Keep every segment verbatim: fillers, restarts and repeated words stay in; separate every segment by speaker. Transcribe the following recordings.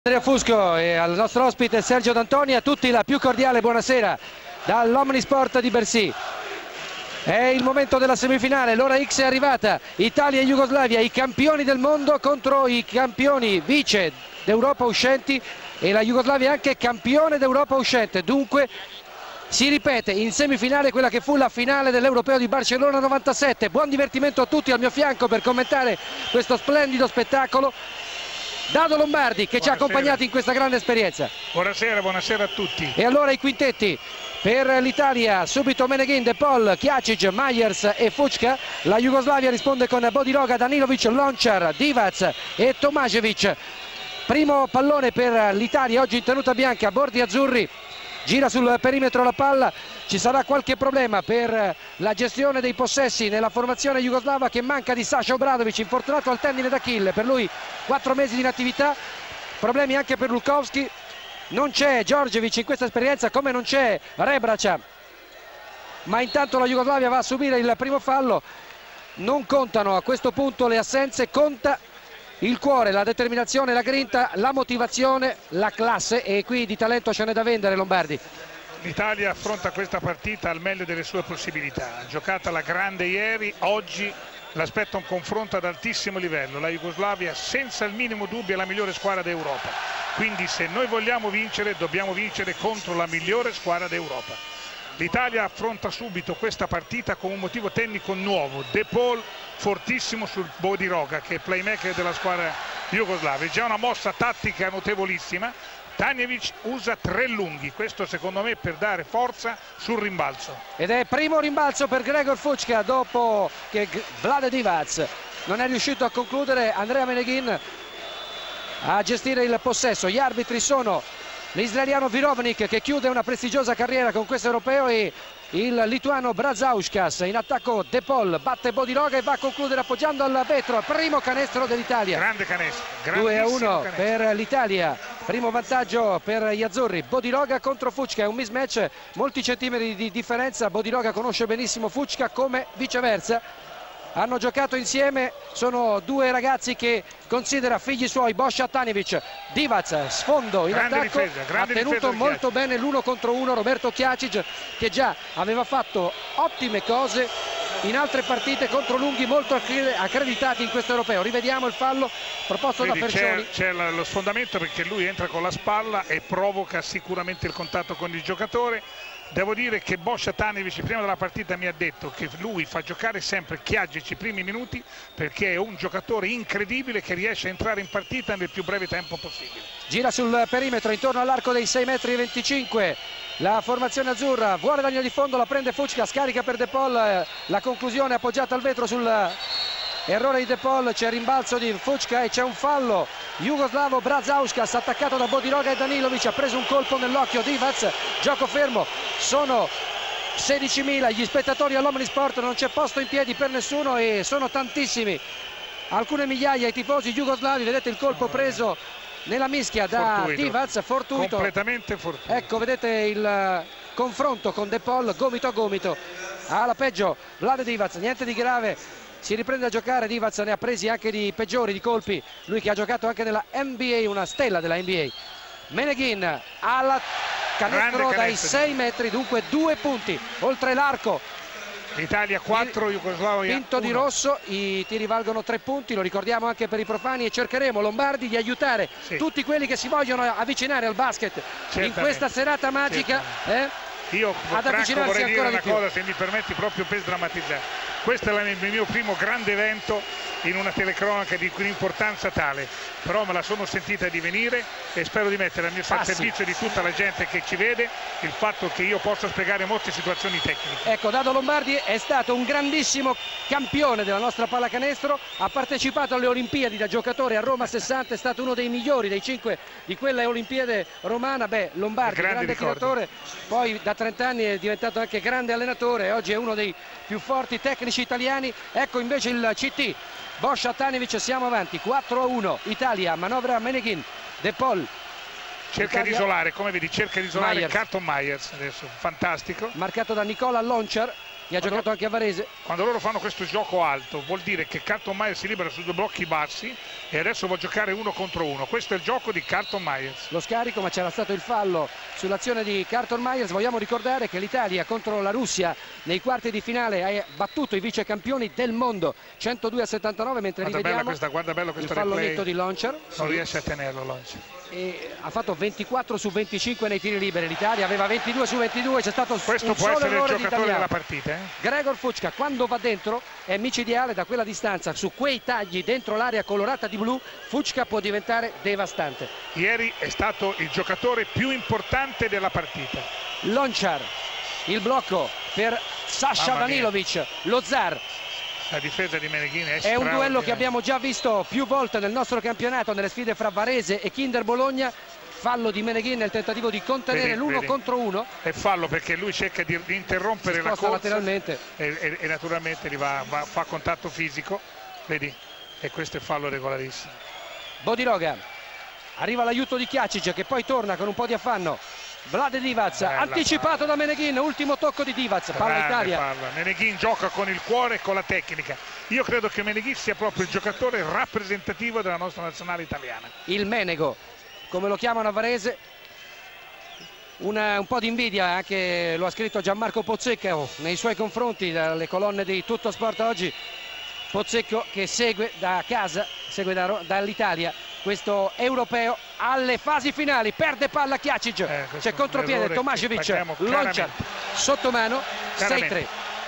Speaker 1: Andrea Fusco e al nostro ospite Sergio D'Antoni, a tutti la più cordiale buonasera dall'Omnisport di Bercy. È il momento della semifinale, l'ora X è arrivata, Italia e Jugoslavia, i campioni del mondo contro i campioni vice d'Europa uscenti, e la Jugoslavia anche campione d'Europa uscente. Dunque si ripete in semifinale quella che fu la finale dell'Europeo di Barcellona novantasette. Buon divertimento a tutti al mio fianco per commentare questo splendido spettacolo Dado Lombardi, che buonasera. Ci ha accompagnati in questa grande esperienza.
Speaker 2: Buonasera, buonasera a tutti.
Speaker 1: E allora i quintetti per l'Italia: subito Meneghin, De Paul, Kjacic, Myers e Fučka. La Jugoslavia risponde con Bodiroga, Danilovic, Lončar, Divac e Tomašević. Primo pallone per l'Italia, oggi in tenuta bianca, bordi azzurri. Gira sul perimetro la palla, ci sarà qualche problema per la gestione dei possessi nella formazione jugoslava, che manca di Saša Obradović, infortunato al tendine d'Achille, per lui quattro mesi di inattività. Problemi anche per Lukovski, non c'è Djordjevic in questa esperienza, come non c'è Rebraca, ma intanto la Jugoslavia va a subire il primo fallo. Non contano a questo punto le assenze, conta il cuore, la determinazione, la grinta, la motivazione, la classe, e qui di talento ce n'è da vendere. Lombardi.
Speaker 2: L'Italia affronta questa partita al meglio delle sue possibilità, ha giocato alla grande ieri, oggi l'aspetta un confronto ad altissimo livello. La Jugoslavia senza il minimo dubbio è la migliore squadra d'Europa, quindi se noi vogliamo vincere dobbiamo vincere contro la migliore squadra d'Europa. L'Italia affronta subito questa partita con un motivo tecnico nuovo: De Paul fortissimo sul Bodiroga, che è playmaker della squadra jugoslava, è già una mossa tattica notevolissima. Tanjević usa tre lunghi, questo secondo me per dare forza sul rimbalzo.
Speaker 1: Ed è primo rimbalzo per Gregor Fučka dopo che Vlade Divac non è riuscito a concludere. Andrea Meneghin a gestire il possesso. Gli arbitri sono l'israeliano Virovnik, che chiude una prestigiosa carriera con questo europeo, e il lituano Brazauskas. In attacco De Paul, batte Bodiroga e va a concludere appoggiando al vetro. Primo canestro dell'Italia.
Speaker 2: Grande canestro.
Speaker 1: due a uno per l'Italia. Primo vantaggio per gli azzurri. Bodiroga contro Fučka, è un mismatch, molti centimetri di differenza. Bodiroga conosce benissimo Fučka, come viceversa. Hanno giocato insieme, sono due ragazzi che considera figli suoi. Boscia Tanjević, Divac, sfondo in
Speaker 2: grande
Speaker 1: attacco,
Speaker 2: difesa,
Speaker 1: ha tenuto molto bene l'uno contro uno Roberto Kjacic, che già aveva fatto ottime cose in altre partite contro lunghi molto accreditati in questo europeo. Rivediamo il fallo proposto Vedi, da Percioni.
Speaker 2: C'è lo sfondamento perché lui entra con la spalla e provoca sicuramente il contatto con il giocatore. Devo dire che Boscia Tanjević prima della partita mi ha detto che lui fa giocare sempre Kjacic i primi minuti perché è un giocatore incredibile che riesce a entrare in partita nel più breve tempo possibile.
Speaker 1: Gira sul perimetro intorno all'arco dei sei metri e venticinque la formazione azzurra, vuole la linea di fondo, la prende Fučka, scarica per De Paul, la conclusione appoggiata al vetro sul errore di De Paul. C'è rimbalzo di Fučka e c'è un fallo jugoslavo. Brazauskas attaccato da Bodiroga e Danilovic, ha preso un colpo nell'occhio. Divac, gioco fermo, sono sedicimila gli spettatori all'Omnisport, non c'è posto in piedi per nessuno e sono tantissimi, alcune migliaia i tifosi jugoslavi. Vedete il colpo preso nella mischia da
Speaker 2: fortuito.
Speaker 1: Divac, fortuito,
Speaker 2: completamente fortuito.
Speaker 1: Ecco, vedete il confronto con De Paul gomito a gomito. Alla peggio Vlade Divac, niente di grave, si riprende a giocare. Divac ne ha presi anche di peggiori, di colpi, lui che ha giocato anche nella N B A, una stella della N B A. Meneghin alla canestro dai sei metri, dunque due punti oltre l'arco.
Speaker 2: L'Italia quattro, Jugoslavia
Speaker 1: Pinto di rosso, i tiri valgono tre punti, lo ricordiamo anche per i profani, e cercheremo, Lombardi, di aiutare sì. tutti quelli che si vogliono avvicinare al basket Certamente. in questa serata magica. Eh?
Speaker 2: Io Franco vorrei dire una cosa, se mi permetti, proprio per sdrammatizzare. Questo è il mio primo grande evento in una telecronaca di un'importanza tale, però me la sono sentita di venire e spero di mettere al mio Passi. servizio di tutta la gente che ci vede il fatto che io possa spiegare molte situazioni tecniche.
Speaker 1: Ecco, Dado Lombardi è stato un grandissimo campione della nostra pallacanestro, ha partecipato alle Olimpiadi da giocatore a Roma sessanta, è stato uno dei migliori dei cinque di quelle Olimpiadi romana. Beh, Lombardi, grande tiratore, poi da trenta anni è diventato anche grande allenatore e oggi è uno dei più forti tecnici italiani. Ecco invece il C T, Boscia Tanjević, siamo avanti quattro a uno, Italia, manovra Meneghin, De Paul
Speaker 2: cerca Italia. di isolare, come vedi cerca di isolare Myers. Carton Myers adesso, fantastico,
Speaker 1: marcato da Nicola Lončar. che ha quando, giocato anche a Varese.
Speaker 2: Quando loro fanno questo gioco alto vuol dire che Carlton Myers si libera su due blocchi bassi e adesso vuol giocare uno contro uno. Questo è il gioco di Carlton Myers.
Speaker 1: Lo scarico, ma c'era stato il fallo sull'azione di Carlton Myers. Vogliamo ricordare che l'Italia contro la Russia nei quarti di finale ha battuto i vice campioni del mondo centodue a settantanove, mentre
Speaker 2: guarda
Speaker 1: rivediamo
Speaker 2: bella questa, guarda bello
Speaker 1: il fallo netto di Lonchar.
Speaker 2: Non riesce a tenerlo Lonchar.
Speaker 1: E ha fatto ventiquattro su venticinque nei tiri liberi. L'Italia aveva ventidue su ventidue, c'è stato
Speaker 2: questo
Speaker 1: un
Speaker 2: può
Speaker 1: solo
Speaker 2: essere il
Speaker 1: errore
Speaker 2: giocatore della partita, eh?
Speaker 1: Gregor Fučka quando va dentro è micidiale da quella distanza, su quei tagli dentro l'area colorata di blu Fučka può diventare devastante.
Speaker 2: Ieri è stato il giocatore più importante della partita.
Speaker 1: Lonchar, il blocco per Sasha Danilovic, lo zar.
Speaker 2: La difesa di Meneghin è,
Speaker 1: è un duello che abbiamo già visto più volte nel nostro campionato, nelle sfide fra Varese e Kinder Bologna. Fallo di Meneghin nel tentativo di contenere l'uno contro uno.
Speaker 2: È fallo perché lui cerca di, di interrompere la corsa
Speaker 1: lateralmente
Speaker 2: e, e, e naturalmente gli va, va, fa contatto fisico, vedi, e questo è fallo regolarissimo.
Speaker 1: Bodiroga, arriva l'aiuto di Kjačić che poi torna con un po' di affanno. Vlade Divac, bella anticipato palla da Meneghin, ultimo tocco di Divac, palla
Speaker 2: grande
Speaker 1: Italia.
Speaker 2: Palla. Meneghin gioca con il cuore e con la tecnica. Io credo che Meneghin sia proprio il giocatore rappresentativo della nostra nazionale italiana.
Speaker 1: Il Menego, come lo chiamano a Varese. Una, un po' di invidia anche lo ha scritto Gianmarco Pozzecco nei suoi confronti dalle colonne di Tutto Sport oggi. Pozzecco che segue da casa, segue da, dall'Italia questo europeo alle fasi finali, perde palla Kjačić, eh, c'è contropiede Tomašević, Lonchar sotto mano, sei tre.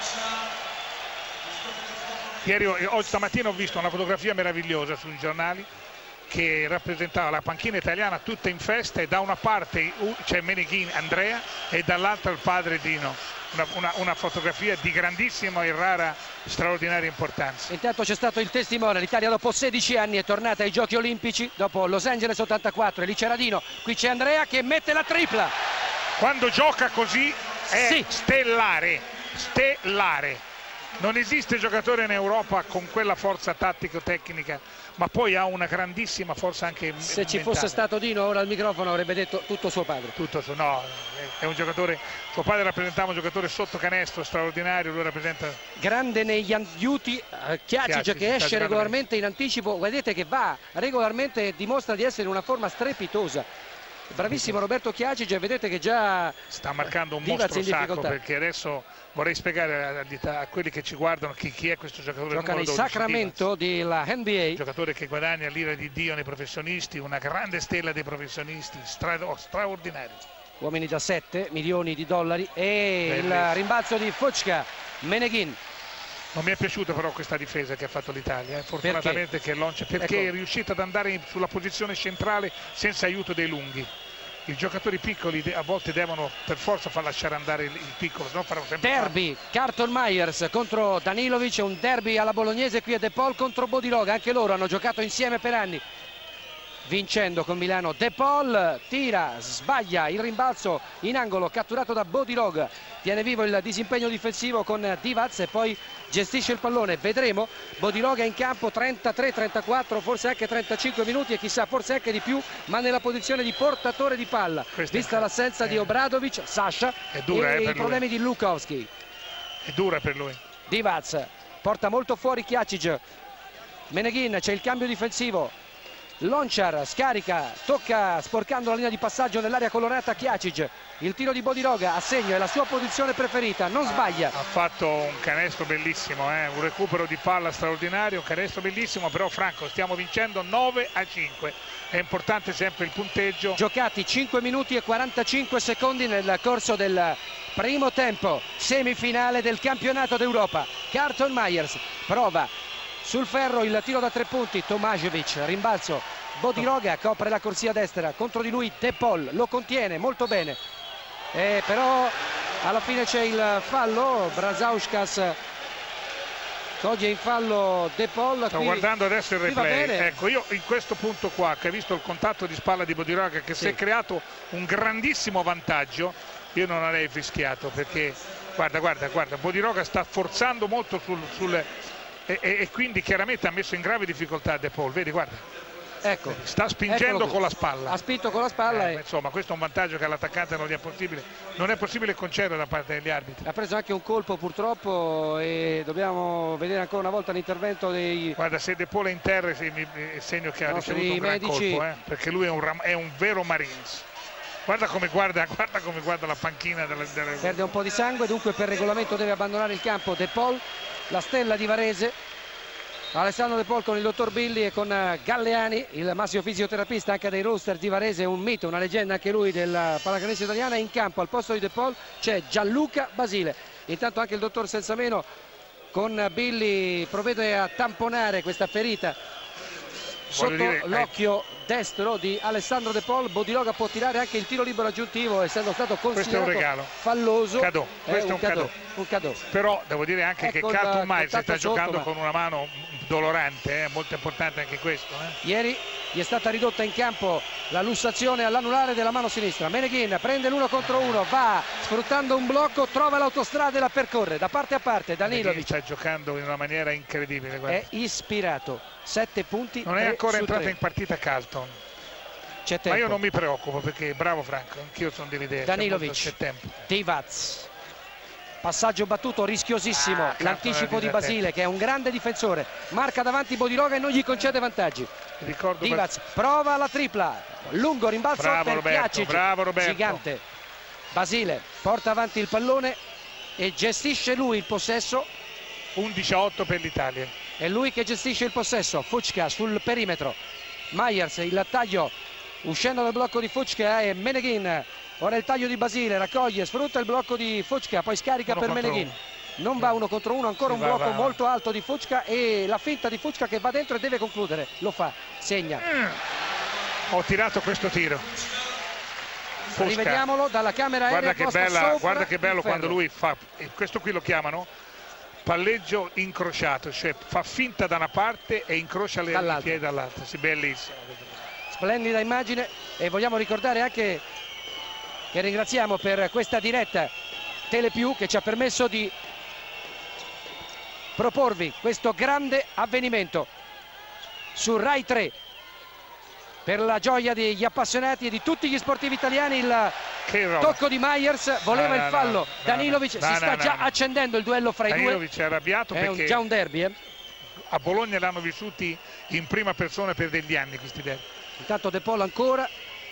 Speaker 2: Ieri, oggi stamattina ho visto una fotografia meravigliosa sui giornali che rappresentava la panchina italiana tutta in festa e da una parte c'è Meneghin Andrea e dall'altra il padre Dino. Una, una, una fotografia di grandissima e rara, straordinaria importanza.
Speaker 1: Intanto c'è stato il testimone, l'Italia dopo sedici anni è tornata ai Giochi Olimpici, dopo Los Angeles ottantaquattro, e lì c'era Dino, qui c'è Andrea che mette la tripla.
Speaker 2: Quando gioca così è
Speaker 1: sì.
Speaker 2: stellare, stellare. Non esiste giocatore in Europa con quella forza tattico-tecnica, ma poi ha una grandissima forza anche
Speaker 1: se
Speaker 2: mentale.
Speaker 1: Ci fosse stato Dino ora al microfono avrebbe detto tutto suo padre.
Speaker 2: Tutto su, no, è un giocatore, suo padre rappresentava un giocatore sotto canestro straordinario, lui rappresenta...
Speaker 1: Grande negli aiuti, uh, Kjačić che esce regolarmente in anticipo, vedete che va regolarmente e dimostra di essere in una forma strepitosa. Bravissimo Roberto Kjačić, vedete che già
Speaker 2: sta marcando un mostro sacco, perché adesso vorrei spiegare a, a quelli che ci guardano chi, chi è questo giocatore.
Speaker 1: Gioca nei Sacramento della N B A,
Speaker 2: giocatore che guadagna l'ira di Dio nei professionisti, una grande stella dei professionisti, stra, straordinario.
Speaker 1: Uomini da sette milioni di dollari e Bellissimo. Il rimbalzo di Fučka. Meneghin.
Speaker 2: Non mi è piaciuta però questa difesa che ha fatto l'Italia, eh. Fortunatamente perché? che Lonchar, perché ecco. è riuscita ad andare in, sulla posizione centrale senza aiuto dei lunghi. I giocatori piccoli a volte devono per forza far lasciare andare il, il piccolo, se no faranno sempre
Speaker 1: derby, Carlton Myers contro Danilovic, un derby alla bolognese qui a De Paul contro Bodiroga, anche loro hanno giocato insieme per anni. Vincendo con Milano, De Paul tira, sbaglia il rimbalzo in angolo, catturato da Bodiroga, tiene vivo il disimpegno difensivo con Divac e poi gestisce il pallone. Vedremo, Bodiroga in campo trentatré trentaquattro, forse anche trentacinque minuti e chissà forse anche di più, ma nella posizione di portatore di palla. Questa vista l'assenza eh. di Obradovic, Sasha
Speaker 2: è dura,
Speaker 1: e
Speaker 2: eh,
Speaker 1: i problemi
Speaker 2: lui.
Speaker 1: di Lukovski.
Speaker 2: È dura per lui.
Speaker 1: Divac porta molto fuori Kjačić. Meneghin, c'è il cambio difensivo. Lonchar scarica, tocca sporcando la linea di passaggio nell'area colorata Kjačić. Il tiro di Bodiroga a segno, è la sua posizione preferita, non sbaglia.
Speaker 2: Ha fatto un canestro bellissimo, eh? un recupero di palla straordinario, un canestro bellissimo, però Franco stiamo vincendo nove a cinque. È importante sempre il punteggio.
Speaker 1: Giocati cinque minuti e quarantacinque secondi nel corso del primo tempo, semifinale del campionato d'Europa. Carlton Myers prova sul ferro il tiro da tre punti, Tomašević, rimbalzo, Bodiroga copre la corsia destra, contro di lui De Paul, lo contiene molto bene, eh, però alla fine c'è il fallo, Brazauskas toglie in fallo De Paul.
Speaker 2: Sto qui, guardando adesso il replay, ecco io in questo punto qua che ho visto il contatto di spalla di Bodiroga che sì. si è creato un grandissimo vantaggio, io non avrei fischiato perché guarda guarda guarda Bodiroga sta forzando molto sul, sul E, e, e quindi chiaramente ha messo in grave difficoltà De Paul, vedi guarda
Speaker 1: Ecco,
Speaker 2: sta spingendo con la spalla.
Speaker 1: Ha spinto con la spalla.
Speaker 2: Eh,
Speaker 1: e...
Speaker 2: Insomma, questo è un vantaggio che all'attaccante non gli è possibile, non è possibile concedere da parte degli arbitri.
Speaker 1: Ha preso anche un colpo purtroppo e dobbiamo vedere ancora una volta l'intervento dei...
Speaker 2: Guarda, se De Paul è in terra è segno che ha ricevuto un gran
Speaker 1: medici.
Speaker 2: colpo, eh, perché lui è un, è un vero Marines. Guarda come guarda, guarda come guarda la panchina delle, delle...
Speaker 1: Perde un po' di sangue, dunque per regolamento deve abbandonare il campo De Paul, la stella di Varese. Alessandro De Paul con il dottor Billi e con Galleani, il massimo fisioterapista anche dei roster di Varese, un mito, una leggenda anche lui della pallacanestro italiana. In campo al posto di De Paul c'è Gianluca Basile. Intanto anche il dottor Sensameno con Billi provvede a tamponare questa ferita sotto l'occhio destro di Alessandro De Paul. Bodiroga può tirare anche il tiro libero aggiuntivo, essendo stato considerato
Speaker 2: questo è un regalo.
Speaker 1: falloso.
Speaker 2: Cadeau. Questo
Speaker 1: eh,
Speaker 2: è un cadeau.
Speaker 1: un cadeau.
Speaker 2: Però devo dire anche
Speaker 1: ecco
Speaker 2: che Carlton Myers sta
Speaker 1: sotto,
Speaker 2: giocando
Speaker 1: ma...
Speaker 2: con una mano dolorante, eh, molto importante anche questo. Eh.
Speaker 1: Ieri gli è stata ridotta in campo la lussazione all'anulare della mano sinistra. Meneghin prende l'uno contro uno, va sfruttando un blocco, trova l'autostrada e la percorre da parte a parte. Danilovic
Speaker 2: sta giocando in una maniera incredibile. Guarda.
Speaker 1: È ispirato, sette punti.
Speaker 2: Non è ancora entrato
Speaker 1: tre.
Speaker 2: in partita Carlton.
Speaker 1: C'è tempo.
Speaker 2: Ma io non mi preoccupo perché bravo Franco, anch'io sono dell'idea.
Speaker 1: Danilovic,
Speaker 2: c'è tempo.
Speaker 1: Divac. Passaggio battuto rischiosissimo,
Speaker 2: ah,
Speaker 1: l'anticipo di Basile che è un grande difensore, marca davanti Bodiroga e non gli concede vantaggi.
Speaker 2: Ricordo
Speaker 1: Divac prova la tripla, lungo rimbalzo
Speaker 2: bravo
Speaker 1: per
Speaker 2: Roberto,
Speaker 1: Piacic,
Speaker 2: bravo Roberto.
Speaker 1: gigante. Basile porta avanti il pallone e gestisce lui il possesso.
Speaker 2: undici a otto per l'Italia.
Speaker 1: È lui che gestisce il possesso. Fucca sul perimetro, Myers il taglio uscendo dal blocco di Fucca e Meneghin. Ora il taglio di Basile, raccoglie, sfrutta il blocco di Fucca, poi scarica uno per Meneghin. Non va uno contro uno, ancora
Speaker 2: sì,
Speaker 1: un
Speaker 2: va,
Speaker 1: blocco
Speaker 2: va.
Speaker 1: molto alto di Fucca e la finta di Fucca che va dentro e deve concludere. Lo fa, segna.
Speaker 2: Mm. Ho tirato questo tiro. Fosca.
Speaker 1: Rivediamolo dalla camera
Speaker 2: guarda
Speaker 1: aerea.
Speaker 2: Che bella, guarda che bello quando
Speaker 1: ferro.
Speaker 2: lui fa, questo qui lo chiamano palleggio incrociato, cioè fa finta da una parte e incrocia le piedi dall'altra. Sì, bellissimo.
Speaker 1: Splendida immagine e vogliamo ricordare anche che ringraziamo per questa diretta Telepiù che ci ha permesso di proporvi questo grande avvenimento su Rai tre per la gioia degli appassionati e di tutti gli sportivi italiani. Il tocco di Myers, voleva
Speaker 2: no,
Speaker 1: il fallo,
Speaker 2: no,
Speaker 1: Danilovic,
Speaker 2: no,
Speaker 1: si
Speaker 2: no,
Speaker 1: sta
Speaker 2: no,
Speaker 1: già
Speaker 2: no.
Speaker 1: accendendo il duello fra i due.
Speaker 2: Danilovic è arrabbiato
Speaker 1: è
Speaker 2: perché
Speaker 1: un, già un derby. Eh?
Speaker 2: A Bologna l'hanno vissuti in prima persona per degli anni questi derby.
Speaker 1: Intanto De Paul ancora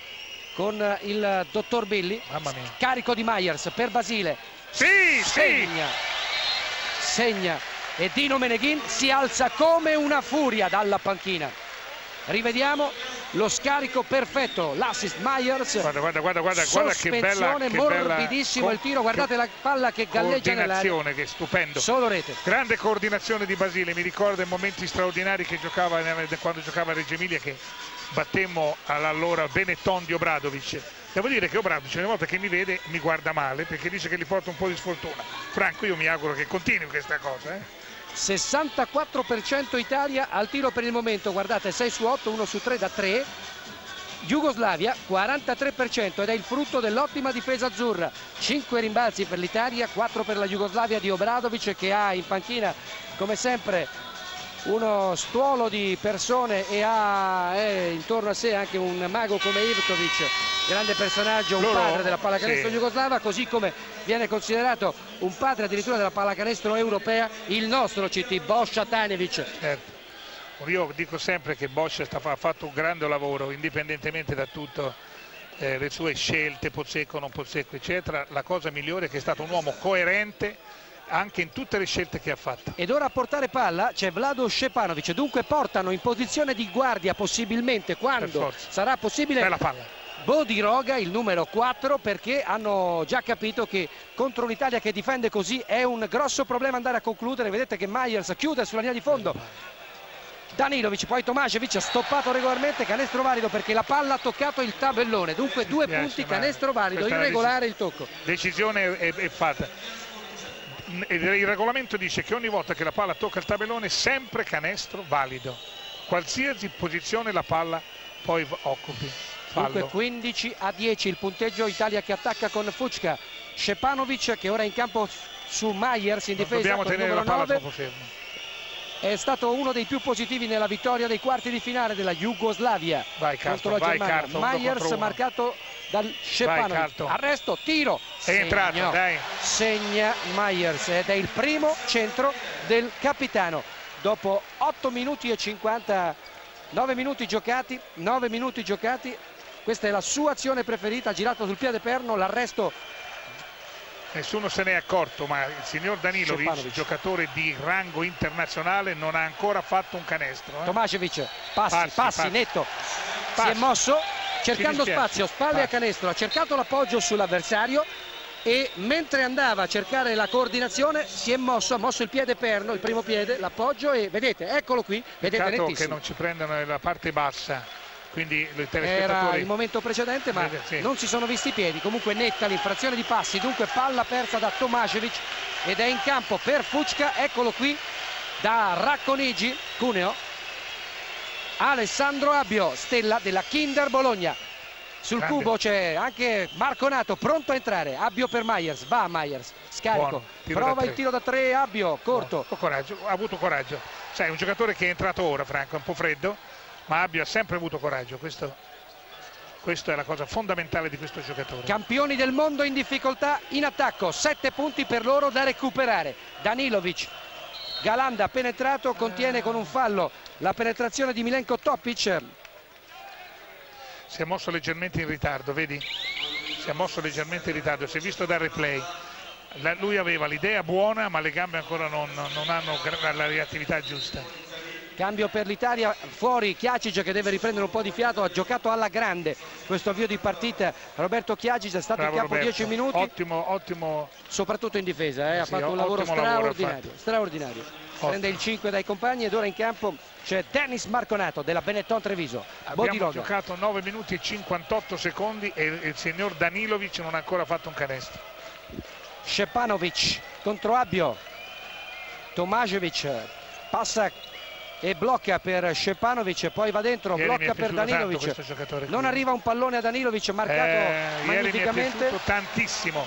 Speaker 1: con il dottor Billi.
Speaker 2: Mamma mia.
Speaker 1: Carico di Myers per Basile.
Speaker 2: Sì,
Speaker 1: segna,
Speaker 2: sì.
Speaker 1: segna e Dino Meneghin si alza come una furia dalla panchina. Rivediamo lo scarico perfetto, l'assist Myers.
Speaker 2: Guarda, guarda, guarda, guarda, guarda che bella, che
Speaker 1: morbidissimo
Speaker 2: bella,
Speaker 1: il tiro, guardate la palla che galleggia nell'aria.
Speaker 2: Che è stupendo.
Speaker 1: Solo rete.
Speaker 2: Grande coordinazione di Basile, mi ricordo i momenti straordinari che giocava quando giocava a Reggio Emilia, che battemmo all'allora Benetton di Obradovic. Devo dire che Obradovic ogni volta che mi vede mi guarda male perché dice che gli porta un po' di sfortuna. Franco, io mi auguro che continui questa cosa, eh.
Speaker 1: sessantaquattro per cento Italia al tiro per il momento, guardate, sei su otto, uno su tre da tre. Jugoslavia quarantatré per cento ed è il frutto dell'ottima difesa azzurra. cinque rimbalzi per l'Italia, quattro per la Jugoslavia di Obradovic, che ha in panchina come sempre uno stuolo di persone e ha eh, intorno a sé anche un mago come Ivkovic, grande personaggio, un
Speaker 2: Loro,
Speaker 1: padre della pallacanestro
Speaker 2: sì.
Speaker 1: jugoslava, così come viene considerato un padre addirittura della pallacanestro europea il nostro C T, Boscia Tanevic.
Speaker 2: Certo. Io dico sempre che Boscia ha fatto un grande lavoro indipendentemente da tutto, eh, le sue scelte, Pozzecco, non Pozzecco eccetera. La cosa migliore è che è stato un uomo coerente anche in tutte le scelte che ha fatto.
Speaker 1: Ed ora a portare palla c'è Vlado Šepanovic, dunque portano in posizione di guardia possibilmente, quando sarà possibile,
Speaker 2: bella palla.
Speaker 1: Bodiroga, il numero quattro, perché hanno già capito che contro un'Italia che difende così è un grosso problema andare a concludere. Vedete che Myers chiude sulla linea di fondo, Danilovic, poi Tomašević ha stoppato regolarmente, canestro valido perché la palla ha toccato il tabellone, dunque due
Speaker 2: piace,
Speaker 1: punti, canestro valido, irregolare il tocco.
Speaker 2: Decisione è, è fatta. Il regolamento dice che ogni volta che la palla tocca il tabellone sempre canestro valido, qualsiasi posizione la palla poi occupi. Fallo.
Speaker 1: Dunque quindici a dieci il punteggio, Italia che attacca con Fucca. Šepanovic che ora è in campo su Myers in difesa.
Speaker 2: Non dobbiamo
Speaker 1: con
Speaker 2: tenere
Speaker 1: il
Speaker 2: la
Speaker 1: numero
Speaker 2: palla
Speaker 1: nove.
Speaker 2: troppo ferma.
Speaker 1: è stato uno dei più positivi nella vittoria dei quarti di finale della Jugoslavia
Speaker 2: vai,
Speaker 1: contro la
Speaker 2: vai,
Speaker 1: Germania.
Speaker 2: Carto,
Speaker 1: Myers marcato dal Šćepanović. Arresto, tiro,
Speaker 2: è
Speaker 1: segno,
Speaker 2: entrato, dai.
Speaker 1: Segna Myers ed è il primo centro del capitano dopo otto minuti e cinquanta, nove minuti giocati, nove minuti giocati. Questa è la sua azione preferita, ha girato sul piede perno, l'arresto.
Speaker 2: Nessuno se ne è accorto, ma il signor Danilovic, giocatore di rango internazionale, non ha ancora fatto un canestro. Eh?
Speaker 1: Tomašević, passi, passi, passi, netto, passi. Si è mosso cercando spazio, spalle passi. a canestro, ha cercato l'appoggio sull'avversario e mentre andava a cercare la coordinazione si è mosso, ha mosso il piede perno, il primo piede, l'appoggio e vedete, eccolo qui, vedete
Speaker 2: nettissimo.
Speaker 1: Che
Speaker 2: non ci prendono nella parte bassa. Quindi i telespettatori...
Speaker 1: Era il momento precedente ma sì. non si sono visti i piedi, comunque netta l'infrazione di passi, dunque palla persa da Tomašević ed è in campo per Fučka, eccolo qui da Racconigi, Cuneo, Alessandro Abbio, stella della Kinder Bologna. Sul Grande. cubo c'è anche Marconato pronto a entrare, Abbio per Myers, va Myers, scarico, Buono, prova il tiro da tre, Abbio, corto.
Speaker 2: Buono. Coraggio, ha avuto coraggio, sai, un giocatore che è entrato ora, Franco, è un po' freddo, ma Abbio ha sempre avuto coraggio, questo, questa è la cosa fondamentale di questo giocatore.
Speaker 1: Campioni del mondo in difficoltà in attacco, sette punti per loro da recuperare. Danilovic, Galanda penetrato, contiene con un fallo la penetrazione di Milenko Topic.
Speaker 2: Si è mosso leggermente in ritardo, vedi? Si è mosso leggermente in ritardo, si è visto dal replay. La, lui aveva l'idea buona ma le gambe ancora non, non hanno la reattività giusta.
Speaker 1: Cambio per l'Italia, fuori Kjačić che deve riprendere un po' di fiato, ha giocato alla grande questo avvio di partita. Roberto Kjačić è stato Bravo in campo Roberto. dieci minuti,
Speaker 2: ottimo, ottimo.
Speaker 1: soprattutto in difesa, eh? ha
Speaker 2: sì,
Speaker 1: fatto un lavoro straordinario,
Speaker 2: lavoro
Speaker 1: straordinario. Prende il cinque dai compagni ed ora in campo c'è Dennis Marconato della Benetton Treviso.
Speaker 2: Abbiamo
Speaker 1: Bodiroga.
Speaker 2: giocato nove minuti e cinquantotto secondi e il signor Danilovic non ha ancora fatto un canestro.
Speaker 1: Šćepanović contro Abbio, Tomašević passa e blocca per Šćepanović, poi va dentro,
Speaker 2: ieri
Speaker 1: blocca per Danilovic, non arriva un pallone a Danilovic, marcato
Speaker 2: eh,
Speaker 1: magnificamente.
Speaker 2: Ieri mi è piaciuto tantissimo,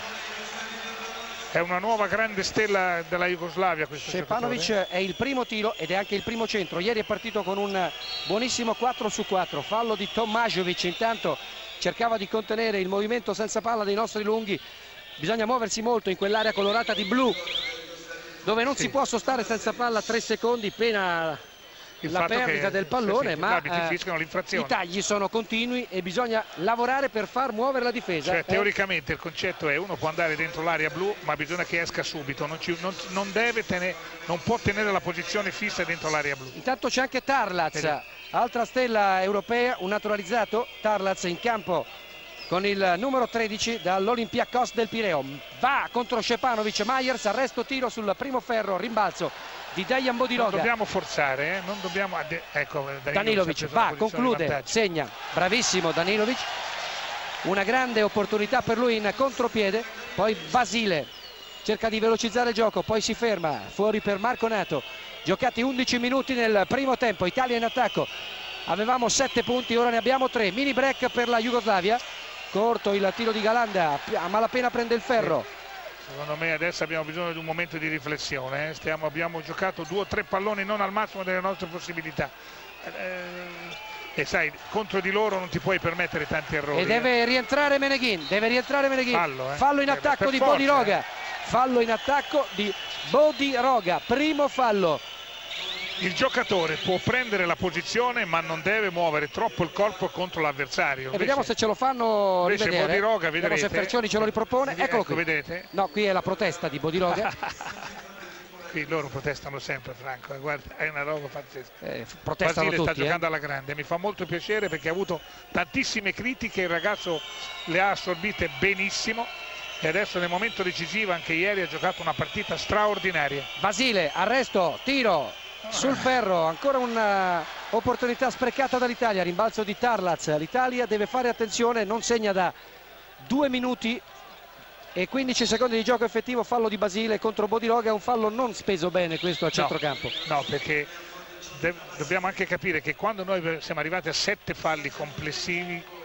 Speaker 2: è una nuova grande stella della Jugoslavia questo
Speaker 1: Šćepanović
Speaker 2: giocatore.
Speaker 1: È il primo tiro ed è anche il primo centro, ieri è partito con un buonissimo quattro su quattro, fallo di Tomašević, intanto cercava di contenere il movimento senza palla dei nostri lunghi, bisogna muoversi molto in quell'area colorata di blu dove non sì. si può sostare senza palla tre secondi, pena il la perdita che, del pallone, sì, sì, ma eh, i tagli sono continui e bisogna lavorare per far muovere la difesa.
Speaker 2: Cioè,
Speaker 1: eh.
Speaker 2: teoricamente il concetto è uno può andare dentro l'area blu ma bisogna che esca subito, non, ci, non, non, deve tenere, non può tenere la posizione fissa dentro l'area blu.
Speaker 1: Intanto c'è anche Tarlaz, altra stella europea, un naturalizzato, Tarlaz in campo con il numero tredici dall'Olympiakos del Pireo, va contro Šćepanović, Myers, arresto tiro sul primo ferro, rimbalzo di Dejan Bodiroga.
Speaker 2: Non dobbiamo forzare, eh? non dobbiamo... Ecco,
Speaker 1: Danilovic va, conclude, segna, bravissimo Danilovic, una grande opportunità per lui in contropiede, poi Basile cerca di velocizzare il gioco, poi si ferma, fuori per Marconato, giocati undici minuti nel primo tempo, Italia in attacco, avevamo sette punti, ora ne abbiamo tre, mini break per la Jugoslavia, corto il tiro di Galanda, a malapena prende il ferro.
Speaker 2: Sì. Secondo me adesso abbiamo bisogno di un momento di riflessione, eh? Stiamo, abbiamo giocato due o tre palloni non al massimo delle nostre possibilità eh, e sai, contro di loro non ti puoi permettere tanti errori.
Speaker 1: E deve eh. rientrare Meneghin, deve rientrare Meneghin, fallo, eh? fallo in attacco eh, di forza, Bodiroga, eh. fallo in attacco di Bodiroga, primo fallo.
Speaker 2: Il giocatore può prendere la posizione ma non deve muovere troppo il corpo contro l'avversario.
Speaker 1: E vediamo se ce lo fanno
Speaker 2: invece
Speaker 1: rivedere.
Speaker 2: Bodiroga,
Speaker 1: vediamo se Fercioni ce lo ripropone.
Speaker 2: Ecco,
Speaker 1: Eccolo qui.
Speaker 2: Vedete?
Speaker 1: No, qui è la protesta di Bodiroga.
Speaker 2: Qui loro protestano sempre, Franco, guarda, è una roba pazzesca.
Speaker 1: Eh, protestano
Speaker 2: Basile
Speaker 1: tutti,
Speaker 2: sta giocando
Speaker 1: eh.
Speaker 2: alla grande, mi fa molto piacere perché ha avuto tantissime critiche, il ragazzo le ha assorbite benissimo e adesso nel momento decisivo, anche ieri ha giocato una partita straordinaria.
Speaker 1: Basile, arresto, tiro sul ferro, ancora un'opportunità sprecata dall'Italia, rimbalzo di Tarlaz, l'Italia deve fare attenzione, non segna da due minuti e quindici secondi di gioco effettivo, fallo di Basile contro Bodiroga, un fallo non speso bene questo a centrocampo.
Speaker 2: No, no, perché dobbiamo anche capire che quando noi siamo arrivati a sette falli complessivi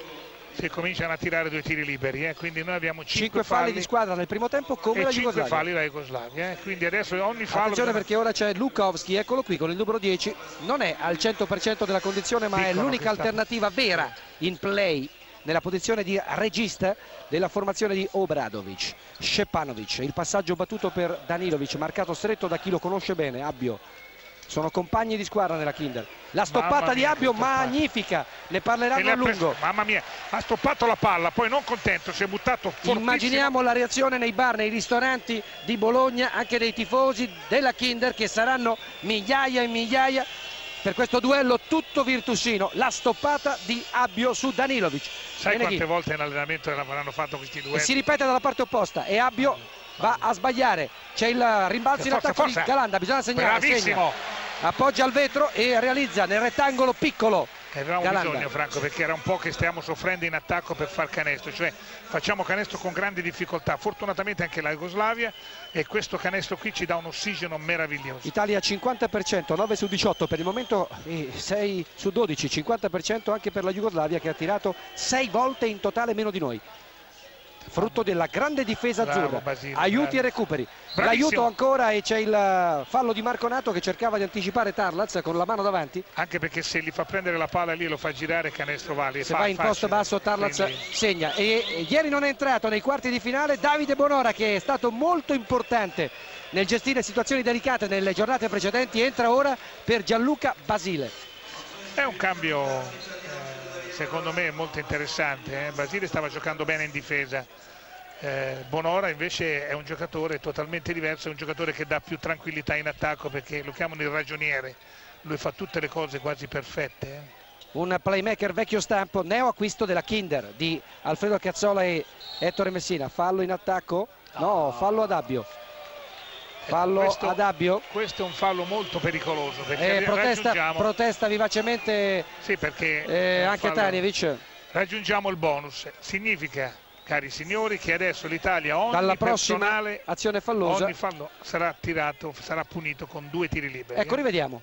Speaker 2: si cominciano a tirare due tiri liberi, eh? Quindi noi abbiamo cinque
Speaker 1: falli,
Speaker 2: falli
Speaker 1: di squadra nel primo tempo come
Speaker 2: e
Speaker 1: la
Speaker 2: cinque
Speaker 1: Jugoslavia.
Speaker 2: falli la Jugoslavia, eh? Quindi adesso ogni fallo...
Speaker 1: Attenzione perché ora c'è Lukovski, eccolo qui con il numero dieci, non è al cento per cento della condizione ma
Speaker 2: Dicono
Speaker 1: è l'unica
Speaker 2: sta...
Speaker 1: alternativa vera in play nella posizione di regista della formazione di Obradovic. Šćepanović, il passaggio battuto per Danilovic, marcato stretto da chi lo conosce bene, Abbio. Sono compagni di squadra nella Kinder. La stoppata mia, di Abbio magnifica, ne parleranno a lungo.
Speaker 2: Mamma mia, ha stoppato la palla, poi non contento, si è buttato fortissimo.
Speaker 1: Immaginiamo la reazione nei bar, nei ristoranti di Bologna, anche dei tifosi della Kinder, che saranno migliaia e migliaia per questo duello tutto virtusino. La stoppata di Abbio su Danilovic.
Speaker 2: Sai Meneghin. Quante volte in allenamento avranno fatto questi duelli?
Speaker 1: E si ripete dalla parte opposta e Abbio va a sbagliare. C'è il rimbalzo in attacco di Galanda, bisogna segnare.
Speaker 2: Bravissimo.
Speaker 1: Segna. Appoggia al vetro e realizza nel rettangolo piccolo.
Speaker 2: Avevamo
Speaker 1: Galanda.
Speaker 2: bisogno, Franco, perché era un po' che stiamo soffrendo in attacco per far canestro, cioè facciamo canestro con grandi difficoltà. Fortunatamente anche la Jugoslavia, e questo canestro qui ci dà un ossigeno meraviglioso.
Speaker 1: Italia cinquanta per cento, nove su diciotto per il momento, e sei su dodici, cinquanta per cento anche per la Jugoslavia, che ha tirato sei volte in totale meno di noi. Frutto della grande difesa
Speaker 2: bravo,
Speaker 1: azzurra.
Speaker 2: Basile,
Speaker 1: aiuti
Speaker 2: bravo.
Speaker 1: e recuperi. L'aiuto ancora, e c'è il fallo di Marco Nato che cercava di anticipare Tarlaz con la mano davanti.
Speaker 2: Anche perché se gli fa prendere la palla lì, lo fa girare, canestro vale.
Speaker 1: Se va in posto basso Tarlaz quindi... segna. E, e ieri non è entrato nei quarti di finale Davide Bonora, che è stato molto importante nel gestire situazioni delicate nelle giornate precedenti. Entra ora per Gianluca Basile.
Speaker 2: È un cambio eh, secondo me molto interessante, eh? Basile stava giocando bene in difesa, eh, Bonora invece è un giocatore totalmente diverso, è un giocatore che dà più tranquillità in attacco, perché lo chiamano il ragioniere, lui fa tutte le cose quasi perfette, eh?
Speaker 1: Un playmaker vecchio stampo, neo acquisto della Kinder di Alfredo Cazzola e Ettore Messina. Fallo in attacco? No, fallo ad Abbio. Fallo
Speaker 2: questo,
Speaker 1: ad Abbio.
Speaker 2: Questo è un fallo molto pericoloso, perché
Speaker 1: eh, protesta,
Speaker 2: raggiungiamo...
Speaker 1: protesta vivacemente
Speaker 2: sì, perché
Speaker 1: eh, anche Tanjevic.
Speaker 2: Raggiungiamo il bonus, significa, cari signori, che adesso l'Italia ogni
Speaker 1: dalla prossima
Speaker 2: personale,
Speaker 1: azione fallosa,
Speaker 2: ogni fallo sarà tirato, sarà punito con due tiri liberi.
Speaker 1: Ecco,
Speaker 2: eh?
Speaker 1: rivediamo.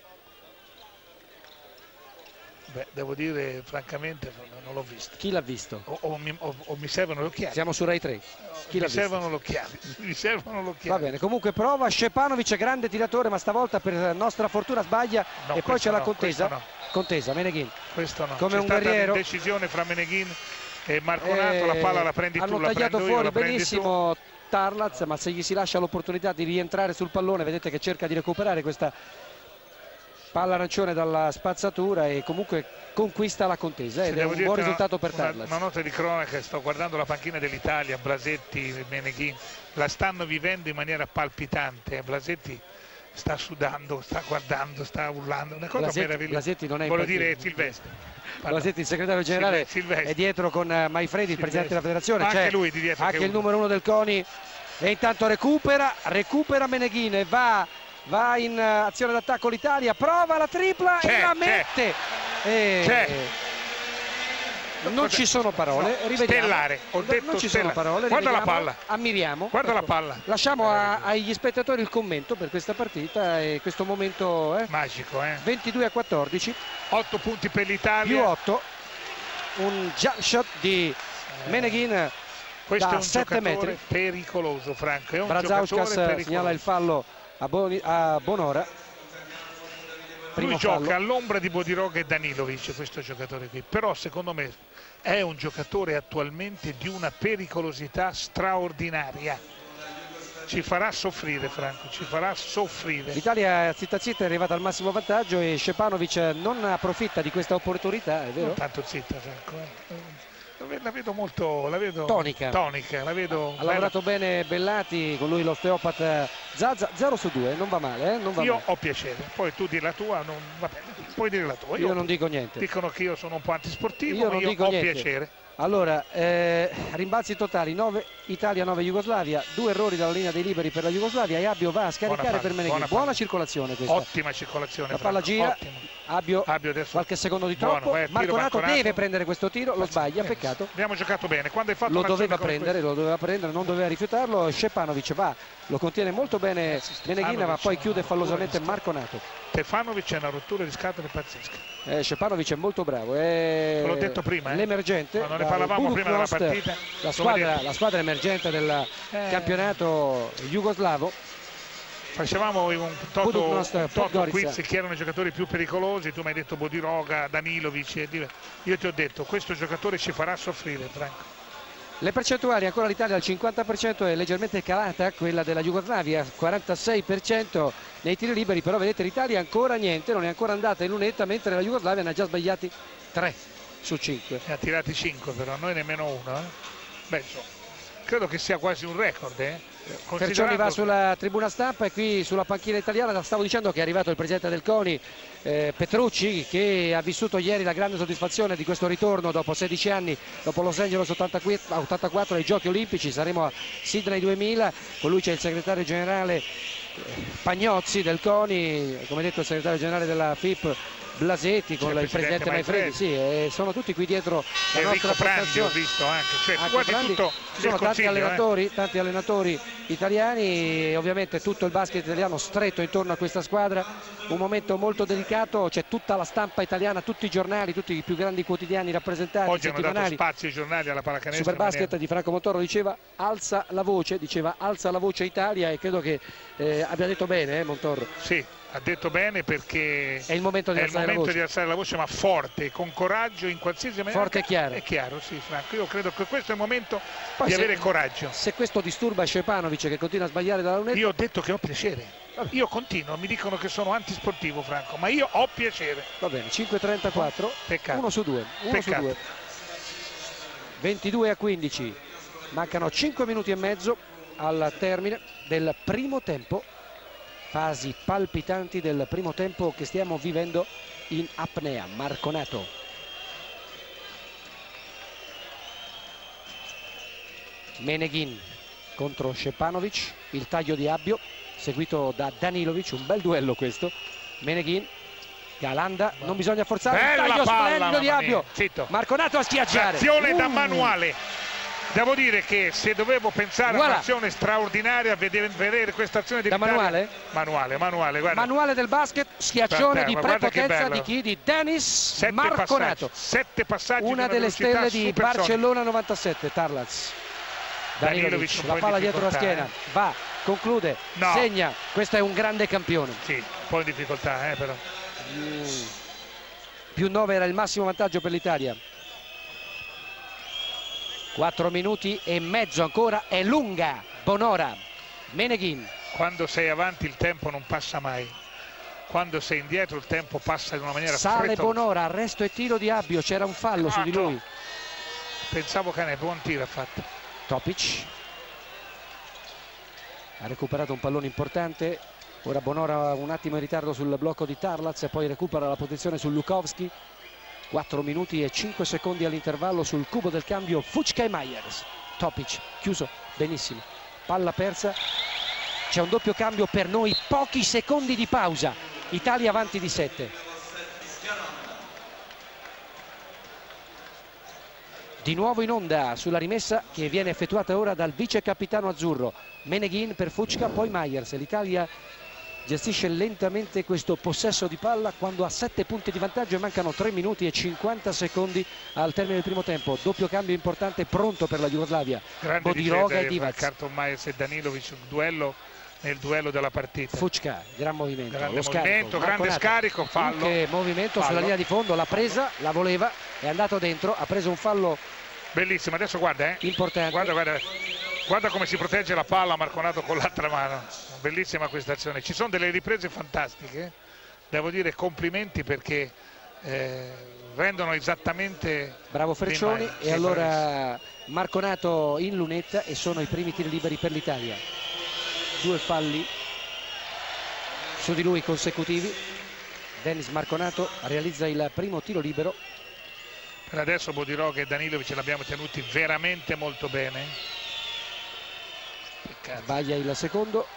Speaker 2: Beh, devo dire francamente non l'ho visto.
Speaker 1: Chi l'ha visto?
Speaker 2: O, o, mi, o, o mi servono gli occhiali.
Speaker 1: Siamo su Rai tre. Chi
Speaker 2: mi servono gli occhiali. Mi servono gli occhiali.
Speaker 1: Va bene, comunque prova Šćepanović, grande tiratore, ma stavolta per nostra fortuna sbaglia.
Speaker 2: No,
Speaker 1: e poi c'è
Speaker 2: no,
Speaker 1: la contesa.
Speaker 2: No.
Speaker 1: Contesa, Meneghin.
Speaker 2: Questo no.
Speaker 1: Come
Speaker 2: C'è
Speaker 1: un
Speaker 2: stata
Speaker 1: guerriero.
Speaker 2: un'indecisione fra Meneghin e Marco Nato, eh, la palla la prendi tu, la prendo
Speaker 1: fuori
Speaker 2: io, la
Speaker 1: benissimo Tarlaz, ma se gli si lascia l'opportunità di rientrare sul pallone, vedete che cerca di recuperare questa palla arancione dalla spazzatura e comunque conquista la contesa ed è un buon risultato per Tarlaz.
Speaker 2: Una, una nota di cronaca, sto guardando la panchina dell'Italia, Blasetti, Meneghin, la stanno vivendo in maniera palpitante. Blasetti sta sudando, sta guardando, sta urlando, una cosa
Speaker 1: Blasetti,
Speaker 2: meravigliosa.
Speaker 1: Blasetti non è
Speaker 2: voglio dire Silvestri.
Speaker 1: Blasetti, il segretario generale,
Speaker 2: Silvestri.
Speaker 1: è dietro con uh, Maifredi, il presidente della federazione.
Speaker 2: Ma
Speaker 1: c'è
Speaker 2: anche lui di dietro,
Speaker 1: anche il
Speaker 2: uno.
Speaker 1: numero uno del CONI, e intanto recupera recupera Meneghin e va, va in uh, azione d'attacco l'Italia, prova la tripla e la mette. E... non ci sono parole,
Speaker 2: no,
Speaker 1: rivediamo.
Speaker 2: Stellare, ho detto
Speaker 1: non ci
Speaker 2: stellare.
Speaker 1: sono parole,
Speaker 2: guarda la palla,
Speaker 1: ammiriamo,
Speaker 2: guarda
Speaker 1: ecco,
Speaker 2: la palla.
Speaker 1: Lasciamo a, agli spettatori il commento per questa partita e questo momento eh,
Speaker 2: magico, eh?
Speaker 1: ventidue a quattordici,
Speaker 2: otto punti per l'Italia,
Speaker 1: più otto, un jump shot di Meneghin
Speaker 2: questo
Speaker 1: da
Speaker 2: è un
Speaker 1: sette metri,
Speaker 2: pericoloso, Franco, è un
Speaker 1: Brazauskas segnala il fallo a, Boni, a Bonora.
Speaker 2: Lui
Speaker 1: Primo
Speaker 2: gioca
Speaker 1: fallo.
Speaker 2: all'ombra di Bodiroga e Danilovic, questo giocatore qui, però secondo me è un giocatore attualmente di una pericolosità straordinaria. Ci farà soffrire, Franco, ci farà soffrire.
Speaker 1: L'Italia zitta zitta è arrivata al massimo vantaggio e Šćepanović non approfitta di questa opportunità, è vero?
Speaker 2: Non tanto zitta, Franco, eh. La vedo molto, la vedo
Speaker 1: tonica,
Speaker 2: tonica la vedo
Speaker 1: ha lavorato bene Bellati, con lui l'osteopata Zaza, zero su due, non va male, eh? non va
Speaker 2: io
Speaker 1: male.
Speaker 2: ho piacere, poi tu di la tua, non, va bene, puoi dire la tua,
Speaker 1: io,
Speaker 2: io
Speaker 1: non dico niente,
Speaker 2: dicono che io sono un po' antisportivo,
Speaker 1: io
Speaker 2: ma
Speaker 1: non
Speaker 2: io
Speaker 1: dico
Speaker 2: ho
Speaker 1: niente.
Speaker 2: piacere.
Speaker 1: Allora, eh, rimbalzi totali, nove Italia, nove Jugoslavia, due errori dalla linea dei liberi per la Jugoslavia e Abbio va a scaricare
Speaker 2: buona
Speaker 1: per Meneghin. Buona, buona circolazione questa.
Speaker 2: Ottima circolazione.
Speaker 1: La palla
Speaker 2: Franco.
Speaker 1: gira,
Speaker 2: Ottimo.
Speaker 1: Abbio,
Speaker 2: Abbio adesso
Speaker 1: qualche secondo di troppo,
Speaker 2: buono, eh,
Speaker 1: Marco Nato
Speaker 2: Marco
Speaker 1: deve prendere questo tiro, lo sbaglia,
Speaker 2: eh,
Speaker 1: peccato.
Speaker 2: Abbiamo giocato bene, quando hai fatto
Speaker 1: lo doveva
Speaker 2: come
Speaker 1: prendere,
Speaker 2: questo.
Speaker 1: lo doveva prendere, non doveva rifiutarlo. Šćepanović va, lo contiene molto bene Meneghin, ma poi chiude fallosamente Marco Nato.
Speaker 2: Stefanovic è una rottura di scatole pazzesca.
Speaker 1: Eh, Stefanovic è molto bravo, è
Speaker 2: l'ho detto prima, eh?
Speaker 1: l'emergente,
Speaker 2: quando ne parlavamo prima della partita,
Speaker 1: la squadra, la squadra emergente del
Speaker 2: eh.
Speaker 1: campionato jugoslavo.
Speaker 2: Facevamo un toto, un toto quiz, chi erano i giocatori più pericolosi, tu mi hai detto Bodiroga, Danilovic, e io ti ho detto questo giocatore ci farà soffrire, Franco.
Speaker 1: Le percentuali, ancora l'Italia al cinquanta per cento, è leggermente calata quella della Jugoslavia, quarantasei per cento nei tiri liberi, però vedete l'Italia ancora niente, non è ancora andata in lunetta, mentre la Jugoslavia ne ha già sbagliati tre su cinque.
Speaker 2: Ne ha tirati cinque però, noi nemmeno uno. Eh? Beh, insomma, credo che sia quasi un record. Eh?
Speaker 1: Fercioni va sulla tribuna stampa e qui sulla panchina italiana. Stavo dicendo che è arrivato il presidente del CONI, eh, Petrucci, che ha vissuto ieri la grande soddisfazione di questo ritorno dopo sedici anni, dopo Los Angeles ottantaquattro ai Giochi Olimpici. Saremo a Sydney duemila, con lui c'è il segretario generale Pagnozzi del CONI, come detto il segretario generale della F I P Blasetti, con il, il presidente, presidente Maifredi, sì, e sono tutti qui dietro la
Speaker 2: Enrico
Speaker 1: nostra
Speaker 2: Brandi ho visto anche, cioè
Speaker 1: anche
Speaker 2: guardi
Speaker 1: Brandi,
Speaker 2: tutto
Speaker 1: sono tanti allenatori,
Speaker 2: eh.
Speaker 1: tanti allenatori italiani, e ovviamente tutto il basket italiano stretto intorno a questa squadra. Un momento molto delicato, c'è tutta la stampa italiana, tutti i giornali, tutti i più grandi quotidiani rappresentati.
Speaker 2: Oggi hanno dato spazio ai giornali alla pallacanestro.
Speaker 1: Superbasket maniera... di Franco Montoro diceva alza la voce, diceva alza la voce Italia, e credo che eh, abbia detto bene, eh, Montoro.
Speaker 2: Sì, ha detto bene, perché
Speaker 1: è il momento di,
Speaker 2: è
Speaker 1: alzare,
Speaker 2: il momento
Speaker 1: la
Speaker 2: di alzare la voce, ma forte, con coraggio, in qualsiasi maniera.
Speaker 1: Forte e chiaro.
Speaker 2: È chiaro, sì, Franco. Io credo che questo è il momento
Speaker 1: Poi
Speaker 2: di
Speaker 1: se,
Speaker 2: avere coraggio.
Speaker 1: Se questo disturba Stefanovic, che continua a sbagliare dalla lunetta.
Speaker 2: Io ho detto che ho piacere. Io continuo, mi dicono che sono antisportivo, Franco, ma io ho piacere.
Speaker 1: Va bene, cinque trentaquattro,
Speaker 2: Peccato.
Speaker 1: uno su due. uno su due. ventidue a quindici. Mancano cinque minuti e mezzo al termine del primo tempo. Fasi palpitanti del primo tempo che stiamo vivendo in apnea. Marconato. Meneghin contro Stefanovic, il taglio di Abbio seguito da Danilovic, un bel duello questo. Meneghin, Galanda, non bisogna forzare.
Speaker 2: Bella
Speaker 1: il taglio
Speaker 2: palla,
Speaker 1: splendido di Abbio.
Speaker 2: Zitto.
Speaker 1: Marconato a schiacciare.
Speaker 2: Azione
Speaker 1: uh.
Speaker 2: da manuale. Devo dire che se dovevo pensare voilà. a un'azione straordinaria, vedere, vedere questa azione di
Speaker 1: da manuale?
Speaker 2: Manuale, manuale, guarda.
Speaker 1: Manuale del basket, schiaccione di prepotenza di chi? Di Dennis
Speaker 2: sette
Speaker 1: Marconato.
Speaker 2: Passaggi, sette passaggi.
Speaker 1: Una delle stelle di Barcellona novantasette, Tarlaz. Danilovic, la palla dietro la schiena, eh. va, conclude, no. segna. Questo è un grande campione.
Speaker 2: Sì, un po' in difficoltà, eh, però.
Speaker 1: Mm. Più nove era il massimo vantaggio per l'Italia. quattro minuti e mezzo ancora, è lunga. Bonora, Meneghin.
Speaker 2: Quando sei avanti il tempo non passa mai. Quando sei indietro il tempo passa in una maniera
Speaker 1: Sale
Speaker 2: frettosa.
Speaker 1: Bonora, arresto e tiro di Abbio, c'era un fallo su di lui.
Speaker 2: Pensavo che ne buon tiro ha fatto.
Speaker 1: Topic ha recuperato un pallone importante. Ora Bonora un attimo in ritardo sul blocco di Tarlaz e poi recupera la posizione su Lukowski. quattro minuti e cinque secondi all'intervallo sul cubo del cambio. Fučka e Myers. Topic chiuso benissimo, palla persa, c'è un doppio cambio per noi, pochi secondi di pausa, Italia avanti di sette. Di nuovo in onda sulla rimessa che viene effettuata ora dal vice capitano azzurro. Meneghin per Fučka, poi Myers. L'Italia gestisce lentamente questo possesso di palla quando ha sette punti di vantaggio e mancano tre minuti e cinquanta secondi al termine del primo tempo. Doppio cambio importante pronto per la Jugoslavia. Bodiroga e Divac.
Speaker 2: Carton Myers e Danilovic, un duello nel duello della partita.
Speaker 1: Fučka, gran movimento,
Speaker 2: grande
Speaker 1: lo
Speaker 2: movimento,
Speaker 1: scarico,
Speaker 2: grande scarico, fallo.
Speaker 1: Anche movimento fallo. Sulla linea di fondo, l'ha presa, la voleva, è andato dentro, ha preso un fallo
Speaker 2: bellissimo. Adesso guarda, eh.
Speaker 1: importante.
Speaker 2: Guarda, guarda, guarda come si protegge la palla Marconato con l'altra mano. Bellissima questa azione. Ci sono delle riprese fantastiche, devo dire complimenti, perché eh, rendono esattamente.
Speaker 1: Bravo Fercioni. E allora Marconato in lunetta e sono i primi tiri liberi per l'Italia. Due falli su di lui consecutivi. Dennis Marconato realizza il primo tiro libero.
Speaker 2: Per adesso Bodiroga e Danilovic l'abbiamo tenuti veramente molto bene.
Speaker 1: Sbaglia il secondo.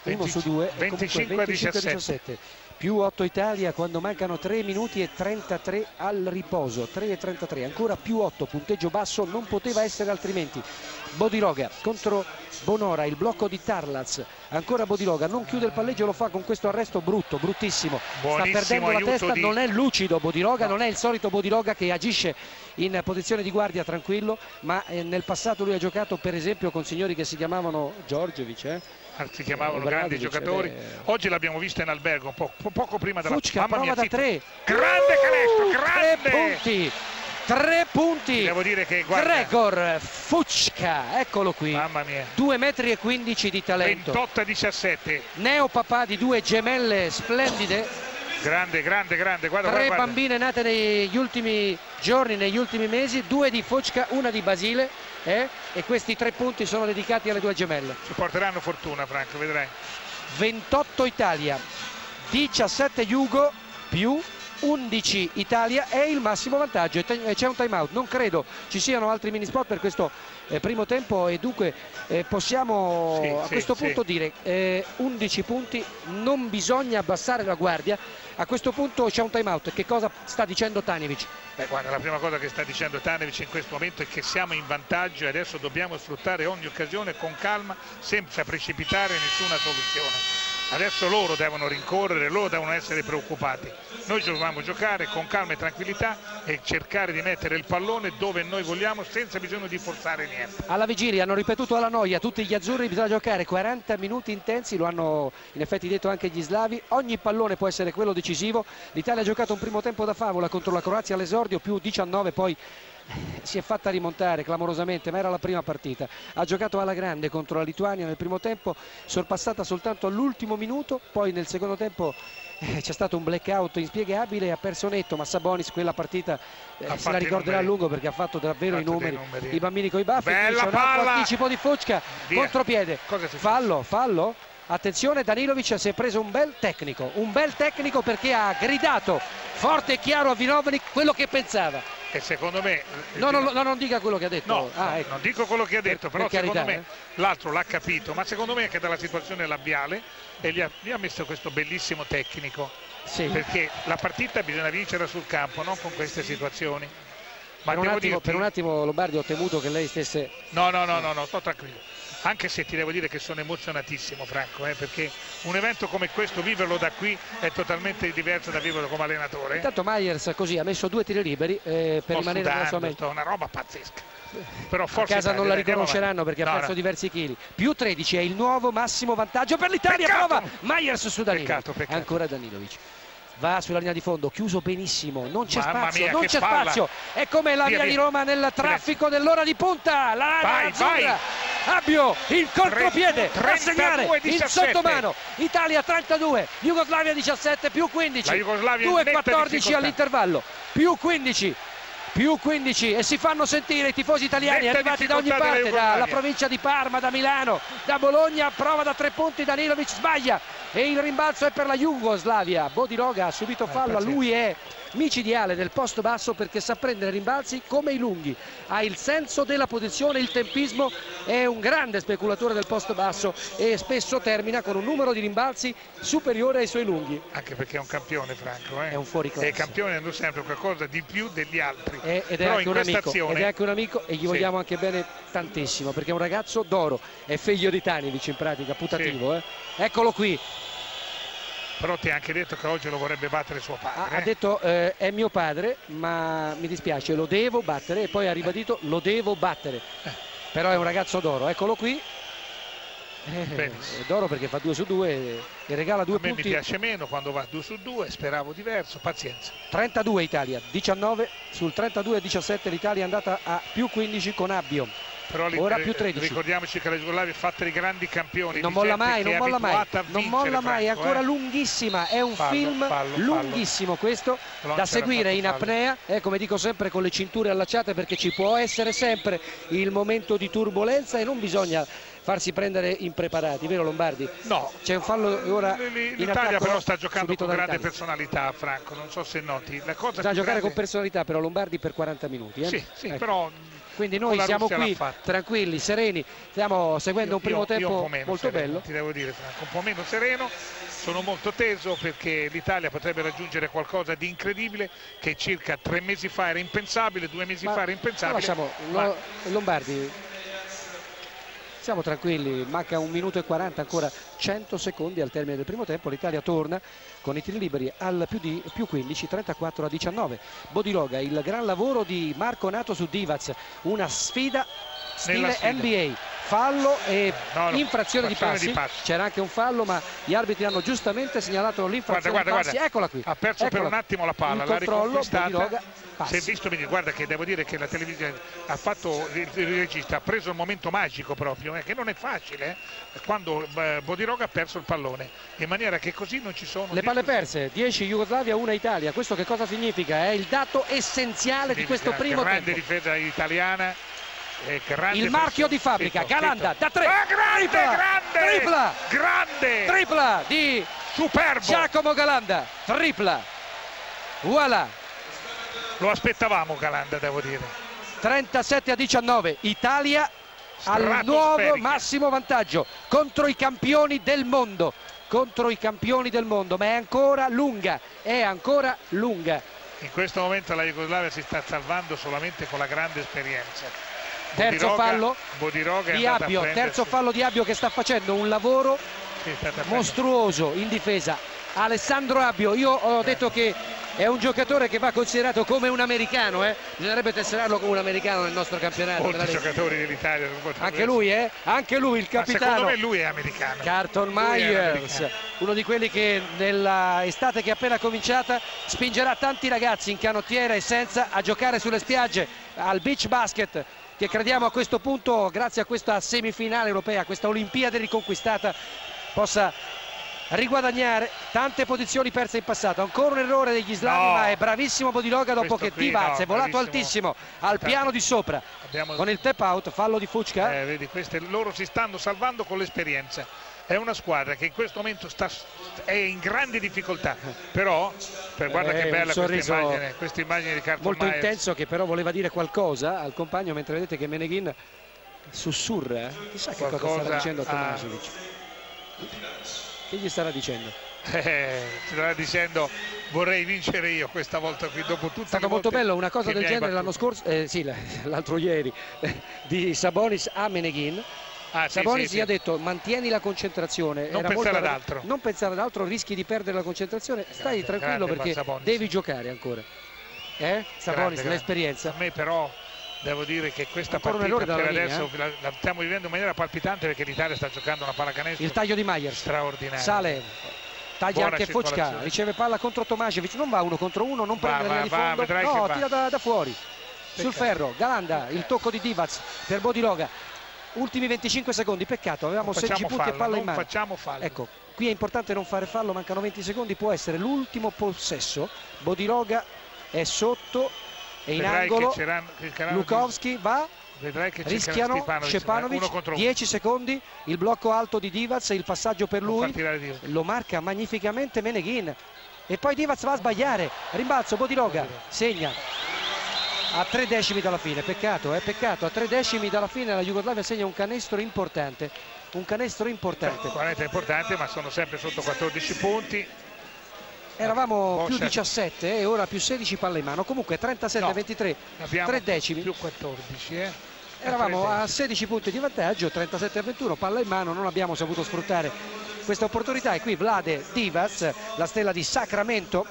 Speaker 1: uno su due,
Speaker 2: venticinque a diciassette.
Speaker 1: Più otto Italia quando mancano tre minuti e trentatré al riposo, tre e trentatré, ancora più otto, punteggio basso, non poteva essere altrimenti. Bodiroga contro Bonora, il blocco di Tarlaz, ancora Bodiroga, non chiude il palleggio, lo fa con questo arresto brutto, bruttissimo.
Speaker 2: Buonissimo,
Speaker 1: sta perdendo la testa,
Speaker 2: di...
Speaker 1: non è lucido Bodiroga,
Speaker 2: no.
Speaker 1: non è il solito Bodiroga che agisce in posizione di guardia tranquillo, ma eh, nel passato lui ha giocato per esempio con signori che si chiamavano Giorgevic, eh?
Speaker 2: si chiamavano
Speaker 1: eh,
Speaker 2: grandi giocatori.
Speaker 1: beh.
Speaker 2: Oggi l'abbiamo vista in albergo un po', po poco prima della
Speaker 1: Fucca prova
Speaker 2: mia,
Speaker 1: da
Speaker 2: zitto.
Speaker 1: tre,
Speaker 2: Grande canestro, grande!
Speaker 1: tre punti, tre punti.
Speaker 2: Devo dire che guarda,
Speaker 1: Gregor Fucca, eccolo qui,
Speaker 2: mamma mia,
Speaker 1: due metri e quindici di talento,
Speaker 2: ventotto a diciassette,
Speaker 1: neopapà di due gemelle splendide,
Speaker 2: grande, grande, grande, guarda,
Speaker 1: tre
Speaker 2: guarda,
Speaker 1: bambine nate negli ultimi giorni, negli ultimi mesi, due di Fucca, una di Basile, eh? E questi tre punti sono dedicati alle due gemelle.
Speaker 2: ci porteranno fortuna, Franco, vedrai.
Speaker 1: ventotto Italia, diciassette Jugo più undici Italia è il massimo vantaggio e c'è un time out. Non credo ci siano altri mini spot per questo eh, primo tempo e dunque eh, possiamo
Speaker 2: sì,
Speaker 1: a
Speaker 2: sì,
Speaker 1: questo
Speaker 2: sì.
Speaker 1: punto dire eh, undici punti, non bisogna abbassare la guardia. A questo punto c'è un time out. Che cosa sta dicendo Tanjevic?
Speaker 2: Beh, guarda, la prima cosa che sta dicendo Tanjevic in questo momento è che siamo in vantaggio e adesso dobbiamo sfruttare ogni occasione con calma, senza precipitare nessuna soluzione. Adesso loro devono rincorrere, loro devono essere preoccupati. Noi dobbiamo giocare con calma e tranquillità e cercare di mettere il pallone dove noi vogliamo senza bisogno di forzare niente.
Speaker 1: Alla vigilia hanno ripetuto alla noia tutti gli azzurri, bisogna giocare quaranta minuti intensi, lo hanno in effetti detto anche gli slavi, ogni pallone può essere quello decisivo. L'Italia ha giocato un primo tempo da favola contro la Croazia all'esordio, più diciannove, poi si è fatta rimontare clamorosamente, ma era la prima partita. Ha giocato alla grande contro la Lituania nel primo tempo, sorpassata soltanto all'ultimo minuto, poi nel secondo tempo eh, c'è stato un blackout inspiegabile, ha perso netto, ma Sabonis quella partita eh, se la ricorderà a lungo perché ha fatto davvero i numeri, numeri, i bambini coi baffi.
Speaker 2: Bella
Speaker 1: un altro anticipo di Fucca, contropiede, fallo, fallo. Attenzione, Danilovic si è preso un bel tecnico, un bel tecnico perché ha gridato forte e chiaro a Vinovnik quello che pensava.
Speaker 2: E secondo me
Speaker 1: no, no, no, non dica quello che ha detto.
Speaker 2: No,
Speaker 1: ah,
Speaker 2: no
Speaker 1: ecco.
Speaker 2: non dico quello che ha detto,
Speaker 1: per,
Speaker 2: però
Speaker 1: per
Speaker 2: secondo
Speaker 1: carità,
Speaker 2: me
Speaker 1: eh?
Speaker 2: l'altro l'ha capito, ma secondo me è che dalla situazione labiale e gli ha, gli ha messo questo bellissimo tecnico,
Speaker 1: sì.
Speaker 2: Perché la partita bisogna vincere sul campo, non con queste situazioni. Ma
Speaker 1: per, un attimo,
Speaker 2: dirti...
Speaker 1: per un attimo Lombardi ho temuto che lei stesse...
Speaker 2: No, no, no, no, no, sto tranquillo. Anche se ti devo dire che sono emozionatissimo, Franco, eh, perché un evento come questo, viverlo da qui è totalmente diverso da viverlo come allenatore.
Speaker 1: Intanto Myers così ha messo due tiri liberi eh, per
Speaker 2: Sto
Speaker 1: rimanere nella sua mente.
Speaker 2: Una roba pazzesca. Però
Speaker 1: a casa
Speaker 2: Italia,
Speaker 1: non la
Speaker 2: dai,
Speaker 1: riconosceranno perché
Speaker 2: no,
Speaker 1: ha perso
Speaker 2: no.
Speaker 1: diversi chili. Più tredici è il nuovo massimo vantaggio per l'Italia. Prova Myers su Danilo.
Speaker 2: Peccato, peccato.
Speaker 1: Ancora Danilovic. Va sulla linea di fondo, chiuso benissimo, non c'è
Speaker 2: Mamma
Speaker 1: spazio,
Speaker 2: mia,
Speaker 1: non c'è spazio. È come la
Speaker 2: via,
Speaker 1: via
Speaker 2: via.
Speaker 1: di Roma nel traffico dell'ora di punta. La
Speaker 2: vai, vai.
Speaker 1: Abbio il contropiede a segnare in sottomano. Italia trentadue, Jugoslavia diciassette, più quindici, due quattordici all'intervallo, più quindici. Più quindici e si fanno sentire i tifosi italiani
Speaker 2: Netta
Speaker 1: arrivati da ogni parte, dalla provincia di Parma, da Milano, da Bologna. Prova da tre punti, Danilovic sbaglia e il rimbalzo è per la Jugoslavia. Bodiroga ha subito fallo, lui è micidiale del posto basso perché sa prendere rimbalzi come i lunghi, ha il senso della posizione, il tempismo, è un grande speculatore del posto basso e spesso termina con un numero di rimbalzi superiore ai suoi lunghi.
Speaker 2: Anche perché è un campione, Franco, eh?
Speaker 1: È un fuoriclasse.
Speaker 2: E i campioni hanno sempre qualcosa di più degli altri.
Speaker 1: È, ed, è anche un amico, ed è anche un amico e gli sì. vogliamo anche bene tantissimo perché è un ragazzo d'oro, è figlio di Tanjevic in pratica, putativo, sì. eh? Eccolo qui.
Speaker 2: Però ti ha anche detto che oggi lo vorrebbe battere suo padre.
Speaker 1: Ha,
Speaker 2: eh?
Speaker 1: ha detto eh, è mio padre, ma mi dispiace, lo devo battere, e poi ha ribadito lo devo battere. Eh. Però è un ragazzo d'oro, eccolo qui. Eh, d'oro perché fa due su due e, e regala due
Speaker 2: A me
Speaker 1: punti.
Speaker 2: Mi piace meno quando va due su due, speravo diverso, pazienza.
Speaker 1: trentadue Italia, diciannove sul trentadue diciassette l'Italia è andata a più quindici con Abbio.
Speaker 2: Però
Speaker 1: ora più tredici.
Speaker 2: Ricordiamoci che la Jugoslavia è fatta di grandi campioni,
Speaker 1: non
Speaker 2: di
Speaker 1: molla mai, non molla mai,
Speaker 2: vincere,
Speaker 1: non molla mai, è
Speaker 2: Franco,
Speaker 1: ancora
Speaker 2: eh?
Speaker 1: lunghissima, è un
Speaker 2: fallo,
Speaker 1: film
Speaker 2: fallo,
Speaker 1: lunghissimo
Speaker 2: fallo.
Speaker 1: questo
Speaker 2: Non
Speaker 1: da seguire in
Speaker 2: fallo.
Speaker 1: apnea, eh, come dico sempre con le cinture allacciate perché ci può essere sempre il momento di turbolenza e non bisogna farsi prendere impreparati, vero Lombardi?
Speaker 2: No,
Speaker 1: c'è un fallo ora.
Speaker 2: L'Italia però sta giocando con grande personalità, Franco, non so se noti. La cosa
Speaker 1: sta a giocare
Speaker 2: grande...
Speaker 1: con personalità però Lombardi per quaranta minuti. Eh?
Speaker 2: Sì, sì,
Speaker 1: ecco.
Speaker 2: però
Speaker 1: Quindi noi siamo qui tranquilli, sereni, stiamo seguendo
Speaker 2: io,
Speaker 1: un primo
Speaker 2: io,
Speaker 1: tempo
Speaker 2: io un po
Speaker 1: molto
Speaker 2: sereno,
Speaker 1: bello.
Speaker 2: Ti devo dire, Franco, un po' meno sereno. Sono molto teso perché l'Italia potrebbe raggiungere qualcosa di incredibile che circa tre mesi fa era impensabile, due mesi
Speaker 1: ma,
Speaker 2: fa era impensabile.
Speaker 1: Lasciamo,
Speaker 2: ma...
Speaker 1: lo, Lombardi, siamo tranquilli, manca un minuto e quaranta, ancora cento secondi al termine del primo tempo. L'Italia torna con i tiri liberi al più, di, più quindici, trentaquattro a diciannove. Bodiroga, il gran lavoro di Marco Nato su Divac, una sfida stile N B A, fallo e no, no, infrazione di passi, passi. C'era anche un fallo, ma gli arbitri hanno giustamente segnalato l'infrazione di passi. Guarda. Eccola qui,
Speaker 2: ha perso
Speaker 1: eccola.
Speaker 2: per un attimo la palla, l'ha riconquistata. Si è visto, guarda che devo dire che la televisione ha fatto, il, il regista ha preso il momento magico proprio, eh, che non è facile, eh, quando eh, Bodiroga ha perso il pallone, in maniera che così non ci sono...
Speaker 1: Le palle perse, dieci Jugoslavia, una Italia. Questo che cosa significa? È il dato essenziale di questo primo
Speaker 2: grande
Speaker 1: tempo.
Speaker 2: Difesa italiana.
Speaker 1: Il marchio di fabbrica,
Speaker 2: zitto,
Speaker 1: Galanda
Speaker 2: zitto.
Speaker 1: da tre,
Speaker 2: ah, grande,
Speaker 1: tripla,
Speaker 2: grande,
Speaker 1: tripla,
Speaker 2: grande,
Speaker 1: tripla di
Speaker 2: superbo
Speaker 1: Giacomo Galanda, tripla, voilà.
Speaker 2: Lo aspettavamo Galanda, devo dire.
Speaker 1: trentasette a diciannove, Italia al nuovo massimo vantaggio contro i campioni del mondo, contro i campioni del mondo, ma è ancora lunga, è ancora lunga.
Speaker 2: In questo momento la Jugoslavia si sta salvando solamente con la grande esperienza.
Speaker 1: Terzo
Speaker 2: Bodiroga,
Speaker 1: fallo
Speaker 2: Bodiroga
Speaker 1: di Abbio, terzo fallo di Abbio che sta facendo un lavoro sì, mostruoso in difesa. Alessandro Abbio, io ho eh. detto che è un giocatore che va considerato come un americano, eh? Bisognerebbe tesserarlo come un americano nel nostro campionato.
Speaker 2: Molti giocatori dell'Italia.
Speaker 1: Anche lui, eh? Anche lui, il capitano.
Speaker 2: Ma secondo me lui è americano.
Speaker 1: Carlton Myers, uno di quelli che nella estate che è appena cominciata spingerà tanti ragazzi in canottiera e senza a giocare sulle spiagge, al beach basket, che crediamo a questo punto, grazie a questa semifinale europea, a questa Olimpiade riconquistata, possa riguadagnare tante posizioni perse in passato. Ancora un errore degli slavi, no, ma è bravissimo Bodiroga dopo che Divac no, è volato altissimo al piano di sopra. Abbiamo... con il tap out, fallo di Fucka.
Speaker 2: Eh, vedi, queste, loro si stanno salvando con l'esperienza. È una squadra che in questo momento sta, è in grandi difficoltà, però per, guarda eh, che bella questa immagine, questa immagine di Carlton
Speaker 1: molto
Speaker 2: Myers.
Speaker 1: Intenso, che però voleva dire qualcosa al compagno, mentre vedete che Meneghin sussurra, chissà che qualcosa, cosa starà dicendo a Tomasevic. Che gli starà dicendo?
Speaker 2: Eh, starà dicendo vorrei vincere io questa volta qui dopo tutte. È
Speaker 1: stato molto bello una cosa del genere l'anno scorso, eh, sì, l'altro ieri, eh, di Sabonis a Meneghin. Ah, Sabonis sì, gli sì. ha detto mantieni la concentrazione,
Speaker 2: non
Speaker 1: Era
Speaker 2: pensare ad altro,
Speaker 1: non pensare ad altro, rischi di perdere la concentrazione, stai grande, tranquillo grande, perché devi giocare ancora, eh? Sabonis, l'esperienza.
Speaker 2: A me però devo dire che questa Ancora partita per linea, adesso eh? la, la stiamo vivendo in maniera palpitante, perché l'Italia sta giocando una pallacanestro.
Speaker 1: Il taglio di Myers
Speaker 2: straordinario,
Speaker 1: sale, taglia Buona anche Fucka, riceve palla contro Tomasevic, non va uno contro uno, non prende la linea di fondo, va, no, tira da, da fuori. Peccato. Sul ferro, Galanda, il tocco di Divac per Bodiroga. Ultimi venticinque secondi, peccato, avevamo sedici punti fallo, e palla in mano.
Speaker 2: Facciamo fallo.
Speaker 1: Ecco, qui è importante non fare fallo, mancano venti secondi, può essere l'ultimo possesso. Bodiroga è sotto e in
Speaker 2: Vedrai
Speaker 1: angolo.
Speaker 2: Che
Speaker 1: Lukovski va,
Speaker 2: Vedrai che
Speaker 1: rischiano Stepanovic, dieci secondi, il blocco alto di Divac, il passaggio per lui, lo marca magnificamente Meneghin. E poi Divac va a sbagliare, rimbalzo, Bodiroga segna. A tre decimi dalla fine, peccato, eh, peccato, a tre decimi dalla fine la Jugoslavia segna un canestro importante, un canestro importante.
Speaker 2: quaranta importante, ma sono sempre sotto quattordici punti.
Speaker 1: Eravamo Boscia. più diciassette e ora più sedici palle in mano, comunque trentasette a ventitré, tre decimi.
Speaker 2: Più quattordici, eh.
Speaker 1: Eravamo a sedici punti di vantaggio, trentasette a ventuno, palla in mano, non abbiamo saputo sfruttare questa opportunità e qui Vlade Divac, la stella di Sacramento.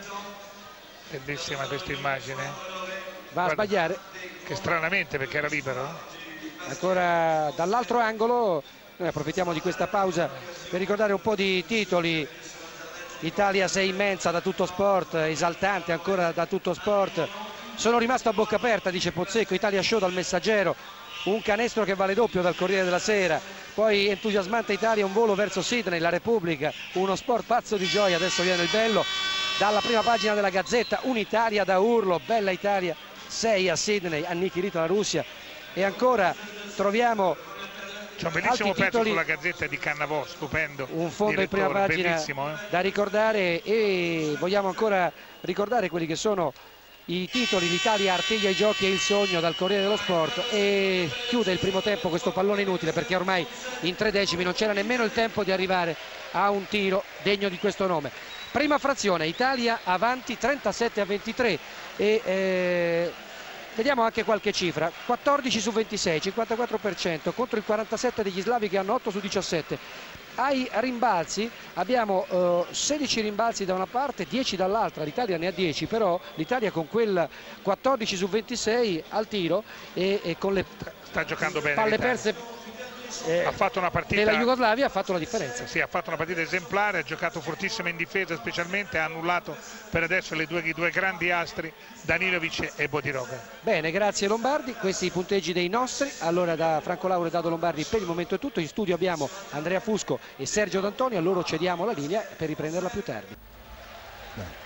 Speaker 2: Bellissima questa immagine.
Speaker 1: Va a sbagliare,
Speaker 2: che stranamente, perché era libero.
Speaker 1: Ancora dall'altro angolo. Noi approfittiamo di questa pausa per ricordare un po' di titoli. Italia sei immensa da tutto sport, esaltante ancora da tutto sport. Sono rimasto a bocca aperta, dice Pozzecco. Italia Show dal Messaggero, un canestro che vale doppio dal Corriere della Sera. Poi entusiasmante Italia, un volo verso Sydney, la Repubblica, uno sport pazzo di gioia. Adesso viene il bello dalla prima pagina della Gazzetta, un'Italia da urlo, bella Italia. sei a Sydney, annichilita la Russia. E ancora troviamo
Speaker 2: c'è un bellissimo pezzo sulla Gazzetta di Cannavò, stupendo,
Speaker 1: un fondo in prima pagina
Speaker 2: eh?
Speaker 1: da ricordare. E vogliamo ancora ricordare quelli che sono i titoli, l'Italia artiglia i giochi e il sogno dal Corriere dello Sport, e chiude il primo tempo questo pallone inutile, perché ormai in tre decimi non c'era nemmeno il tempo di arrivare a un tiro degno di questo nome. Prima frazione, Italia avanti trentasette a ventitré e eh, vediamo anche qualche cifra: quattordici su ventisei, cinquantaquattro per cento contro il quarantasette degli slavi che hanno otto su diciassette. Ai rimbalzi abbiamo eh, sedici rimbalzi da una parte, dieci dall'altra, l'Italia ne ha dieci, però l'Italia con quel quattordici su ventisei al tiro e, e con le
Speaker 2: sta giocando bene,
Speaker 1: palle perse eh,
Speaker 2: ha fatto una partita
Speaker 1: della Jugoslavia, ha fatto la differenza.
Speaker 2: Sì, ha fatto una partita esemplare, ha giocato fortissimo in difesa, specialmente ha annullato per adesso le due, i due grandi astri, Danilovic e Bodiroga.
Speaker 1: Bene, grazie Lombardi, questi i punteggi dei nostri. Allora da Franco Lauro e Dado Lombardi per il momento è tutto. In studio abbiamo Andrea Fusco e Sergio D'Antonio, a loro cediamo la linea per riprenderla più tardi. Bene.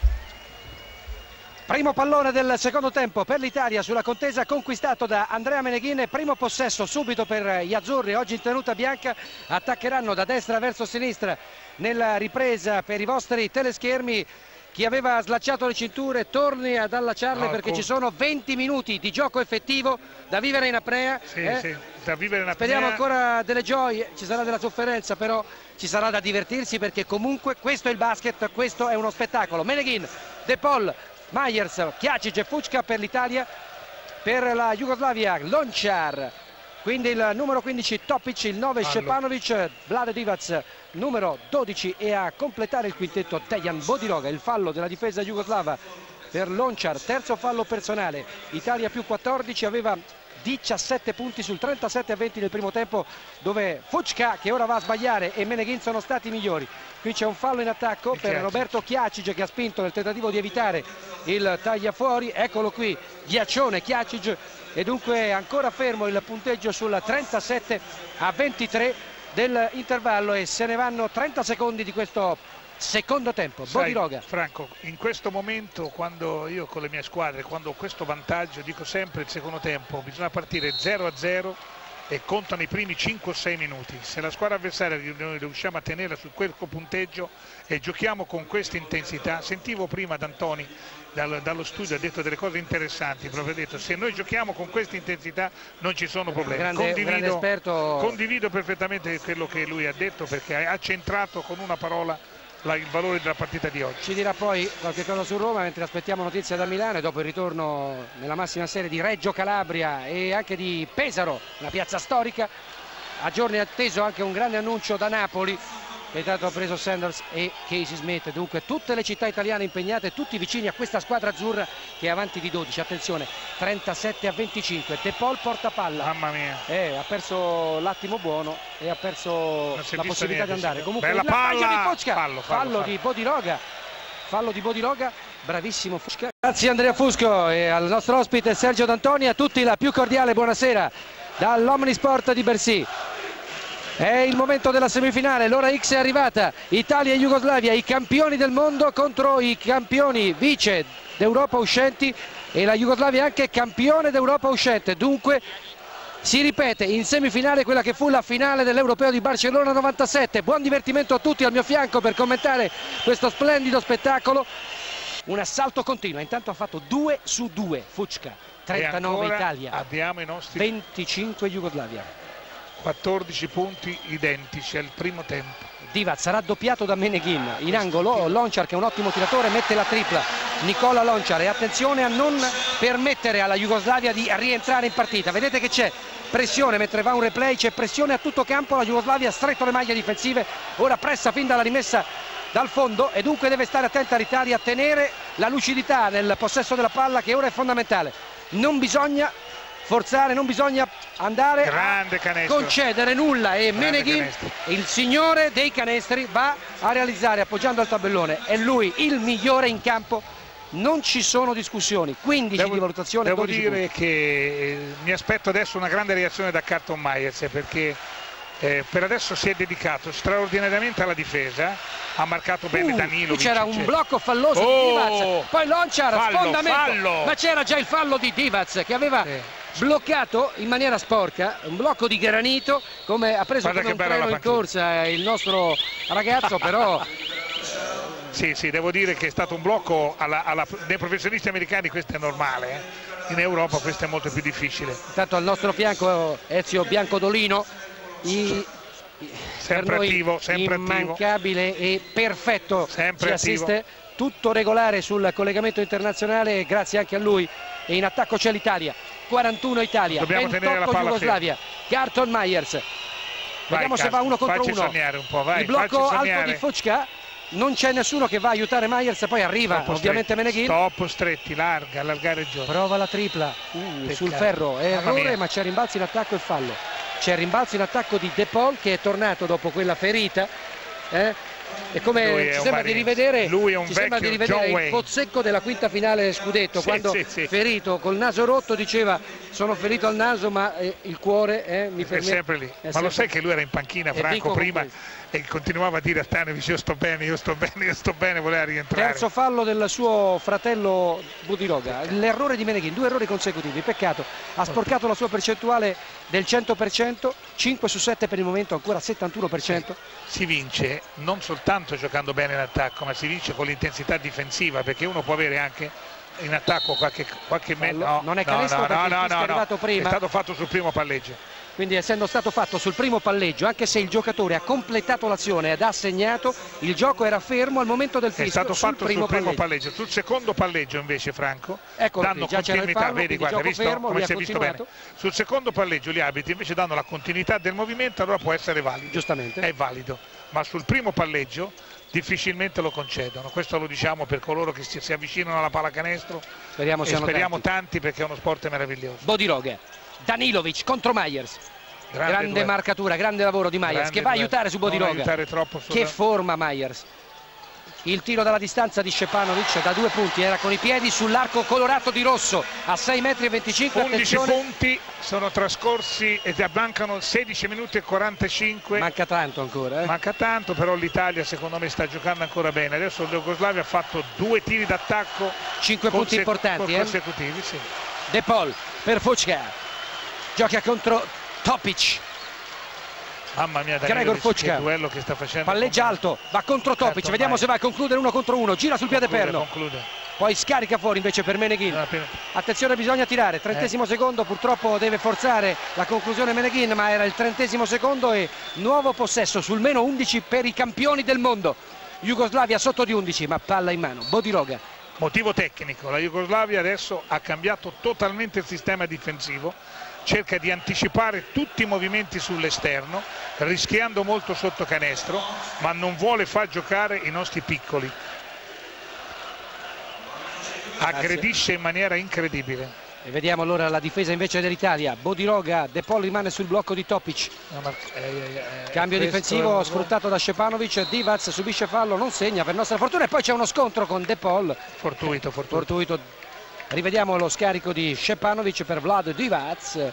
Speaker 1: Primo pallone del secondo tempo per l'Italia sulla contesa, conquistato da Andrea Meneghin. Primo possesso subito per gli azzurri, oggi in tenuta bianca. Attaccheranno da destra verso sinistra nella ripresa per i vostri teleschermi. Chi aveva slacciato le cinture torni ad allacciarle, oh, perché con... ci sono venti minuti di gioco effettivo da vivere in apnea.
Speaker 2: Sì,
Speaker 1: eh?
Speaker 2: sì, da vivere in apnea.
Speaker 1: Speriamo ancora delle gioie, ci sarà della sofferenza, però ci sarà da divertirsi, perché comunque questo è il basket, questo è uno spettacolo. Meneghin, De Paul, Majers, Kjačić e Fučka per l'Italia. Per la Jugoslavia Lončar, quindi il numero quindici Topic, il nove Šćepanović, Vlade Divac numero dodici, e a completare il quintetto Dejan Bodiroga. Il fallo della difesa jugoslava per Lončar, terzo fallo personale. Italia più quattordici, aveva diciassette punti sul trentasette a venti nel primo tempo, dove Fučka, che ora va a sbagliare, e Meneghin sono stati migliori. Qui c'è un fallo in attacco per
Speaker 2: Kjačić.
Speaker 1: Roberto Kjačić, che ha spinto nel tentativo di evitare il tagliafuori. Eccolo qui, ghiaccione Kjačić, e dunque ancora fermo il punteggio sul trentasette a ventitré dell'intervallo, e se ne vanno trenta secondi di questo secondo tempo.
Speaker 2: Sai,
Speaker 1: Bodiroga.
Speaker 2: Franco, in questo momento, quando io con le mie squadre, quando ho questo vantaggio, dico sempre il secondo tempo bisogna partire zero a zero e contano i primi cinque o sei minuti. Se la squadra avversaria noi riusciamo a tenerla su quel punteggio e giochiamo con questa intensità. Sentivo prima D'Antoni dal, dallo studio, ha detto delle cose interessanti, proprio ha detto: se noi giochiamo con questa intensità non ci sono problemi.
Speaker 1: Grande,
Speaker 2: condivido,
Speaker 1: grande esperto.
Speaker 2: condivido perfettamente quello che lui ha detto, perché ha centrato con una parola La, il valore della partita di oggi.
Speaker 1: Ci dirà poi qualche cosa su Roma, mentre aspettiamo notizie da Milano, e dopo il ritorno nella massima serie di Reggio Calabria e anche di Pesaro, una piazza storica. A giorni atteso anche un grande annuncio da Napoli, che intanto ha preso Sanders e Casey Smith. Dunque tutte le città italiane impegnate, tutti vicini a questa squadra azzurra che è avanti di dodici. Attenzione, trentasette a venticinque. De Paul porta palla.
Speaker 2: Mamma mia.
Speaker 1: Eh, ha perso l'attimo buono e ha perso la possibilità
Speaker 2: niente,
Speaker 1: di andare.
Speaker 2: sì.
Speaker 1: Comunque
Speaker 2: Bella
Speaker 1: il
Speaker 2: palla.
Speaker 1: Di Fučka.
Speaker 2: Fallo, fallo,
Speaker 1: fallo,
Speaker 2: fallo
Speaker 1: di Bodiroga. Fallo di Bodiroga, bravissimo Fučka. Grazie Andrea Fusco, e al nostro ospite Sergio D'Antonio. A tutti la più cordiale buonasera dall'Omnisport di Bercy. È il momento della semifinale, l'ora X è arrivata. Italia e Jugoslavia, i campioni del mondo contro i campioni vice d'Europa uscenti, e la Jugoslavia anche campione d'Europa uscente. Dunque si ripete in semifinale quella che fu la finale dell'Europeo di Barcellona novantasette. Buon divertimento a tutti al mio fianco per commentare questo splendido spettacolo. Un assalto continuo, intanto ha fatto due su due Fučka, trentanove Italia,
Speaker 2: abbiamo i nostri
Speaker 1: venticinque Jugoslavia.
Speaker 2: quattordici punti identici al primo tempo.
Speaker 1: Divac raddoppiato da Meneghin in angolo. Lončar, che è un ottimo tiratore, mette la tripla. Nicola Lončar, e attenzione a non permettere alla Jugoslavia di rientrare in partita. Vedete che c'è pressione mentre va un replay, c'è pressione a tutto campo. La Jugoslavia ha stretto le maglie difensive, ora pressa fin dalla rimessa dal fondo, e dunque deve stare attenta l'Italia a tenere la lucidità nel possesso della palla, che ora è fondamentale. Non bisogna forzare, non bisogna andare
Speaker 2: Grande
Speaker 1: a concedere nulla, e
Speaker 2: Grande
Speaker 1: Meneghin,
Speaker 2: canestro.
Speaker 1: il signore dei canestri, va a realizzare appoggiando al tabellone. È lui il migliore in campo, non ci sono discussioni. Quindici
Speaker 2: devo,
Speaker 1: di valutazione,
Speaker 2: devo
Speaker 1: dodici
Speaker 2: dire
Speaker 1: punti.
Speaker 2: che eh, mi aspetto adesso una grande reazione da Carlton Majers, perché eh, per adesso si è dedicato straordinariamente alla difesa, ha marcato bene
Speaker 1: uh,
Speaker 2: Danilovic.
Speaker 1: C'era un blocco falloso
Speaker 2: oh,
Speaker 1: di Divac, poi Lončar,
Speaker 2: fallo,
Speaker 1: sfondamento,
Speaker 2: fallo.
Speaker 1: ma c'era già il fallo di Divac, che aveva
Speaker 2: sì.
Speaker 1: bloccato in maniera sporca, un blocco di granito, come ha preso
Speaker 2: Guarda
Speaker 1: come
Speaker 2: che
Speaker 1: un treno in corsa il nostro ragazzo, però
Speaker 2: Sì, sì, devo dire che è stato un blocco alla, alla, dei professionisti americani, questo è normale, eh? In Europa questo è molto più difficile.
Speaker 1: Intanto al nostro fianco Ezio Biancodolino, i,
Speaker 2: sempre attivo, sempre
Speaker 1: immancabile
Speaker 2: attivo.
Speaker 1: E perfetto,
Speaker 2: sempre
Speaker 1: ci
Speaker 2: attivo.
Speaker 1: assiste, tutto regolare sul collegamento internazionale, grazie anche a lui. E in attacco c'è l'Italia, quarantuno Italia,
Speaker 2: dobbiamo tenere la palla
Speaker 1: Jugoslavia, Carlton Myers.
Speaker 2: Vai,
Speaker 1: vediamo se va uno contro
Speaker 2: facci
Speaker 1: uno.
Speaker 2: sognare un po', vai,
Speaker 1: il blocco alto
Speaker 2: sognare.
Speaker 1: di Fučka, non c'è nessuno che va a aiutare Myers, poi arriva
Speaker 2: Troppo
Speaker 1: ovviamente
Speaker 2: stretti.
Speaker 1: Meneghin.
Speaker 2: Troppo stretti, larga, allargare il gioco.
Speaker 1: Prova la tripla uh, sul ferro, è errore, ma c'è rimbalzo in attacco e fallo. C'è rimbalzo in attacco di De Paul che è tornato dopo quella ferita. Eh? E come ci sembra di rivedere,
Speaker 2: lui è un
Speaker 1: ci sembra di
Speaker 2: vecchio
Speaker 1: rivedere
Speaker 2: John
Speaker 1: il Pozzecco della quinta finale scudetto,
Speaker 2: sì,
Speaker 1: quando
Speaker 2: sì, sì.
Speaker 1: ferito col naso rotto diceva sono ferito al naso ma eh, il cuore eh, mi permette.
Speaker 2: È sempre lì,
Speaker 1: è
Speaker 2: ma
Speaker 1: sempre...
Speaker 2: lo sai che lui era in panchina, Franco, prima, e continuava a dire a Stanovic io sto bene, io sto bene, io sto bene, voleva rientrare.
Speaker 1: Terzo fallo del suo fratello Bodiroga, l'errore di Meneghin, due errori consecutivi, peccato, ha sporcato la sua percentuale del cento per cento, cinque su sette per il momento, ancora settantuno per cento.
Speaker 2: Si vince non soltanto giocando bene in attacco, ma si vince con l'intensità difensiva, perché uno può avere anche in attacco qualche, qualche me... no,
Speaker 1: non è canestro,
Speaker 2: no,
Speaker 1: perché
Speaker 2: no,
Speaker 1: il
Speaker 2: no,
Speaker 1: è arrivato
Speaker 2: no.
Speaker 1: prima.
Speaker 2: È stato fatto sul primo palleggio.
Speaker 1: Quindi essendo stato fatto sul primo palleggio, anche se il giocatore ha completato l'azione ed ha segnato, il gioco era fermo al momento del fischio.
Speaker 2: È stato
Speaker 1: sul
Speaker 2: fatto
Speaker 1: primo
Speaker 2: sul primo
Speaker 1: palleggio.
Speaker 2: palleggio. Sul secondo palleggio invece, Franco,
Speaker 1: Eccolo
Speaker 2: danno
Speaker 1: qui, già
Speaker 2: continuità,
Speaker 1: fallo,
Speaker 2: vedi, guarda, visto
Speaker 1: fermo,
Speaker 2: come si è visto bene. Sul secondo palleggio gli arbitri invece danno la continuità del movimento, allora può essere valido.
Speaker 1: Giustamente.
Speaker 2: È valido, ma sul primo palleggio difficilmente lo concedono. Questo lo diciamo per coloro che si, si avvicinano alla pallacanestro.
Speaker 1: Speriamo
Speaker 2: e
Speaker 1: siano
Speaker 2: speriamo
Speaker 1: tanti.
Speaker 2: tanti, perché è uno sport meraviglioso.
Speaker 1: Bodiroga, Danilovic contro Myers.
Speaker 2: Grande,
Speaker 1: grande marcatura, grande lavoro di Myers,
Speaker 2: grande
Speaker 1: che va a aiutare su Bodiroga. Che forma Myers. Il tiro dalla distanza di Šćepanović da due punti, era con i piedi sull'arco colorato di rosso a sei metri e venticinque.
Speaker 2: undici
Speaker 1: attenzione.
Speaker 2: punti sono trascorsi e mancano sedici minuti e quarantacinque.
Speaker 1: Manca tanto ancora. Eh?
Speaker 2: Manca tanto, però l'Italia secondo me sta giocando ancora bene. Adesso il Jugoslavia ha fatto due tiri d'attacco.
Speaker 1: cinque punti importanti. Eh?
Speaker 2: Consecutivi, sì.
Speaker 1: De Paul per Fučka. Gioca contro Topic.
Speaker 2: Mamma mia,
Speaker 1: Gregor Fučka,
Speaker 2: duello che sta facendo.
Speaker 1: Palleggia alto, va contro Topic,
Speaker 2: Certo,
Speaker 1: vediamo
Speaker 2: mai.
Speaker 1: se va a concludere uno contro uno, gira sul
Speaker 2: Conclude,
Speaker 1: piede perno,
Speaker 2: conclude.
Speaker 1: poi scarica fuori invece per Meneghin. Attenzione, bisogna tirare, trentesimo eh. secondo, purtroppo deve forzare la conclusione Meneghin, ma era il trentesimo secondo e nuovo possesso sul meno undici per i campioni del mondo. Jugoslavia sotto di undici, ma palla in mano, Bodiroga.
Speaker 2: Motivo tecnico, la Jugoslavia adesso ha cambiato totalmente il sistema difensivo, cerca di anticipare tutti i movimenti sull'esterno, rischiando molto sotto canestro, ma non vuole far giocare i nostri piccoli. Aggredisce in maniera incredibile.
Speaker 1: E vediamo allora la difesa invece dell'Italia. Bodiroga, De Paul rimane sul blocco di Topic. Cambio difensivo sfruttato da Šćepanović, Divac subisce fallo, non segna per nostra fortuna, e poi c'è uno scontro con De Paul.
Speaker 2: Fortuito, fortuito.
Speaker 1: fortuito. Rivediamo lo scarico di Šćepanović per Vlad Divac.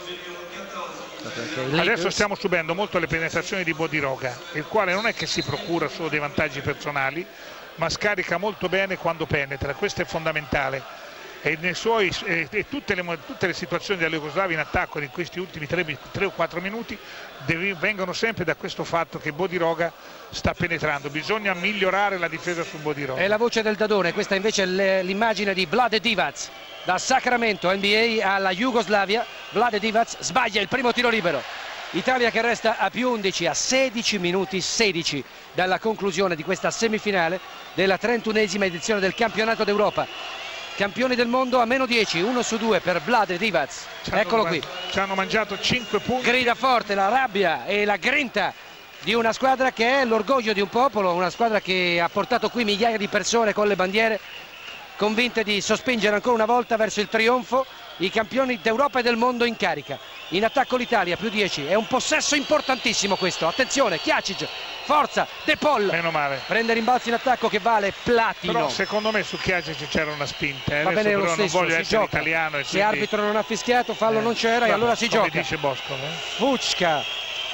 Speaker 2: Adesso stiamo subendo molto le penetrazioni di Bodiroga, il quale non è che si procura solo dei vantaggi personali, ma scarica molto bene quando penetra. Questo è fondamentale. E, nei suoi, e, e tutte, le, tutte le situazioni della Jugoslavia in attacco in questi ultimi tre o quattro minuti devi, vengono sempre da questo fatto che Bodiroga sta penetrando. Bisogna migliorare la difesa su Bodiroga.
Speaker 1: È la voce del Dadone, questa invece è l'immagine di Vlade Divac da Sacramento, N B A alla Jugoslavia. Vlade Divac sbaglia il primo tiro libero. Italia che resta a più undici, a sedici minuti sedici dalla conclusione di questa semifinale della trentunesima edizione del campionato d'Europa. Campioni del mondo a meno dieci, uno su due per Vlade Divac. Eccolo qui.
Speaker 2: Ci hanno mangiato cinque punti.
Speaker 1: Grida forte la rabbia e la grinta di una squadra che è l'orgoglio di un popolo, una squadra che ha portato qui migliaia di persone con le bandiere, convinte di sospingere ancora una volta verso il trionfo i campioni d'Europa e del mondo in carica. In attacco l'Italia, più dieci, è un possesso importantissimo questo. Attenzione, Kjačić, forza, De Paul.
Speaker 2: Meno male.
Speaker 1: Prende rimbalzi in attacco che vale platino.
Speaker 2: Però secondo me su Kjačić c'era una spinta. Eh.
Speaker 1: Va bene lo stesso,
Speaker 2: non voglio
Speaker 1: si
Speaker 2: essere
Speaker 1: gioca.
Speaker 2: italiano. E
Speaker 1: Se
Speaker 2: quindi...
Speaker 1: arbitro non ha fischiato, fallo eh, non c'era, e allora si
Speaker 2: come
Speaker 1: gioca.
Speaker 2: dice Bosco. Eh.
Speaker 1: Fučka.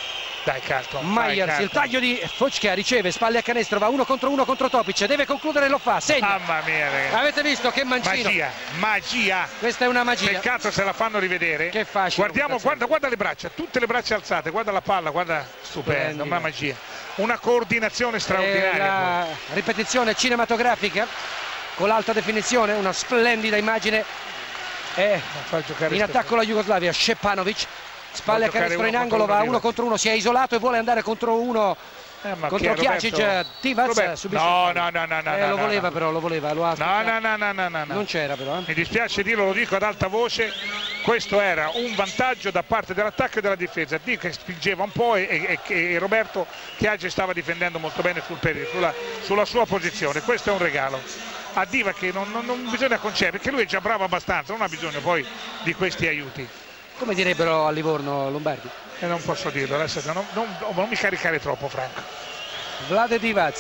Speaker 2: Dai Carlton.
Speaker 1: Myers, il taglio di Fuchka, riceve, spalle a canestro, va uno contro uno contro Topic, deve concludere e lo fa, segna.
Speaker 2: Mamma mia, ragazzi.
Speaker 1: Avete visto che mancino?
Speaker 2: Magia, magia.
Speaker 1: Questa è una magia.
Speaker 2: Peccato se la fanno rivedere.
Speaker 1: Che facile.
Speaker 2: Guardiamo, guarda, guarda le braccia, tutte le braccia alzate, guarda la palla, guarda, stupendo, ma magia. Una coordinazione straordinaria.
Speaker 1: La ripetizione cinematografica con l'alta definizione, una splendida immagine. Eh, in attacco la Jugoslavia, Šćepanović. Spalle a canestro in angolo, va uno contro uno, si è isolato e vuole andare contro uno, eh, contro Kjačić. Divac subisce.
Speaker 2: No, no, no, no, no,
Speaker 1: eh, lo
Speaker 2: no,
Speaker 1: voleva
Speaker 2: no.
Speaker 1: però, lo voleva, lo ha
Speaker 2: no, no, no, no, no, no, no.
Speaker 1: Non c'era però. Eh.
Speaker 2: Mi dispiace dirlo, lo dico ad alta voce, questo era un vantaggio da parte dell'attacco e della difesa. Dico che spingeva un po' e, e, e Roberto Kjačić stava difendendo molto bene sul perimetro, sulla, sulla sua posizione. Questo è un regalo a Divac che non, non, non bisogna concedere, perché lui è già bravo abbastanza, non ha bisogno poi di questi aiuti.
Speaker 1: Come direbbero a Livorno Lombardi?
Speaker 2: E non posso dirlo, adesso non, non, non mi caricare troppo, Franco.
Speaker 1: Vlade Divac.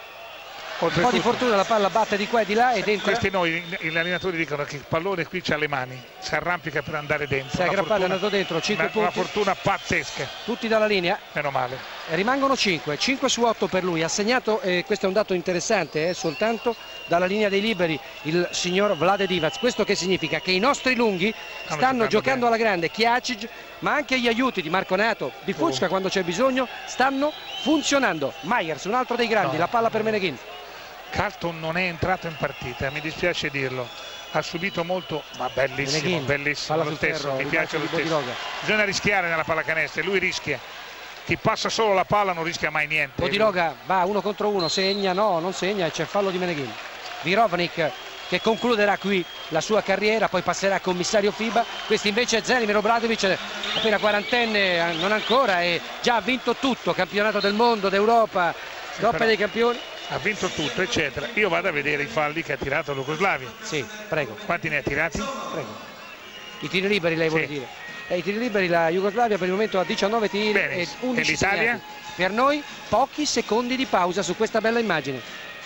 Speaker 1: Un po' di fortuna, la palla batte di qua e di là e dentro.
Speaker 2: Questi noi, gli allenatori dicono che il pallone qui c'ha le mani, si arrampica per andare dentro.
Speaker 1: Si è aggrappato, è andato dentro, cinque
Speaker 2: una,
Speaker 1: punti.
Speaker 2: Una fortuna pazzesca.
Speaker 1: Tutti dalla linea.
Speaker 2: Meno male.
Speaker 1: E rimangono cinque, cinque su otto per lui. Ha segnato, eh, questo è un dato interessante, eh, soltanto dalla linea dei liberi il signor Vlade Divac. Questo che significa? Che i nostri lunghi stanno, stanno giocando bene. Alla grande, Kjačić, ma anche gli aiuti di Marco Nato, di Fuchka oh. quando c'è bisogno, stanno funzionando. Myers, un altro dei grandi, no. La palla per Meneghin.
Speaker 2: Carlton non è entrato in partita, mi dispiace dirlo, ha subito molto, ma bellissimo,
Speaker 1: Meneghin,
Speaker 2: bellissimo lo stesso,
Speaker 1: ferro,
Speaker 2: mi piace lo stesso. Bisogna rischiare nella pallacanestro, lui rischia, chi passa solo la palla non rischia mai niente.
Speaker 1: Bodiroga va uno contro uno, segna, no, non segna e c'è fallo di Meneghin. Virovnik che concluderà qui la sua carriera, poi passerà a commissario FIBA. Questo invece è Zelimir Obradovic, appena quarantenne, non ancora, e già ha vinto tutto, campionato del mondo, d'Europa,
Speaker 2: sì,
Speaker 1: Coppa dei Campioni.
Speaker 2: Ha vinto tutto, eccetera. Io vado a vedere i falli che ha tirato la Jugoslavia.
Speaker 1: Sì, prego.
Speaker 2: Quanti ne ha tirati?
Speaker 1: Prego. I tiri liberi lei vuole
Speaker 2: sì.
Speaker 1: dire? E i tiri liberi la Jugoslavia per il momento ha diciannove tiri. Bene. E undici
Speaker 2: e l'Italia?
Speaker 1: Segnati. Per noi pochi secondi di pausa su questa bella immagine.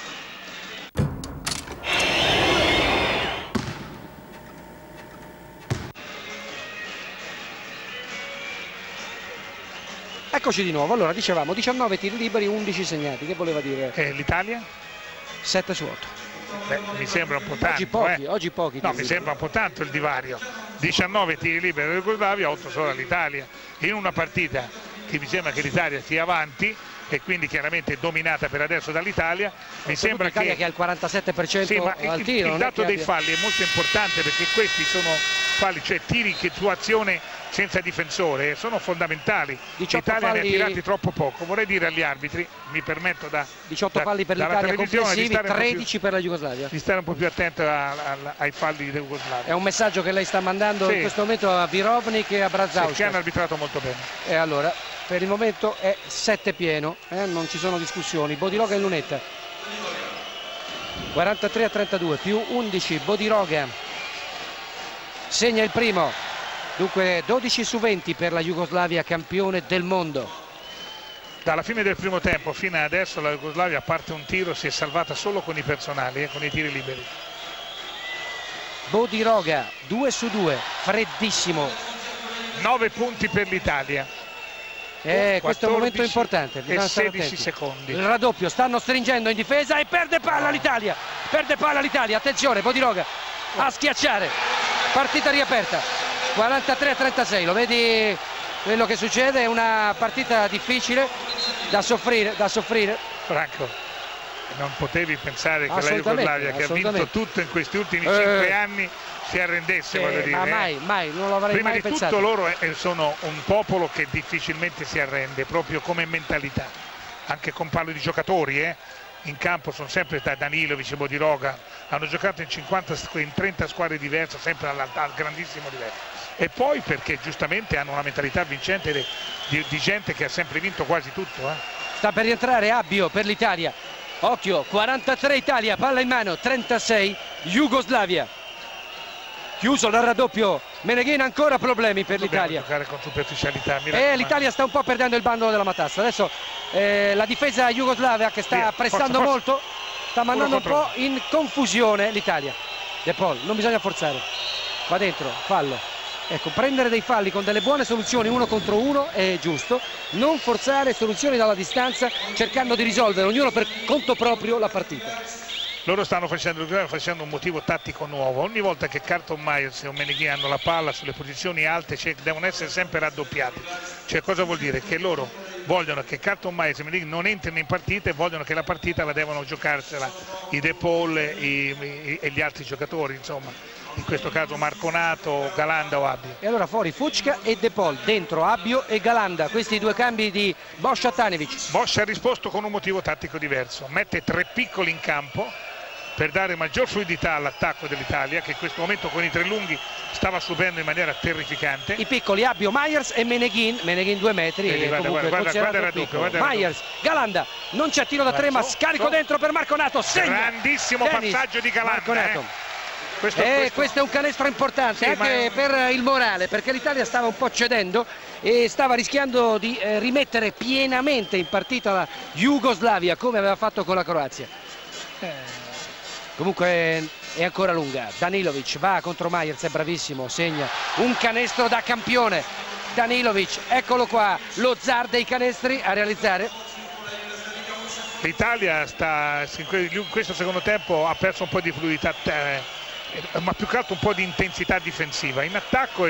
Speaker 1: Eccoci di nuovo, allora dicevamo diciannove tiri liberi, undici segnati, che voleva dire?
Speaker 2: E l'Italia?
Speaker 1: sette su otto.
Speaker 2: Beh, mi sembra un po' tanto.
Speaker 1: Oggi pochi,
Speaker 2: eh.
Speaker 1: oggi pochi.
Speaker 2: No, mi sembra un po' tanto il divario. diciannove tiri liberi della Jugoslavia, otto solo all'Italia. In una partita che mi sembra che l'Italia sia avanti e quindi chiaramente dominata per adesso dall'Italia. Mi sembra
Speaker 1: l'Italia
Speaker 2: che...
Speaker 1: che ha il quarantasette per cento
Speaker 2: sì, ma
Speaker 1: al
Speaker 2: il,
Speaker 1: tiro.
Speaker 2: Il dato dei
Speaker 1: abbia...
Speaker 2: falli è molto importante perché questi sono falli, cioè tiri che su azione senza difensore sono fondamentali. L'Italia falli... ne ha tirati troppo poco. Vorrei dire agli arbitri, mi permetto da
Speaker 1: diciotto
Speaker 2: da,
Speaker 1: falli per l'Italia complessivi, tredici per la Jugoslavia.
Speaker 2: Di stare un po' più attento a, a, ai falli di Jugoslavia.
Speaker 1: È un messaggio che lei sta mandando sì. in questo momento a Virovnik e a Brazauskas.
Speaker 2: Sì, che hanno arbitrato molto bene.
Speaker 1: E allora, per il momento è sette pieno, eh? Non ci sono discussioni. Bodiroga e Lunetta. quarantatré a trentadue più undici. Bodiroga segna il primo. Dunque dodici su venti per la Jugoslavia, campione del mondo.
Speaker 2: Dalla fine del primo tempo fino ad adesso la Jugoslavia, a parte un tiro, si è salvata solo con i personali, eh, con i tiri liberi.
Speaker 1: Bodiroga due su due, freddissimo.
Speaker 2: nove punti per l'Italia.
Speaker 1: Eh, questo è un momento importante.
Speaker 2: E sedici secondi.
Speaker 1: Il raddoppio, stanno stringendo in difesa e perde palla l'Italia. Perde palla l'Italia, attenzione, Bodiroga a schiacciare. Partita riaperta. quarantatré a trentasei, lo vedi quello che succede? È una partita difficile da soffrire, da soffrire.
Speaker 2: Franco, non potevi pensare che la Jugoslavia, che ha vinto tutto in questi ultimi cinque eh, anni, si arrendesse,
Speaker 1: eh,
Speaker 2: voglio dire.
Speaker 1: Ma mai, mai, non lo avrei
Speaker 2: Prima
Speaker 1: mai
Speaker 2: di
Speaker 1: pensato.
Speaker 2: tutto loro è, sono un popolo che difficilmente si arrende, proprio come mentalità, anche con parlo di giocatori, eh. In campo sono sempre da Danilovic e Bodiroga, hanno giocato in, cinquanta, in trenta squadre diverse, sempre al, al grandissimo livello. E poi perché giustamente hanno una mentalità vincente di, di, di gente che ha sempre vinto quasi tutto. Eh.
Speaker 1: Sta per rientrare Abbio per l'Italia. Occhio, quarantatré Italia, palla in mano, trentasei Jugoslavia. Chiuso il raddoppio, Meneghin, ancora problemi per l'Italia.
Speaker 2: Giocare con superficialità.
Speaker 1: E l'Italia sta un po' perdendo il bandolo della matassa. Adesso eh, la difesa jugoslava che sta Via, pressando forza, molto, sta mandando un po' in confusione l'Italia. De Paul, non bisogna forzare. Va dentro, fallo. Ecco, prendere dei falli con delle buone soluzioni uno contro uno è giusto, non forzare soluzioni dalla distanza cercando di risolvere ognuno per conto proprio la partita.
Speaker 2: Loro stanno facendo, facendo un motivo tattico nuovo. Ogni volta che Carlton Myers e Meneghin hanno la palla sulle posizioni alte, cioè, devono essere sempre raddoppiati. Cioè, cosa vuol dire? Che loro vogliono che Carlton Myers e Meneghin non entrino in partita e vogliono che la partita la devono giocarsela i De Paul i, i, e gli altri giocatori, insomma. In questo caso Marconato, Galanda o Abbio.
Speaker 1: E allora fuori Fucca e De Paul, dentro Abbio e Galanda, questi due cambi di Bosch a Tanevich.
Speaker 2: Bosch ha risposto con un motivo tattico diverso, mette tre piccoli in campo per dare maggior fluidità all'attacco dell'Italia, che in questo momento con i tre lunghi stava subendo in maniera terrificante.
Speaker 1: I piccoli Abbio, Myers e Meneghin, Meneghin due metri.
Speaker 2: Vedi, guarda, guarda, guarda, guarda il raddoppio, guarda il
Speaker 1: Myers, Galanda, non c'è tiro da tre ma scarico dentro per Marconato, segna.
Speaker 2: Grandissimo Dennis, passaggio di Galanda. Eh.
Speaker 1: Questo, eh, questo... questo è un canestro importante, sì, anche ma... per il morale, perché l'Italia stava un po' cedendo e stava rischiando di eh, rimettere pienamente in partita la Jugoslavia come aveva fatto con la Croazia. Eh. Comunque è ancora lunga. Danilovic va contro Myers, è bravissimo, segna un canestro da campione. Danilovic, eccolo qua, lo zar dei canestri a realizzare.
Speaker 2: L'Italia sta in questo secondo tempo ha perso un po' di fluidità, eh, ma più che altro un po' di intensità difensiva. In attacco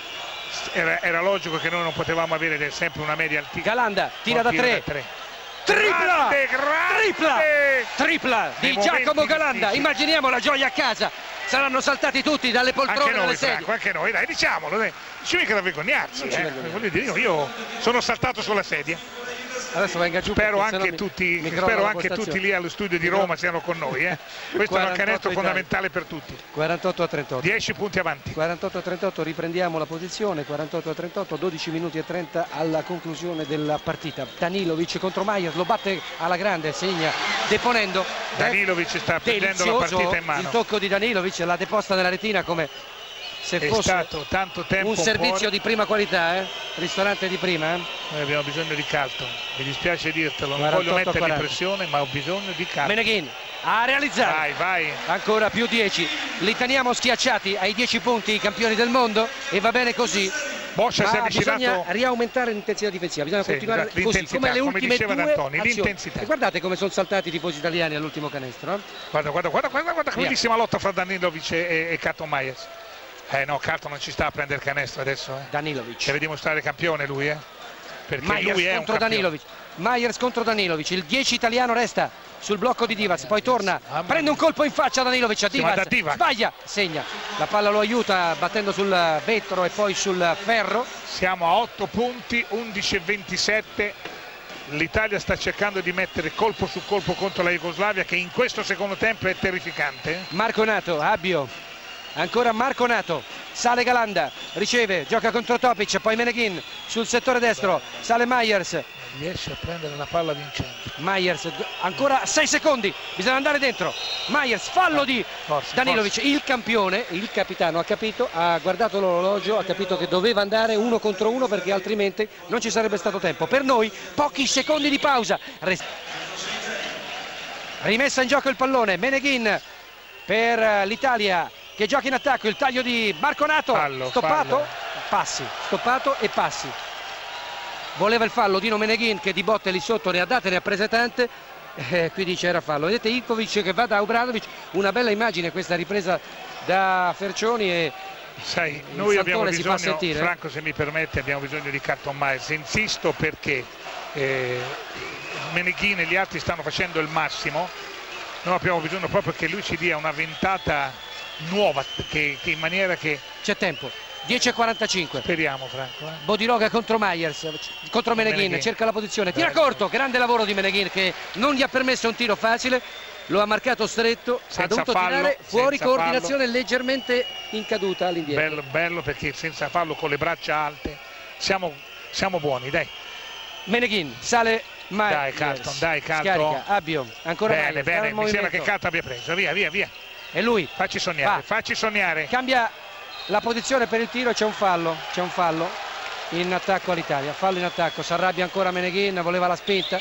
Speaker 2: era, era logico che noi non potevamo avere sempre una media altissima.
Speaker 1: Galanda tira da tre. tre. Tripla!
Speaker 2: Grande, grande.
Speaker 1: Tripla! Tripla di Giacomo Galanda. Immaginiamo la gioia a casa. Saranno saltati tutti dalle poltrone
Speaker 2: e dalle
Speaker 1: sedie.
Speaker 2: Anche noi, dai, diciamolo. Dai. Ci mica da vergognarsi. Eh. Voglio dire, io, io sono saltato sulla sedia.
Speaker 1: Adesso venga giù.
Speaker 2: Spero anche, mi, tutti, mi spero anche tutti lì allo studio di Roma siano con noi. Eh. Questo è un canestro fondamentale per tutti.
Speaker 1: quarantotto a trentotto.
Speaker 2: dieci punti avanti.
Speaker 1: quarantotto a trentotto, riprendiamo la posizione. quarantotto a trentotto, dodici minuti e trenta alla conclusione della partita. Danilovic contro Myers, lo batte alla grande, segna deponendo.
Speaker 2: Danilovic sta prendendo la partita in mano.
Speaker 1: Il tocco di Danilovic, la deposta nella retina come se
Speaker 2: è
Speaker 1: fosse
Speaker 2: stato tanto tempo
Speaker 1: un servizio
Speaker 2: fuori.
Speaker 1: Di prima qualità, eh? Ristorante di prima. Eh?
Speaker 2: Noi abbiamo bisogno di Carlton, mi dispiace dirtelo, non voglio mettergli pressione, ma ho bisogno di Carlton.
Speaker 1: Meneghin a realizzare.
Speaker 2: Vai, vai.
Speaker 1: Ancora più dieci. Li teniamo schiacciati ai dieci punti i campioni del mondo e va bene così.
Speaker 2: Bosch si è avvicinato.
Speaker 1: Bisogna riaumentare l'intensità difensiva, bisogna sì, continuare così come le ultime
Speaker 2: come
Speaker 1: due
Speaker 2: Antoni, l'intensità.
Speaker 1: E guardate come sono saltati i tifosi italiani all'ultimo canestro. Eh?
Speaker 2: Guarda, guarda, guarda, guarda, guarda, bellissima lotta fra Danilovic e, e Carlton Myers. Eh no, Carlton non ci sta a prendere canestro adesso. Eh.
Speaker 1: Danilovic.
Speaker 2: Deve dimostrare campione lui, eh. Perché
Speaker 1: Myers
Speaker 2: lui è
Speaker 1: contro
Speaker 2: un
Speaker 1: Danilovic. Myers contro Danilovic, il dieci italiano resta sul blocco di Divac, poi torna, ah, prende un colpo in faccia a Danilovic, a Divac, Divac, sbaglia, segna, la palla lo aiuta battendo sul vetro e poi sul ferro.
Speaker 2: Siamo a otto punti, undici e ventisette, l'Italia sta cercando di mettere colpo su colpo contro la Jugoslavia, che in questo secondo tempo è terrificante.
Speaker 1: Marconato, Abbio, ancora Marconato, sale Galanda, riceve, gioca contro Topic, poi Meneghin sul settore destro, sale Myers.
Speaker 2: Riesce a prendere la palla vincente.
Speaker 1: Myers, ancora sei secondi, bisogna andare dentro. Myers, fallo di
Speaker 2: forse,
Speaker 1: Danilovic,
Speaker 2: forse.
Speaker 1: Il campione, il capitano ha capito, ha guardato l'orologio, ha capito che doveva andare uno contro uno perché altrimenti non ci sarebbe stato tempo. Per noi pochi secondi di pausa. Rimessa in gioco il pallone, Meneghin per l'Italia che gioca in attacco, il taglio di Marconato,
Speaker 2: fallo,
Speaker 1: stoppato,
Speaker 2: fallo.
Speaker 1: passi, stoppato e passi. Voleva il fallo Dino Meneghin che di botte lì sotto ne ha date, ne ha prese tante, eh, qui dice era fallo. Vedete Ivkovic che va da Obradovic, una bella immagine questa ripresa da Fercioni e
Speaker 2: sai, noi abbiamo bisogno,
Speaker 1: sentire.
Speaker 2: Franco se mi permette, abbiamo bisogno di Carlton Myers, insisto perché eh, Meneghin e gli altri stanno facendo il massimo, noi abbiamo bisogno proprio che lui ci dia una ventata nuova, che, che in maniera che...
Speaker 1: C'è tempo. dieci e quarantacinque.
Speaker 2: Speriamo Franco. Eh.
Speaker 1: Bodiroga contro Myers, contro Meneghin, Meneghin, cerca la posizione, tira Bello. corto, grande lavoro di Meneghin che non gli ha permesso un tiro facile, lo ha marcato stretto, senza ha dovuto fallo, tirare fuori, coordinazione fallo. leggermente in caduta all'indietro.
Speaker 2: Bello, bello perché senza fallo con le braccia alte siamo, siamo buoni, dai.
Speaker 1: Meneghin, sale Myers.
Speaker 2: Dai Carlton, dai Carlton.
Speaker 1: Scarica, Abbio, ancora
Speaker 2: bene,
Speaker 1: Myers,
Speaker 2: bene, mi sembra che Carlton abbia preso, via, via, via.
Speaker 1: E lui.
Speaker 2: Facci sognare, va. facci sognare.
Speaker 1: Cambia la posizione per il tiro, c'è un fallo, c'è un fallo in attacco all'Italia, fallo in attacco, si arrabbia ancora Meneghin, voleva la spinta.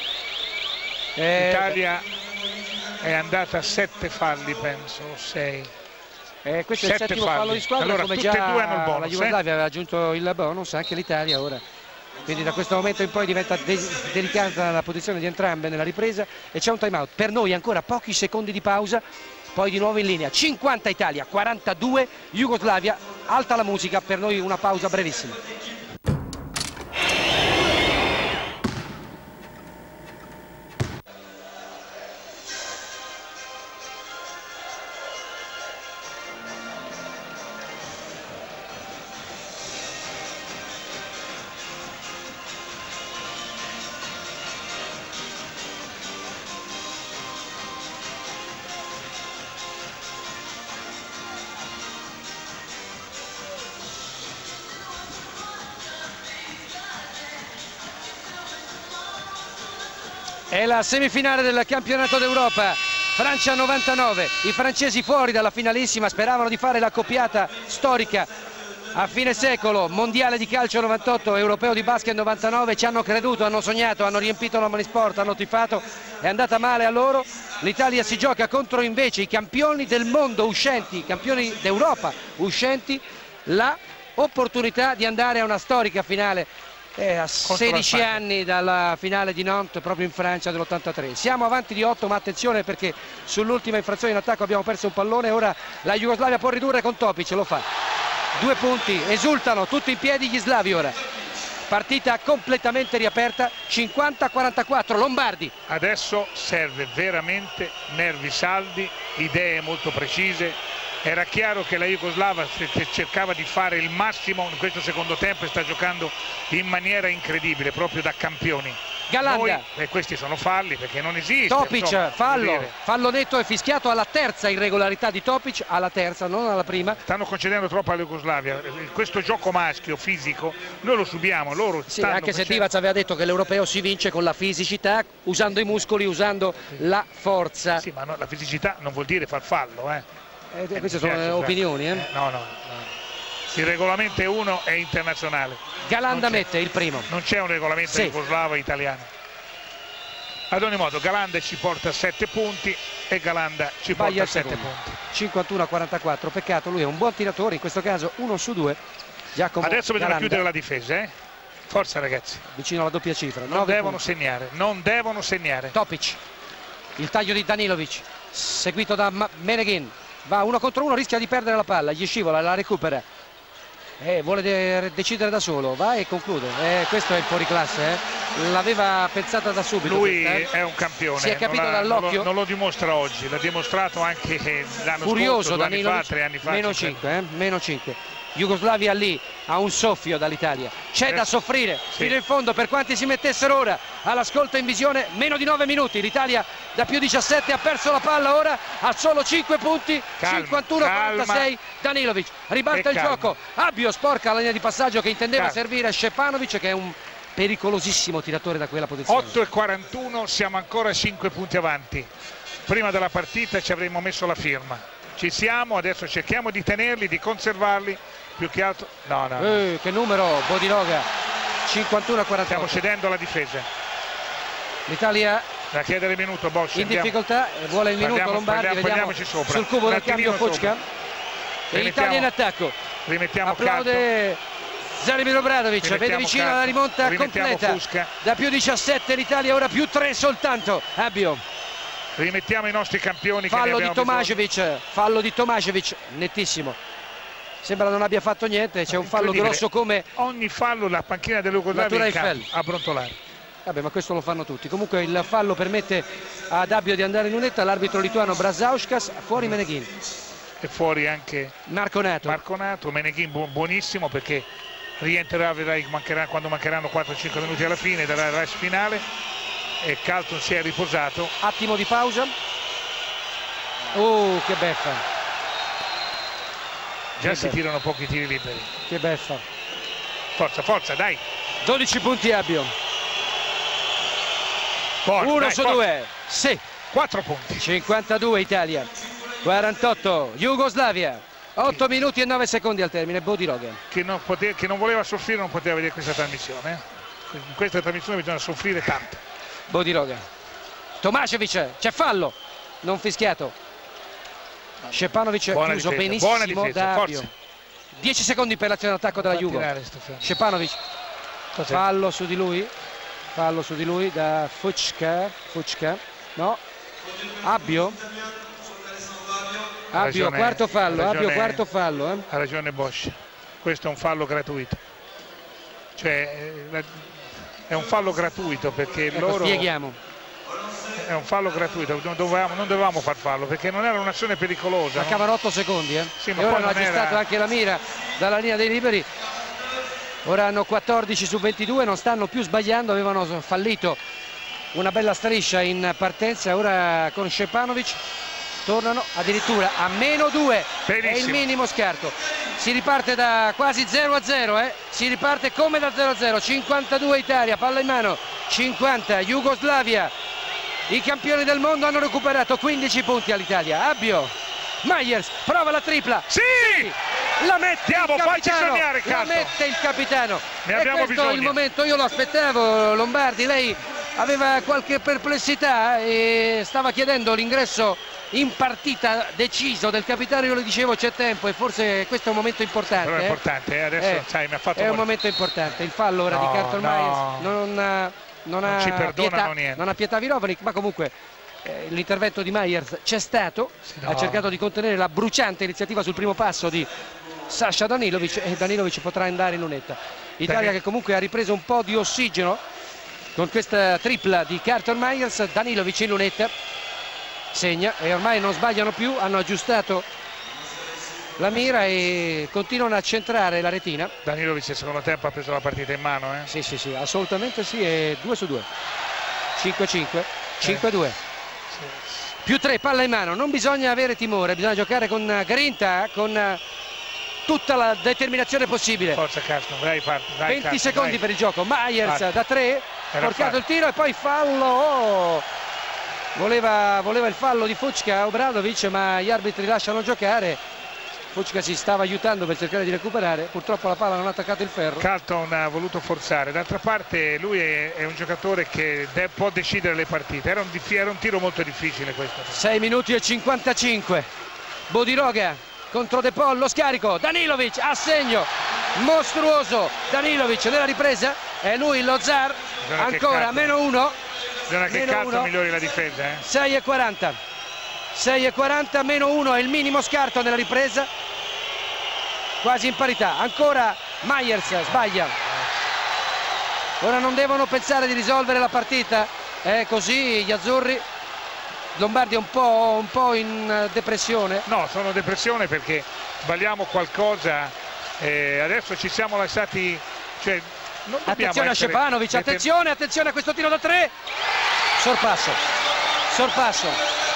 Speaker 2: L'Italia è andata a sette falli, penso, sei.
Speaker 1: Eh, questo è il settimo
Speaker 2: falli.
Speaker 1: fallo di squadra,
Speaker 2: allora,
Speaker 1: come
Speaker 2: tutte
Speaker 1: già
Speaker 2: e due hanno il bonus,
Speaker 1: la Jugoslavia
Speaker 2: eh?
Speaker 1: aveva aggiunto il bonus, anche l'Italia ora. Quindi da questo momento in poi diventa de delicata la posizione di entrambe nella ripresa e c'è un time out. Per noi ancora pochi secondi di pausa, poi di nuovo in linea. cinquanta Italia, quarantadue Jugoslavia, alta la musica, per noi una pausa brevissima. È la semifinale del campionato d'Europa, Francia novantanove, i francesi fuori dalla finalissima, speravano di fare l'accoppiata storica a fine secolo, mondiale di calcio novantotto, europeo di basket novantanove, ci hanno creduto, hanno sognato, hanno riempito l'Omnisport, hanno tifato, è andata male a loro. L'Italia si gioca contro invece i campioni del mondo uscenti, i campioni d'Europa uscenti, la opportunità di andare a una storica finale. Eh, a sedici anni dalla finale di Nantes proprio in Francia dell'ottantatré. Siamo avanti di otto, ma attenzione perché sull'ultima infrazione in attacco abbiamo perso un pallone. Ora la Jugoslavia può ridurre con Topic, lo fa. Due punti, esultano tutti in piedi gli slavi ora. Partita completamente riaperta, cinquanta a quarantaquattro, Lombardi.
Speaker 2: Adesso serve veramente nervi saldi, idee molto precise. Era chiaro che la Jugoslavia cercava di fare il massimo in questo secondo tempo e sta giocando in maniera incredibile, proprio da campioni.
Speaker 1: Galanda.
Speaker 2: Noi, e questi sono falli perché non esiste.
Speaker 1: Topic,
Speaker 2: insomma,
Speaker 1: fallo, fallo netto e fischiato alla terza irregolarità di Topic, alla terza, non alla prima.
Speaker 2: Stanno concedendo troppo alla Jugoslavia. Questo gioco maschio, fisico, noi lo subiamo. Loro
Speaker 1: sì, anche se Divac aveva detto che l'europeo si vince con la fisicità, usando i muscoli, usando la forza.
Speaker 2: Sì, ma no, la fisicità non vuol dire far fallo, eh.
Speaker 1: Eh, queste sono piace, opinioni, eh?
Speaker 2: Eh, no, no, no. Il regolamento è uno, è internazionale.
Speaker 1: Galanda mette il primo.
Speaker 2: Non c'è un regolamento sì. jugoslavo italiano. Ad ogni modo Galanda ci porta sette punti e Galanda ci
Speaker 1: Sbaglia
Speaker 2: porta sette punti.
Speaker 1: cinquantuno a quarantaquattro, peccato, lui è un buon tiratore, in questo caso uno su due. Giacomo
Speaker 2: Adesso bisogna
Speaker 1: Galanda.
Speaker 2: chiudere la difesa, eh? Forza ragazzi.
Speaker 1: Vicino alla doppia cifra.
Speaker 2: Non devono
Speaker 1: punti.
Speaker 2: segnare, non devono segnare.
Speaker 1: Topic, il taglio di Danilovic, seguito da Meneghin. Va uno contro uno, rischia di perdere la palla, gli scivola, la recupera. Eh, vuole de decidere da solo, va e conclude. Eh, questo è il fuoriclasse, eh. L'aveva pensata da subito.
Speaker 2: Lui
Speaker 1: questa, eh.
Speaker 2: è un campione.
Speaker 1: Si è capito dall'occhio.
Speaker 2: Non, non lo dimostra oggi, l'ha dimostrato anche l'anno
Speaker 1: Furioso,
Speaker 2: scorso, due anni fa,
Speaker 1: Danilovic,
Speaker 2: tre anni fa.
Speaker 1: Meno cinque, eh, meno cinque. Jugoslavia lì ha un soffio dall'Italia, c'è da soffrire sì. fino in fondo per quanti si mettessero ora all'ascolto in visione. Meno di nove minuti, l'Italia da più diciassette ha perso la palla, ora ha solo cinque punti, cinquantuno a quarantasei. Danilovic ribalta il gioco, Abbio sporca la linea di passaggio che intendeva calma. servire Šćepanović, che è un pericolosissimo tiratore da quella posizione.
Speaker 2: otto e quarantuno, siamo ancora cinque punti avanti. Prima della partita ci avremmo messo la firma, ci siamo, adesso cerchiamo di tenerli, di conservarli. Più che altro, no, no.
Speaker 1: Eh, che numero, Bodiroga, cinquantuno a quarantotto.
Speaker 2: Stiamo cedendo alla difesa.
Speaker 1: L'Italia
Speaker 2: da chiedere il minuto, Bossi.
Speaker 1: In
Speaker 2: andiamo.
Speaker 1: difficoltà, vuole il minuto
Speaker 2: parliamo,
Speaker 1: Lombardi,
Speaker 2: parliamo,
Speaker 1: vediamo
Speaker 2: sopra.
Speaker 1: sul cubo del cambio Fučka. E l'Italia in attacco.
Speaker 2: Rimettiamo
Speaker 1: Applaude Želimir Obradović, vede vicino alla rimonta completa.
Speaker 2: Fusca.
Speaker 1: Da più diciassette l'Italia, ora più tre soltanto. Abbio.
Speaker 2: Rimettiamo i nostri campioni.
Speaker 1: Fallo
Speaker 2: che
Speaker 1: di Tomašević, fallo di Tomašević, nettissimo. Sembra non abbia fatto niente, c'è un fallo grosso come
Speaker 2: ogni fallo, la panchina della Jugoslavia a brontolare.
Speaker 1: Vabbè, ma questo lo fanno tutti. Comunque il fallo permette ad Abbio di andare in lunetta, l'arbitro lituano Brazauskas, fuori Meneghin.
Speaker 2: E fuori anche
Speaker 1: Marconato.
Speaker 2: Marconato, Meneghin bu buonissimo perché rientrerà, vedrai, mancherà, quando mancheranno quattro cinque minuti alla fine della rush finale, e Carlton si è riposato.
Speaker 1: Attimo di pausa. Oh, che beffa.
Speaker 2: Già
Speaker 1: che
Speaker 2: si
Speaker 1: beffa.
Speaker 2: tirano pochi tiri liberi.
Speaker 1: Che beffa.
Speaker 2: Forza, forza, dai.
Speaker 1: dodici punti Abbio.
Speaker 2: Forza,
Speaker 1: uno
Speaker 2: dai,
Speaker 1: su
Speaker 2: forza.
Speaker 1: due. Sì.
Speaker 2: quattro punti.
Speaker 1: cinquantadue Italia. quarantotto Jugoslavia. otto minuti e nove secondi al termine. Bodiroga.
Speaker 2: Che non, pote, che non voleva soffrire non poteva vedere questa trasmissione. Eh? In questa trasmissione bisogna soffrire tanto.
Speaker 1: Bodiroga. Tomašević, c'è fallo. Non fischiato. Shepanovic
Speaker 2: buona
Speaker 1: chiuso
Speaker 2: difesa,
Speaker 1: benissimo
Speaker 2: buona difesa,
Speaker 1: da
Speaker 2: forza.
Speaker 1: Abbio. dieci secondi per l'azione d'attacco della Juve. Shepanovic, fallo su di lui, fallo su di lui da Fučka, Fučka, no, Abbio, Abbio,
Speaker 2: ragione,
Speaker 1: quarto fallo,
Speaker 2: ragione,
Speaker 1: Abbio, quarto fallo. Eh.
Speaker 2: Ha ragione Bosch, questo è un fallo gratuito, cioè è un fallo gratuito perché
Speaker 1: ecco,
Speaker 2: loro...
Speaker 1: Spieghiamo.
Speaker 2: È un fallo gratuito, non dovevamo, non dovevamo far fallo perché non era un'azione pericolosa.
Speaker 1: Mancavano
Speaker 2: no?
Speaker 1: otto secondi eh?
Speaker 2: Sì,
Speaker 1: e
Speaker 2: ma
Speaker 1: ora
Speaker 2: poi
Speaker 1: hanno
Speaker 2: non
Speaker 1: aggiustato
Speaker 2: era...
Speaker 1: anche la mira dalla linea dei liberi. Ora hanno quattordici su ventidue, non stanno più sbagliando, avevano fallito una bella striscia in partenza. Ora con Shepanovic tornano addirittura a meno due. Benissimo. È il minimo scarto. Si riparte da quasi zero a zero, eh? Si riparte come da zero a zero. cinquantadue Italia, palla in mano, cinquanta Jugoslavia. I campioni del mondo hanno recuperato quindici punti all'Italia. Abbio, Myers prova la tripla.
Speaker 2: Sì!
Speaker 1: La mette
Speaker 2: Andiamo,
Speaker 1: il capitano.
Speaker 2: sognare,
Speaker 1: la mette il capitano.
Speaker 2: Ne
Speaker 1: e
Speaker 2: abbiamo
Speaker 1: questo
Speaker 2: bisogno.
Speaker 1: è il momento, io lo aspettavo, Lombardi. Lei aveva qualche perplessità e stava chiedendo l'ingresso in partita deciso del capitano. Io le dicevo c'è tempo e forse questo è un momento importante.
Speaker 2: Però è
Speaker 1: eh?
Speaker 2: importante, eh? adesso
Speaker 1: eh,
Speaker 2: sai, mi ha fatto
Speaker 1: è un
Speaker 2: molto...
Speaker 1: momento importante. Il fallo ora
Speaker 2: no,
Speaker 1: di Carlton
Speaker 2: no.
Speaker 1: Myers non, non, non ha
Speaker 2: ci perdonano
Speaker 1: pietà,
Speaker 2: niente.
Speaker 1: non ha pietà Virovanic, ma comunque eh, l'intervento di Myers c'è stato, no. Ha cercato di contenere la bruciante iniziativa sul primo passo di Sasha Danilovic e Danilovic potrà andare in lunetta. Italia che comunque ha ripreso un po' di ossigeno con questa tripla di Carlton Myers. Danilovic in lunetta segna e ormai non sbagliano più, hanno aggiustato la mira e continuano a centrare la retina.
Speaker 2: Danilovic nel secondo tempo ha preso la partita in mano, eh?
Speaker 1: Sì, sì, sì, assolutamente sì, è due su due. cinque cinque, cinque due.
Speaker 2: Sì.
Speaker 1: Più tre, palla in mano, non bisogna avere timore, bisogna giocare con grinta, con tutta la determinazione possibile.
Speaker 2: Forza Carlton, vai, parti, vai,
Speaker 1: venti
Speaker 2: Carlton,
Speaker 1: secondi
Speaker 2: vai.
Speaker 1: per il gioco. Myers
Speaker 2: Parti.
Speaker 1: da tre, porcato il tiro e poi fallo. Oh! Voleva, voleva il fallo di Fučka Obradovic, ma gli arbitri lasciano giocare. Fučka si stava aiutando per cercare di recuperare, purtroppo la palla non ha attaccato il ferro.
Speaker 2: Carlton ha voluto forzare, d'altra parte lui è, è un giocatore che de può decidere le partite, era un, era un tiro molto difficile questo.
Speaker 1: sei minuti e cinquantacinque, Bodiroga contro De Paul, lo scarico, Danilovic a segno, mostruoso Danilovic nella ripresa, è lui lo zar, bisogna ancora meno uno.
Speaker 2: Bisogna che Carlton migliori la difesa. Eh?
Speaker 1: sei e quaranta, sei e quaranta, meno uno è il minimo scarto nella ripresa, quasi in parità. Ancora Myers sbaglia. Ora non devono pensare di risolvere la partita, è così gli azzurri. Lombardi è un po', un po' in depressione.
Speaker 2: No, sono in depressione perché sbagliamo qualcosa, eh, adesso ci siamo lasciati, cioè, non
Speaker 1: attenzione a Shepanovic, attenzione, attenzione a questo tiro da tre. Sorpasso, sorpasso,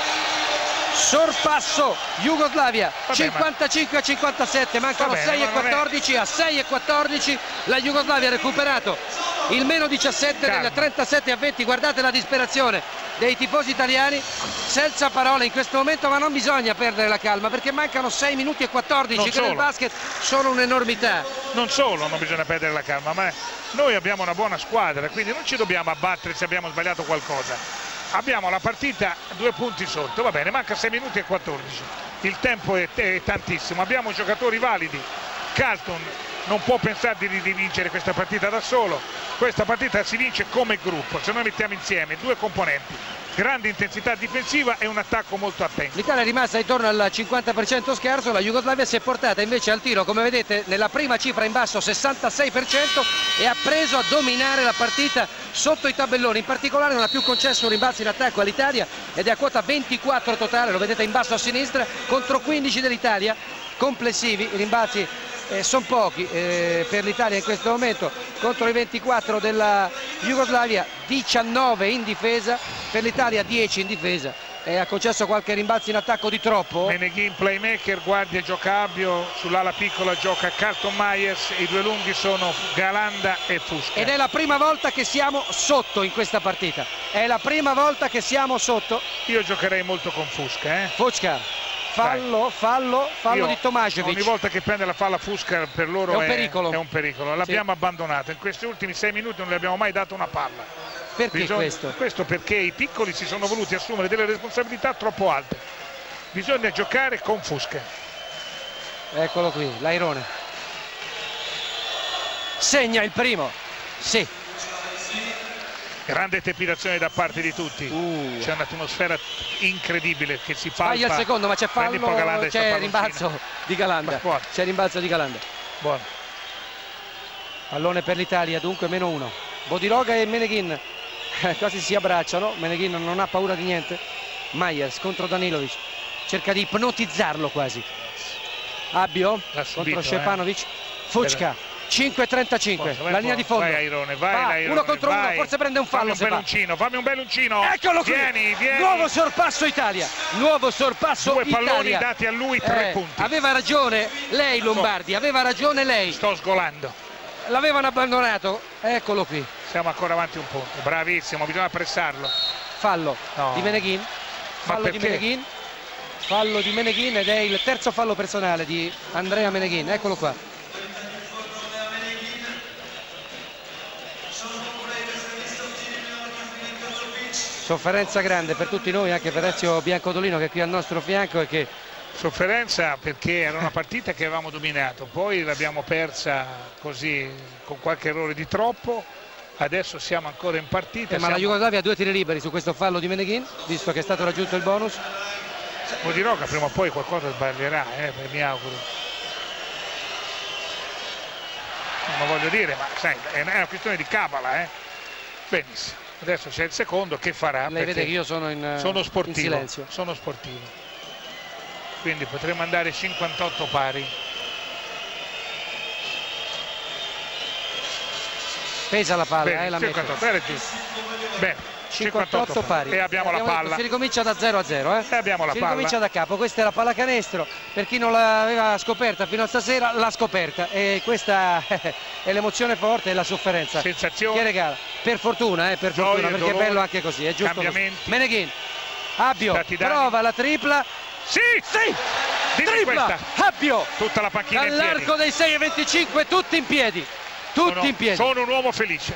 Speaker 1: sorpasso, Jugoslavia. Vabbè, cinquantacinque a cinquantasette, mancano vabbè, sei e quattordici, è... a sei e quattordici la Jugoslavia ha recuperato il meno diciassette del trentasette a venti. Guardate la disperazione dei tifosi italiani, senza parole in questo momento, ma non bisogna perdere la calma perché mancano sei minuti e quattordici che nel basket sono un'enormità.
Speaker 2: Non solo non bisogna perdere la calma, ma noi abbiamo una buona squadra, quindi non ci dobbiamo abbattere se abbiamo sbagliato qualcosa. Abbiamo la partita due punti sotto, va bene, manca sei minuti e quattordici, il tempo è, è tantissimo, abbiamo giocatori validi. Carlton non può pensare di, di vincere questa partita da solo, questa partita si vince come gruppo, se noi mettiamo insieme due componenti, grande intensità difensiva e un attacco molto attento.
Speaker 1: L'Italia è rimasta intorno al cinquanta per cento scarso, la Jugoslavia si è portata invece al tiro, come vedete nella prima cifra in basso sessantasei per cento, e ha preso a dominare la partita sotto i tabelloni. In particolare non ha più concesso un rimbalzo in attacco all'Italia ed è a quota ventiquattro totale, lo vedete in basso a sinistra, contro quindici dell'Italia complessivi. I rimbalzi eh, sono pochi eh, per l'Italia in questo momento, contro i ventiquattro della Jugoslavia, diciannove in difesa, per l'Italia dieci in difesa, e ha concesso qualche rimbalzo in attacco di troppo.
Speaker 2: Meneghin playmaker, guardia gioca Abbio, sull'ala piccola gioca Carlton Myers, i due lunghi sono Galanda e Fučka.
Speaker 1: Ed è la prima volta che siamo sotto in questa partita, è la prima volta che siamo sotto.
Speaker 2: Io giocherei molto con Fučka. Eh?
Speaker 1: Fučka. Fallo, fallo, fallo
Speaker 2: Io,
Speaker 1: di Tomašević.
Speaker 2: Ogni volta che prende la palla Fučka per loro
Speaker 1: è un pericolo,
Speaker 2: è, è un pericolo. L'abbiamo
Speaker 1: sì.
Speaker 2: abbandonato. In questi ultimi sei minuti non le abbiamo mai dato una palla.
Speaker 1: Perché
Speaker 2: Bisogna,
Speaker 1: questo?
Speaker 2: Questo perché i piccoli si sono voluti assumere delle responsabilità troppo alte. bisogna giocare con Fusca.
Speaker 1: Eccolo qui, l'Airone. Segna il primo, sì.
Speaker 2: Grande trepidazione da parte di tutti.
Speaker 1: Uh.
Speaker 2: C'è un'atmosfera incredibile che si palpa.
Speaker 1: Sbaglia il secondo, ma c'è fallo, c'è rimbalzo di Galanda. C'è rimbalzo di Galanda.
Speaker 2: Buono.
Speaker 1: Pallone per l'Italia, dunque meno uno. Bodiroga e Meneghin quasi si abbracciano. Meneghin non ha paura di niente. Myers contro Danilovic, cerca di ipnotizzarlo quasi. Abbio contro Šćepanović. Eh. Fučka, cinque e trentacinque,
Speaker 2: Forza,
Speaker 1: la linea di fondo.
Speaker 2: Vai Airone, vai,
Speaker 1: va,
Speaker 2: Airone,
Speaker 1: uno contro
Speaker 2: vai.
Speaker 1: uno, forse prende un fallo.
Speaker 2: Fammi un belluncino, fammi un belluncino.
Speaker 1: Eccolo qui,
Speaker 2: vieni, vieni.
Speaker 1: Nuovo sorpasso Italia, nuovo sorpasso
Speaker 2: Due
Speaker 1: Italia.
Speaker 2: palloni dati a lui, tre
Speaker 1: eh,
Speaker 2: punti.
Speaker 1: Aveva ragione lei Lombardi, aveva ragione lei.
Speaker 2: Sto sgolando.
Speaker 1: L'avevano abbandonato, eccolo qui.
Speaker 2: Siamo ancora avanti un punto, bravissimo, bisogna pressarlo.
Speaker 1: Fallo
Speaker 2: no.
Speaker 1: di Meneghin, fallo di Meneghin, fallo di Meneghin ed è il terzo fallo personale di Andrea Meneghin, eccolo qua. Sofferenza grande per tutti noi, anche per Ezio Biancodolino che è qui al nostro fianco e che...
Speaker 2: Sofferenza perché era una partita che avevamo dominato, poi l'abbiamo persa così con qualche errore di troppo. Adesso siamo ancora in partita.
Speaker 1: Eh, ma
Speaker 2: siamo...
Speaker 1: la Jugoslavia ha due tiri liberi su questo fallo di Meneghin, visto che è stato raggiunto il bonus.
Speaker 2: Bodiroga prima o poi qualcosa sbaglierà, eh, mi auguro. Ma voglio dire, ma sai, è una questione di cabala, eh. Benissimo. Adesso c'è il secondo che farà.
Speaker 1: Lei vede che io sono in,
Speaker 2: sono sportivo,
Speaker 1: in silenzio.
Speaker 2: Sono sportivo. Quindi potremmo andare cinquantotto pari.
Speaker 1: Pesa la palla,
Speaker 2: Bene,
Speaker 1: eh, la
Speaker 2: cinquantotto, era giusto. Bene,
Speaker 1: cinquantotto pari.
Speaker 2: E abbiamo, abbiamo la palla.
Speaker 1: Detto, si ricomincia da zero a zero, eh?
Speaker 2: E abbiamo la
Speaker 1: si
Speaker 2: palla.
Speaker 1: ricomincia da capo. Questa è la pallacanestro. Per chi non l'aveva scoperta fino a stasera, l'ha scoperta. E questa è l'emozione forte e la sofferenza.
Speaker 2: Sensazione.
Speaker 1: Che regala. Per fortuna, eh, per
Speaker 2: Gioia,
Speaker 1: fortuna, perché
Speaker 2: dolore,
Speaker 1: è bello anche così. È giusto così. Meneghin, Abbio, prova la tripla.
Speaker 2: Sì!
Speaker 1: Sì!
Speaker 2: Dimmi
Speaker 1: Tripla!
Speaker 2: questa.
Speaker 1: Abbio!
Speaker 2: Tutta la panchina in piedi.
Speaker 1: Dall'arco dei sei e venticinque, tutti in piedi. Tutti
Speaker 2: sono,
Speaker 1: in piedi.
Speaker 2: Sono un uomo felice.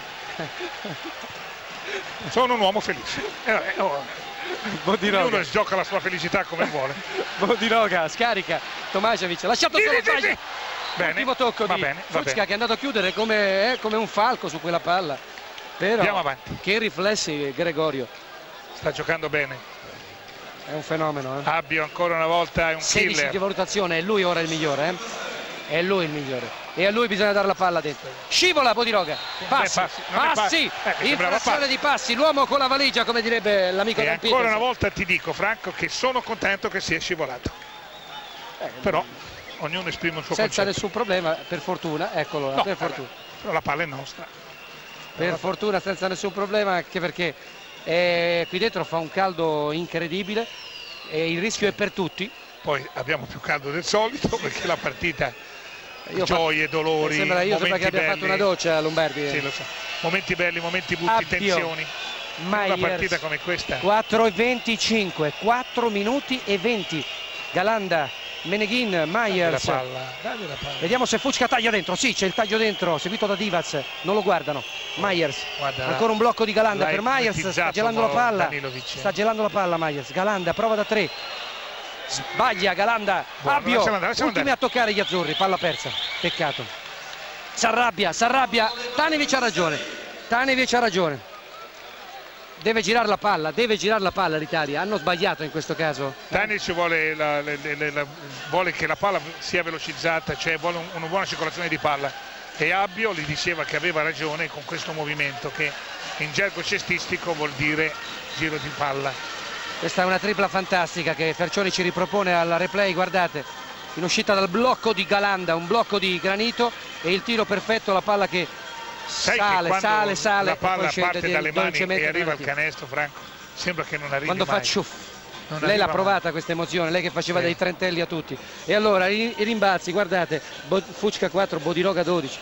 Speaker 2: Sono un uomo felice. Eh, oh.
Speaker 1: Bodiroga.
Speaker 2: Uno gioca la sua felicità come vuole.
Speaker 1: Bodiroga scarica. Tomašević, lasciato
Speaker 2: Sì,
Speaker 1: solo
Speaker 2: sì, sì. Bene.
Speaker 1: Ultimo tocco
Speaker 2: va
Speaker 1: di
Speaker 2: bene, va
Speaker 1: Fučka
Speaker 2: bene.
Speaker 1: che è andato a chiudere come, eh, come un falco su quella palla. Però,
Speaker 2: andiamo avanti.
Speaker 1: Che riflessi Gregorio.
Speaker 2: Sta giocando bene.
Speaker 1: È un fenomeno. Eh?
Speaker 2: Abbio ancora una volta è un
Speaker 1: sedici
Speaker 2: killer.
Speaker 1: di valutazione, è lui ora il migliore. Eh? È lui il migliore. E a lui bisogna dare la palla dentro. Scivola Bodiroga. Passi.
Speaker 2: Beh, passi.
Speaker 1: passi.
Speaker 2: Eh,
Speaker 1: Infrazione
Speaker 2: passi.
Speaker 1: di passi. L'uomo con la valigia, come direbbe l'amico
Speaker 2: E
Speaker 1: Dan
Speaker 2: ancora
Speaker 1: Peterson.
Speaker 2: una volta ti dico, Franco, che sono contento che sia scivolato.
Speaker 1: Eh,
Speaker 2: Però ognuno esprime il suo
Speaker 1: senza
Speaker 2: concetto.
Speaker 1: nessun problema, per fortuna. Eccolo là,
Speaker 2: No,
Speaker 1: per
Speaker 2: vabbè,
Speaker 1: fortuna.
Speaker 2: però la palla è nostra.
Speaker 1: Per fortuna, senza nessun problema, anche perché eh, qui dentro fa un caldo incredibile e il rischio è per tutti.
Speaker 2: Poi abbiamo più caldo del solito perché la partita,
Speaker 1: Io
Speaker 2: gioie,
Speaker 1: fa...
Speaker 2: dolori,
Speaker 1: sembra, io sembra che abbia
Speaker 2: belli.
Speaker 1: fatto una doccia Lombardi.
Speaker 2: Sì, lo so. Momenti belli, momenti brutti,
Speaker 1: Abbio,
Speaker 2: tensioni.
Speaker 1: Myers,
Speaker 2: Una partita come questa.
Speaker 1: quattro e venticinque, quattro minuti e venti. Galanda, Meneghin, Myers.
Speaker 2: Dagli la palla, dagli la palla.
Speaker 1: Vediamo se Fučka taglia dentro. Sì, c'è il taglio dentro, seguito da Divac. Non lo guardano. Myers.
Speaker 2: Guarda,
Speaker 1: ancora un blocco di Galanda
Speaker 2: l'ha
Speaker 1: per Myers. Sta gelando la palla.
Speaker 2: Danilovic.
Speaker 1: Sta gelando la palla Myers. Galanda, prova da tre. Sbaglia Galanda.
Speaker 2: Buono,
Speaker 1: Abbio.
Speaker 2: lasciamo andare, lasciamo
Speaker 1: Ultimi
Speaker 2: andare.
Speaker 1: a toccare gli azzurri. Palla persa. Peccato. S'arrabbia, s'arrabbia. Tanević ha ragione. Tanević ha ragione. Deve girare la palla, deve girare la palla l'Italia. Hanno sbagliato in questo caso.
Speaker 2: Tanević vuole, la, la, la, la, vuole che la palla sia velocizzata, cioè vuole un, una buona circolazione di palla. E Abbio gli diceva che aveva ragione con questo movimento che in gergo cestistico vuol dire giro di palla.
Speaker 1: Questa è una tripla fantastica che Fercioni ci ripropone alla replay, guardate, in uscita dal blocco di Galanda, un blocco di granito e il tiro perfetto, la palla che
Speaker 2: Sai
Speaker 1: sale,
Speaker 2: che
Speaker 1: sale, sale
Speaker 2: la palla
Speaker 1: e poi
Speaker 2: parte
Speaker 1: scende
Speaker 2: dalle mani
Speaker 1: dolcemente
Speaker 2: e arriva al
Speaker 1: nella
Speaker 2: canestro, Franco, sembra che non arrivi
Speaker 1: quando
Speaker 2: mai.
Speaker 1: fa ciuff.
Speaker 2: Non
Speaker 1: Lei l'ha
Speaker 2: arriva
Speaker 1: provata
Speaker 2: mai.
Speaker 1: questa emozione, lei che faceva
Speaker 2: Sì.
Speaker 1: dei trentelli a tutti. E allora i, i rimbalzi, guardate, Bo, Fučka quattro, Bodiroga dodici.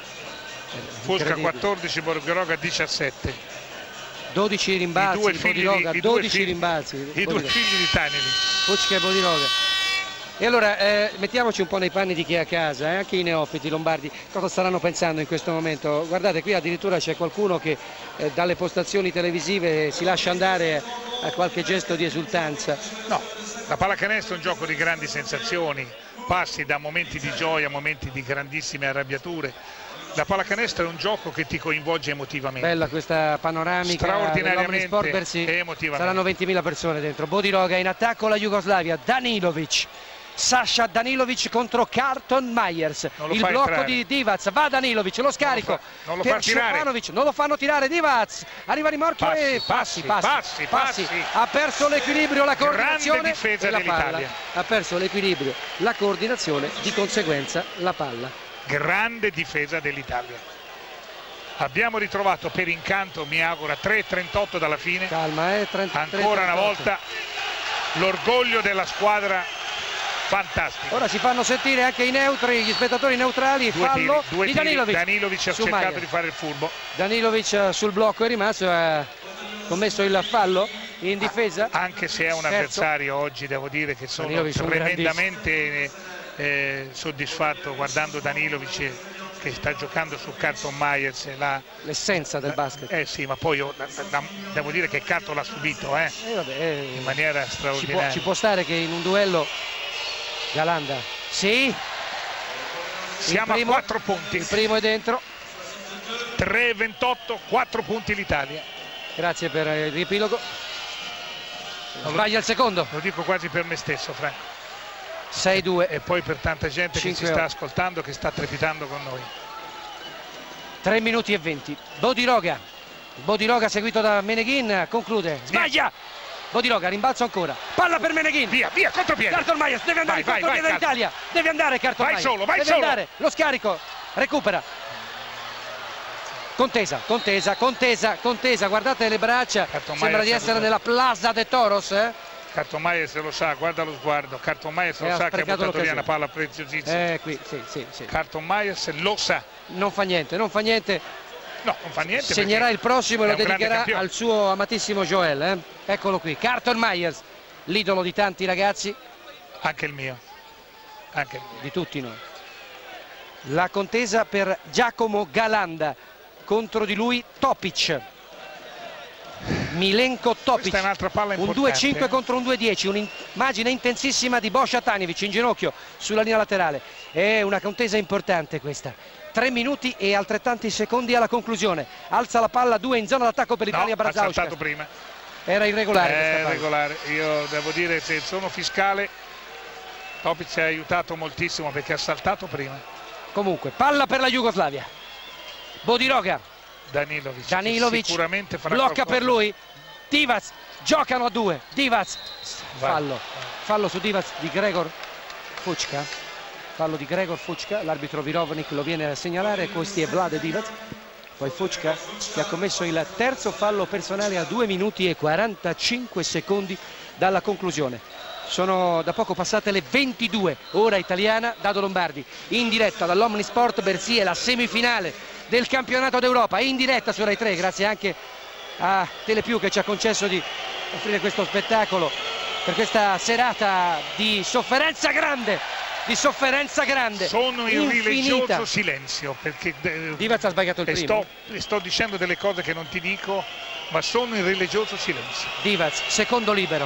Speaker 2: Fučka quattordici, Bodiroga diciassette.
Speaker 1: dodici rimbalzi,
Speaker 2: I due figli
Speaker 1: Bodiroga,
Speaker 2: di, i due
Speaker 1: dodici
Speaker 2: figli,
Speaker 1: rimbalzi.
Speaker 2: I
Speaker 1: Bodiroga.
Speaker 2: due figli di Tanević.
Speaker 1: Fučka e Bodiroga. E allora eh, mettiamoci un po' nei panni di chi è a casa, eh, anche i neofiti lombardi, cosa staranno pensando in questo momento? Guardate, qui addirittura c'è qualcuno che eh, dalle postazioni televisive si lascia andare a qualche gesto di esultanza.
Speaker 2: No, La pallacanestro è un gioco di grandi sensazioni, passi da momenti di gioia a momenti di grandissime arrabbiature. La pallacanestro è un gioco che ti coinvolge emotivamente.
Speaker 1: Bella questa panoramica,
Speaker 2: straordinariamente
Speaker 1: Sport Bercy.
Speaker 2: Emotivamente.
Speaker 1: Saranno ventimila persone dentro. Bodiroga in attacco la Jugoslavia, Danilovic. Sasha Danilovic contro Carlton Myers, il blocco
Speaker 2: entrare.
Speaker 1: di Divac, va Danilovic, lo scarico
Speaker 2: non lo fa, non lo
Speaker 1: per
Speaker 2: fa tirare.
Speaker 1: Šćepanović, non lo fanno tirare, Divac arriva rimorchio
Speaker 2: passi,
Speaker 1: e passi, passi,
Speaker 2: passi, passi, passi.
Speaker 1: ha perso l'equilibrio, la coordinazione,
Speaker 2: grande difesa
Speaker 1: e la palla.
Speaker 2: dell'Italia,
Speaker 1: ha perso l'equilibrio, la coordinazione, di conseguenza la palla.
Speaker 2: Grande difesa dell'Italia. Abbiamo ritrovato per incanto, mi auguro, tre e trentotto dalla fine.
Speaker 1: Calma, eh, trenta,
Speaker 2: ancora una volta l'orgoglio della squadra. Fantastico.
Speaker 1: Ora si fanno sentire anche i neutri, gli spettatori neutrali.
Speaker 2: Due
Speaker 1: fallo
Speaker 2: tiri, due
Speaker 1: di
Speaker 2: tiri.
Speaker 1: Danilovic.
Speaker 2: Danilovic ha cercato
Speaker 1: Myers.
Speaker 2: di fare il furbo.
Speaker 1: Danilovic sul blocco è rimasto, ha commesso il fallo in difesa.
Speaker 2: Anche se è un
Speaker 1: Terzo.
Speaker 2: avversario oggi, devo dire che sono
Speaker 1: Danilovic
Speaker 2: tremendamente eh, soddisfatto guardando Danilovic che sta giocando su Carlton Myers.
Speaker 1: L'essenza del basket.
Speaker 2: Eh sì, ma poi io, devo dire che Carlton l'ha subito eh,
Speaker 1: eh, vabbè, eh,
Speaker 2: in maniera
Speaker 1: ci
Speaker 2: straordinaria.
Speaker 1: può, ci può stare che in un duello Galanda, sì,
Speaker 2: siamo
Speaker 1: primo,
Speaker 2: a quattro punti,
Speaker 1: il primo è dentro,
Speaker 2: tre ventotto, quattro punti l'Italia.
Speaker 1: grazie per il riepilogo. Sbaglia il secondo,
Speaker 2: lo dico quasi per me stesso, Franco,
Speaker 1: sei due
Speaker 2: e poi per tanta gente che ci sta ascoltando, che sta trepidando con noi.
Speaker 1: tre minuti e venti. Bodiroga, Bodiroga seguito da Meneghin, conclude, sbaglia. Bodiroga, rimbalzo ancora, palla per Meneghin,
Speaker 2: via, via, contropiede.
Speaker 1: Carlton Myers deve andare
Speaker 2: vai,
Speaker 1: in contropiede dell'Italia, deve andare Carlton
Speaker 2: vai
Speaker 1: Myers,
Speaker 2: solo, vai
Speaker 1: deve
Speaker 2: solo.
Speaker 1: andare, lo scarico, recupera, contesa, contesa, contesa, contesa, guardate le braccia,
Speaker 2: Carlton
Speaker 1: sembra
Speaker 2: Myers
Speaker 1: di essere
Speaker 2: avuto...
Speaker 1: nella Plaza de Toros, eh?
Speaker 2: Carlton Myers lo sa, guarda lo sguardo, Carlton Myers lo
Speaker 1: eh,
Speaker 2: sa che ha buttato via una palla preziosissima.
Speaker 1: Eh, qui, sì, sì, sì.
Speaker 2: Carlton Myers lo sa.
Speaker 1: Non fa niente, non fa niente.
Speaker 2: No, non fa niente.
Speaker 1: Segnerà il prossimo e lo dedicherà al suo amatissimo Joel. Eh? Eccolo qui, Carlton Myers, l'idolo di tanti ragazzi.
Speaker 2: Anche il mio. Anche il mio.
Speaker 1: Di tutti noi. La contesa per Giacomo Galanda, contro di lui Topic. Milenko Topic.
Speaker 2: Questa è un'altra palla importante.
Speaker 1: Un due cinque contro un due dieci, un'immagine intensissima di Boscia Tanjevic in ginocchio sulla linea laterale. È una contesa importante questa. tre minuti e altrettanti secondi alla conclusione. Alza la palla, due in zona d'attacco per l'Italia.
Speaker 2: No,
Speaker 1: Brazauskas.
Speaker 2: ha saltato prima.
Speaker 1: Era irregolare.
Speaker 2: È irregolare. Io devo dire, se sono fiscale, Topic ci ha aiutato moltissimo perché ha saltato prima.
Speaker 1: Comunque, palla per la Jugoslavia. Bodiroga.
Speaker 2: Danilovic,
Speaker 1: Danilovic
Speaker 2: sicuramente farà
Speaker 1: blocca
Speaker 2: qualcosa.
Speaker 1: per lui. Divac, giocano a due. Divac, fallo. Fallo su Divac di Gregor Fučka. Fallo di Gregor Fučka, l'arbitro Virovnik lo viene a segnalare, questi è Vlade Divac, poi Fučka che ha commesso il terzo fallo personale a due minuti e quarantacinque secondi dalla conclusione. Sono da poco passate le ventidue, ora italiana, Dado Lombardi, in diretta dall'Omnisport Bercy, è la semifinale del campionato d'Europa, in diretta su Rai tre, grazie anche a Telepiù che ci ha concesso di offrire questo spettacolo per questa serata di sofferenza grande. Di sofferenza grande,
Speaker 2: sono in
Speaker 1: infinita.
Speaker 2: Religioso silenzio perché
Speaker 1: Divac ha sbagliato il
Speaker 2: e
Speaker 1: primo.
Speaker 2: Sto, sto dicendo delle cose che non ti dico, ma sono in religioso silenzio.
Speaker 1: Divac, secondo libero,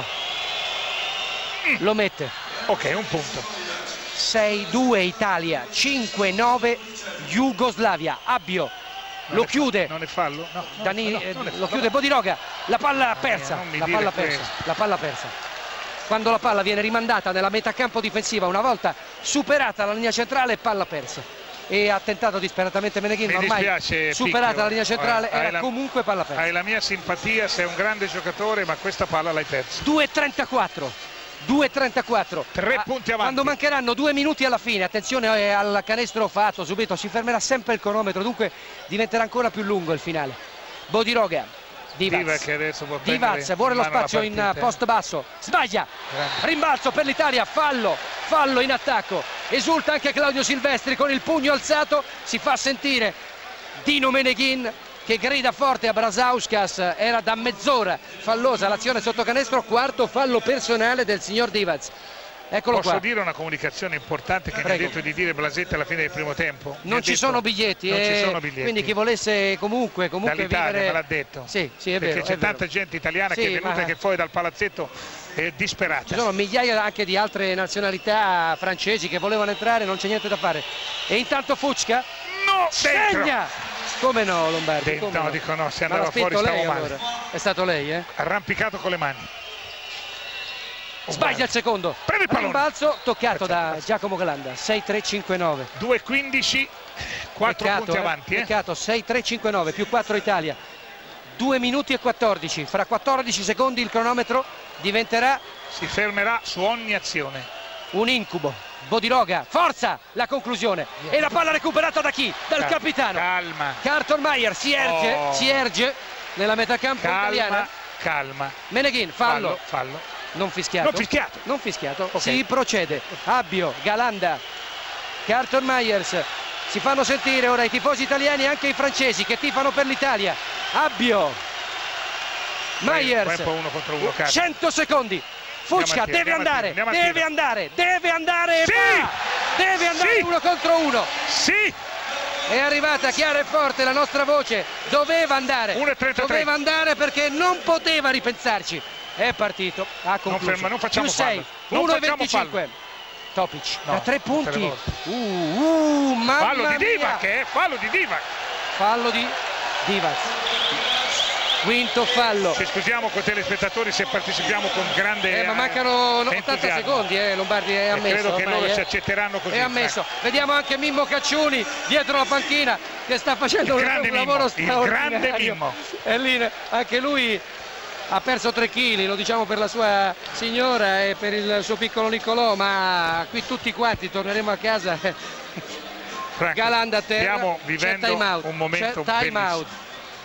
Speaker 1: mm. lo mette.
Speaker 2: Ok, un punto.
Speaker 1: sei due Italia, cinque nove Jugoslavia. Abbio
Speaker 2: non
Speaker 1: lo
Speaker 2: è,
Speaker 1: chiude.
Speaker 2: Non è fallo? No, no,
Speaker 1: Dani,
Speaker 2: no,
Speaker 1: eh,
Speaker 2: no,
Speaker 1: lo chiude Bodiroga. La palla persa.
Speaker 2: Eh,
Speaker 1: la palla persa. La palla persa. Quando la palla viene rimandata nella metacampo difensiva, una volta superata la linea centrale, palla persa. E ha tentato disperatamente Meneghin, ma ormai superata Picchio. La linea centrale, hai era la, comunque palla persa.
Speaker 2: Hai la mia simpatia, sei un grande giocatore, ma questa palla l'hai persa.
Speaker 1: due e trentaquattro. due e trentaquattro.
Speaker 2: Tre punti avanti.
Speaker 1: Quando mancheranno due minuti alla fine, attenzione al canestro fatto, subito si fermerà sempre il cronometro, dunque diventerà ancora più lungo il finale. Bodiroga. Divac,
Speaker 2: Divac,
Speaker 1: Divac vuole lo spazio in post basso, sbaglia, grande. Rimbalzo per l'Italia, fallo, fallo in attacco, esulta anche Claudio Silvestri con il pugno alzato, si fa sentire Dino Meneghin che grida forte a Brazauskas, era da mezz'ora fallosa l'azione sotto canestro, quarto fallo personale del signor Divac. Eccolo
Speaker 2: Posso
Speaker 1: qua.
Speaker 2: dire una comunicazione importante che
Speaker 1: Prego.
Speaker 2: mi ha detto di dire Blasetti alla fine del primo tempo? Mi
Speaker 1: Non
Speaker 2: ha
Speaker 1: ci
Speaker 2: detto,
Speaker 1: sono biglietti,
Speaker 2: non
Speaker 1: eh,
Speaker 2: ci sono biglietti.
Speaker 1: quindi chi volesse comunque, comunque
Speaker 2: dall'Italia
Speaker 1: vivere...
Speaker 2: me l'ha detto.
Speaker 1: Sì, sì, è
Speaker 2: perché
Speaker 1: vero.
Speaker 2: c'è
Speaker 1: è vero.
Speaker 2: tanta gente italiana
Speaker 1: Sì,
Speaker 2: che è venuta
Speaker 1: ma-
Speaker 2: e che fuori dal palazzetto è disperata.
Speaker 1: Ci sono migliaia anche di altre nazionalità francesi che volevano entrare, non c'è niente da fare. E intanto Fucka
Speaker 2: No, dentro.
Speaker 1: segna! Come no, Lombardi?
Speaker 2: Dentro,
Speaker 1: Come
Speaker 2: no,
Speaker 1: no?
Speaker 2: dico no, se
Speaker 1: Ma l'ha
Speaker 2: andava fuori
Speaker 1: spinto
Speaker 2: stavo
Speaker 1: lei,
Speaker 2: male.
Speaker 1: allora. È stato lei, eh?
Speaker 2: Arrampicato con le mani.
Speaker 1: Sbaglia il secondo.
Speaker 2: Prende il pallone.
Speaker 1: Rimbalzo toccato da
Speaker 2: Perfetto.
Speaker 1: Giacomo Galanda. sei tre cinque nove.
Speaker 2: due quindici, quattro
Speaker 1: Peccato,
Speaker 2: punti
Speaker 1: eh,
Speaker 2: avanti. Eh?
Speaker 1: Peccato, sei tre cinque nove più quattro Italia. due minuti e quattordici. Fra quattordici secondi il cronometro diventerà
Speaker 2: Si fermerà su ogni azione.
Speaker 1: un incubo. Bodiroga, forza! La conclusione. E la palla recuperata da chi? Dal
Speaker 2: Calma,
Speaker 1: capitano.
Speaker 2: Calma,
Speaker 1: Carton Meyer si erge,
Speaker 2: Oh.
Speaker 1: si erge nella metacampo
Speaker 2: calma,
Speaker 1: italiana.
Speaker 2: calma.
Speaker 1: Meneghin, fallo.
Speaker 2: Fallo, fallo.
Speaker 1: Non fischiato.
Speaker 2: Non fischiato.
Speaker 1: Non fischiato.
Speaker 2: Ok.
Speaker 1: Si procede. Abbio, Galanda, Carton Myers. Si fanno sentire ora i tifosi italiani e anche i francesi che tifano per l'Italia. Abbio, Myers,
Speaker 2: Tempo uno contro uno, Carlo.
Speaker 1: cento secondi. Fucka
Speaker 2: Andiamo a tiro,
Speaker 1: deve
Speaker 2: andiamo a
Speaker 1: andare,
Speaker 2: tiro, andiamo a
Speaker 1: deve
Speaker 2: tiro.
Speaker 1: andare, deve andare e
Speaker 2: Sì!
Speaker 1: va! Deve andare
Speaker 2: Sì!
Speaker 1: uno contro uno.
Speaker 2: Sì!
Speaker 1: È arrivata chiara e forte la nostra voce. Doveva andare.
Speaker 2: uno e trentatré.
Speaker 1: Doveva andare perché non poteva ripensarci. È partito. Ha concluso.
Speaker 2: ferma, non facciamo
Speaker 1: Più sei,
Speaker 2: fallo. Non
Speaker 1: uno e
Speaker 2: facciamo
Speaker 1: venticinque. Topic
Speaker 2: No,
Speaker 1: da tre
Speaker 2: tutte le
Speaker 1: punti.
Speaker 2: volte.
Speaker 1: Uh, uh, mamma
Speaker 2: Fallo di
Speaker 1: mia.
Speaker 2: Divac, eh? Fallo di Divac.
Speaker 1: Fallo di Divac. Quinto fallo.
Speaker 2: Ci scusiamo con i telespettatori se partecipiamo con grande
Speaker 1: Eh, ma mancano no, ottanta
Speaker 2: entusiasmo.
Speaker 1: secondi, eh, Lombardi è
Speaker 2: E
Speaker 1: ammesso.
Speaker 2: credo che
Speaker 1: ormai,
Speaker 2: loro
Speaker 1: eh.
Speaker 2: si accetteranno così.
Speaker 1: È ammesso. Vediamo anche Mimmo Cacciuni dietro la panchina che sta facendo
Speaker 2: Il
Speaker 1: un,
Speaker 2: grande
Speaker 1: un lavoro
Speaker 2: Mimmo, il grande
Speaker 1: straordinario.
Speaker 2: Mimmo.
Speaker 1: E lì anche lui ha perso tre chili, lo diciamo per la sua signora e per il suo piccolo Niccolò, ma qui tutti quanti torneremo a casa.
Speaker 2: Franco,
Speaker 1: Galanda a terra.
Speaker 2: stiamo
Speaker 1: C'è
Speaker 2: vivendo
Speaker 1: time out.
Speaker 2: un momento
Speaker 1: C'è time
Speaker 2: bellissimo.
Speaker 1: out.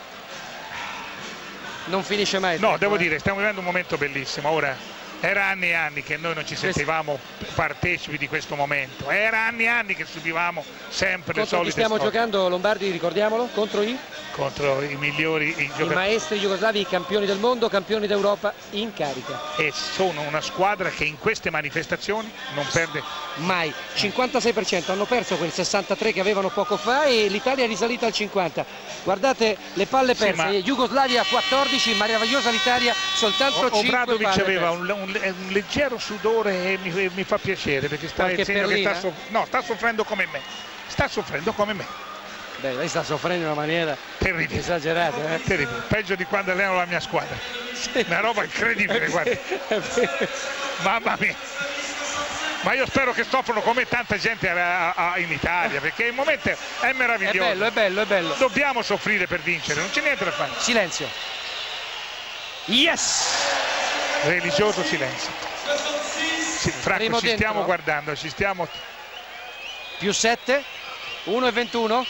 Speaker 1: Non finisce mai il
Speaker 2: No,
Speaker 1: tempo,
Speaker 2: devo
Speaker 1: eh.
Speaker 2: dire, stiamo vivendo un momento bellissimo. Ora, era anni e anni che noi non ci sentivamo partecipi di questo momento. Era anni e anni che subivamo sempre le
Speaker 1: Contro chi
Speaker 2: solite
Speaker 1: stiamo
Speaker 2: storie.
Speaker 1: giocando, Lombardi, ricordiamolo? Contro i?
Speaker 2: Contro i migliori i
Speaker 1: I
Speaker 2: giocatori.
Speaker 1: maestri jugoslavi, i campioni del mondo, campioni d'Europa in carica.
Speaker 2: E sono una squadra che in queste manifestazioni non perde.
Speaker 1: Mai. cinquantasei per cento, hanno perso quel sessantatré che avevano poco fa e l'Italia è risalita al cinquanta. Guardate le palle
Speaker 2: Sì,
Speaker 1: perse,
Speaker 2: ma-
Speaker 1: Jugoslavia quattordici, meravigliosa l'Italia, soltanto
Speaker 2: O-
Speaker 1: cinque
Speaker 2: Obradovic
Speaker 1: palle
Speaker 2: aveva
Speaker 1: perse.
Speaker 2: un, un- un leggero sudore e mi, mi fa piacere perché sta,
Speaker 1: Qualche
Speaker 2: il segno che
Speaker 1: perlina?
Speaker 2: sta, soff- no, sta soffrendo come me. Sta soffrendo come me.
Speaker 1: Beh, lei sta soffrendo in una maniera
Speaker 2: Terribile.
Speaker 1: esagerata. Eh?
Speaker 2: Terribile. Peggio di quando alleno la mia squadra. Una roba incredibile, guarda. Mamma mia. Ma io spero che soffrono come tanta gente a- a- in Italia, perché il momento è
Speaker 1: È
Speaker 2: meraviglioso.
Speaker 1: bello, è bello, è bello.
Speaker 2: Dobbiamo soffrire per vincere, non c'è niente da fare.
Speaker 1: Silenzio. Yes!
Speaker 2: Religioso silenzio. Sì, Franco,
Speaker 1: Primo
Speaker 2: ci
Speaker 1: dentro.
Speaker 2: stiamo guardando, ci stiamo.
Speaker 1: Più sette, uno e ventuno.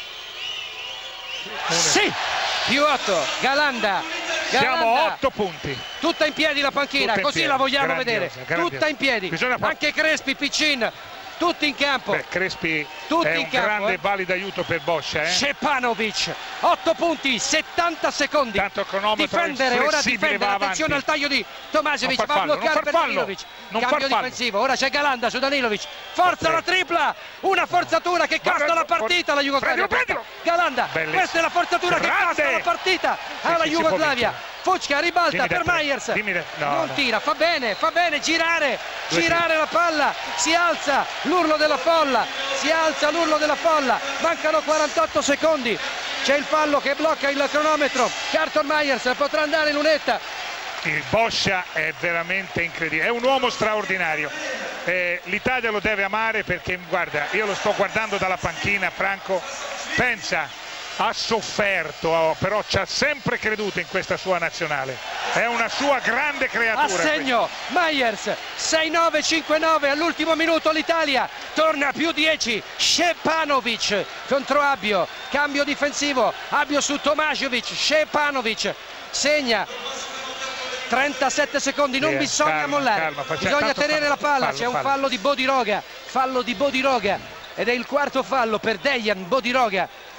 Speaker 1: Sì! Più otto, Galanda.
Speaker 2: Siamo
Speaker 1: Galanda.
Speaker 2: a otto punti.
Speaker 1: Tutta in piedi la panchina,
Speaker 2: Tutta in
Speaker 1: così
Speaker 2: piedi.
Speaker 1: la vogliamo
Speaker 2: Grandiosa,
Speaker 1: vedere.
Speaker 2: grandiosa.
Speaker 1: Tutta in piedi.
Speaker 2: Bisogna far-
Speaker 1: Anche Crespi, Piccin, tutti in campo.
Speaker 2: Beh, Crespi
Speaker 1: Tutti
Speaker 2: è
Speaker 1: in
Speaker 2: un
Speaker 1: campo,
Speaker 2: grande
Speaker 1: eh.
Speaker 2: e valido aiuto per Boscia, eh?
Speaker 1: Cepanovic, otto punti, settanta secondi.
Speaker 2: Tanto il cronometro
Speaker 1: Difendere, ora
Speaker 2: flessibile,
Speaker 1: difendere,
Speaker 2: va
Speaker 1: attenzione al
Speaker 2: avanti.
Speaker 1: taglio di Tomasevic,
Speaker 2: Non far
Speaker 1: va a
Speaker 2: fallo,
Speaker 1: bloccare
Speaker 2: non
Speaker 1: per
Speaker 2: far fallo,
Speaker 1: Danilovic.
Speaker 2: non
Speaker 1: Cambio
Speaker 2: far fallo.
Speaker 1: difensivo, ora c'è Galanda su Danilovic. Forza
Speaker 2: Ok.
Speaker 1: la tripla, una forzatura che
Speaker 2: Guarda,
Speaker 1: costa la
Speaker 2: guarda,
Speaker 1: partita alla Jugoslavia.
Speaker 2: prendilo, prendilo.
Speaker 1: Galanda,
Speaker 2: Bellissimo.
Speaker 1: questa è la forzatura che
Speaker 2: Grande.
Speaker 1: costa la partita alla
Speaker 2: sì, si può
Speaker 1: Jugoslavia.
Speaker 2: vincere.
Speaker 1: Fucka ribalta
Speaker 2: Dimmi
Speaker 1: per
Speaker 2: da tre,
Speaker 1: Myers,
Speaker 2: dimmi da- no,
Speaker 1: non
Speaker 2: no.
Speaker 1: tira, fa bene, fa bene, girare,
Speaker 2: Due
Speaker 1: girare la palla, si alza l'urlo della folla, si alza l'urlo della folla, mancano quarantotto secondi, c'è il fallo che blocca il cronometro, Carton Myers potrà andare in lunetta.
Speaker 2: Il Boscia è veramente incredibile, è un uomo straordinario. Eh, L'Italia lo deve amare perché, guarda, io lo sto guardando dalla panchina, Franco, pensa, ha sofferto, però ci ha sempre creduto in questa sua nazionale. È una sua grande creatura.
Speaker 1: Assegno Myers, sei nove cinque nove all'ultimo minuto l'Italia torna a più dieci. Cepanovic contro Abbio, cambio difensivo, Abbio su Tomasevic, Cepanovic segna. trentasette secondi, non
Speaker 2: Sì,
Speaker 1: bisogna
Speaker 2: calma,
Speaker 1: mollare,
Speaker 2: calma, facciamo-
Speaker 1: bisogna
Speaker 2: tanto
Speaker 1: tenere
Speaker 2: fallo,
Speaker 1: la palla,
Speaker 2: fallo,
Speaker 1: c'è un
Speaker 2: fallo.
Speaker 1: fallo di Bodiroga, fallo di Bodiroga ed è il quarto fallo per Dejan Bodiroga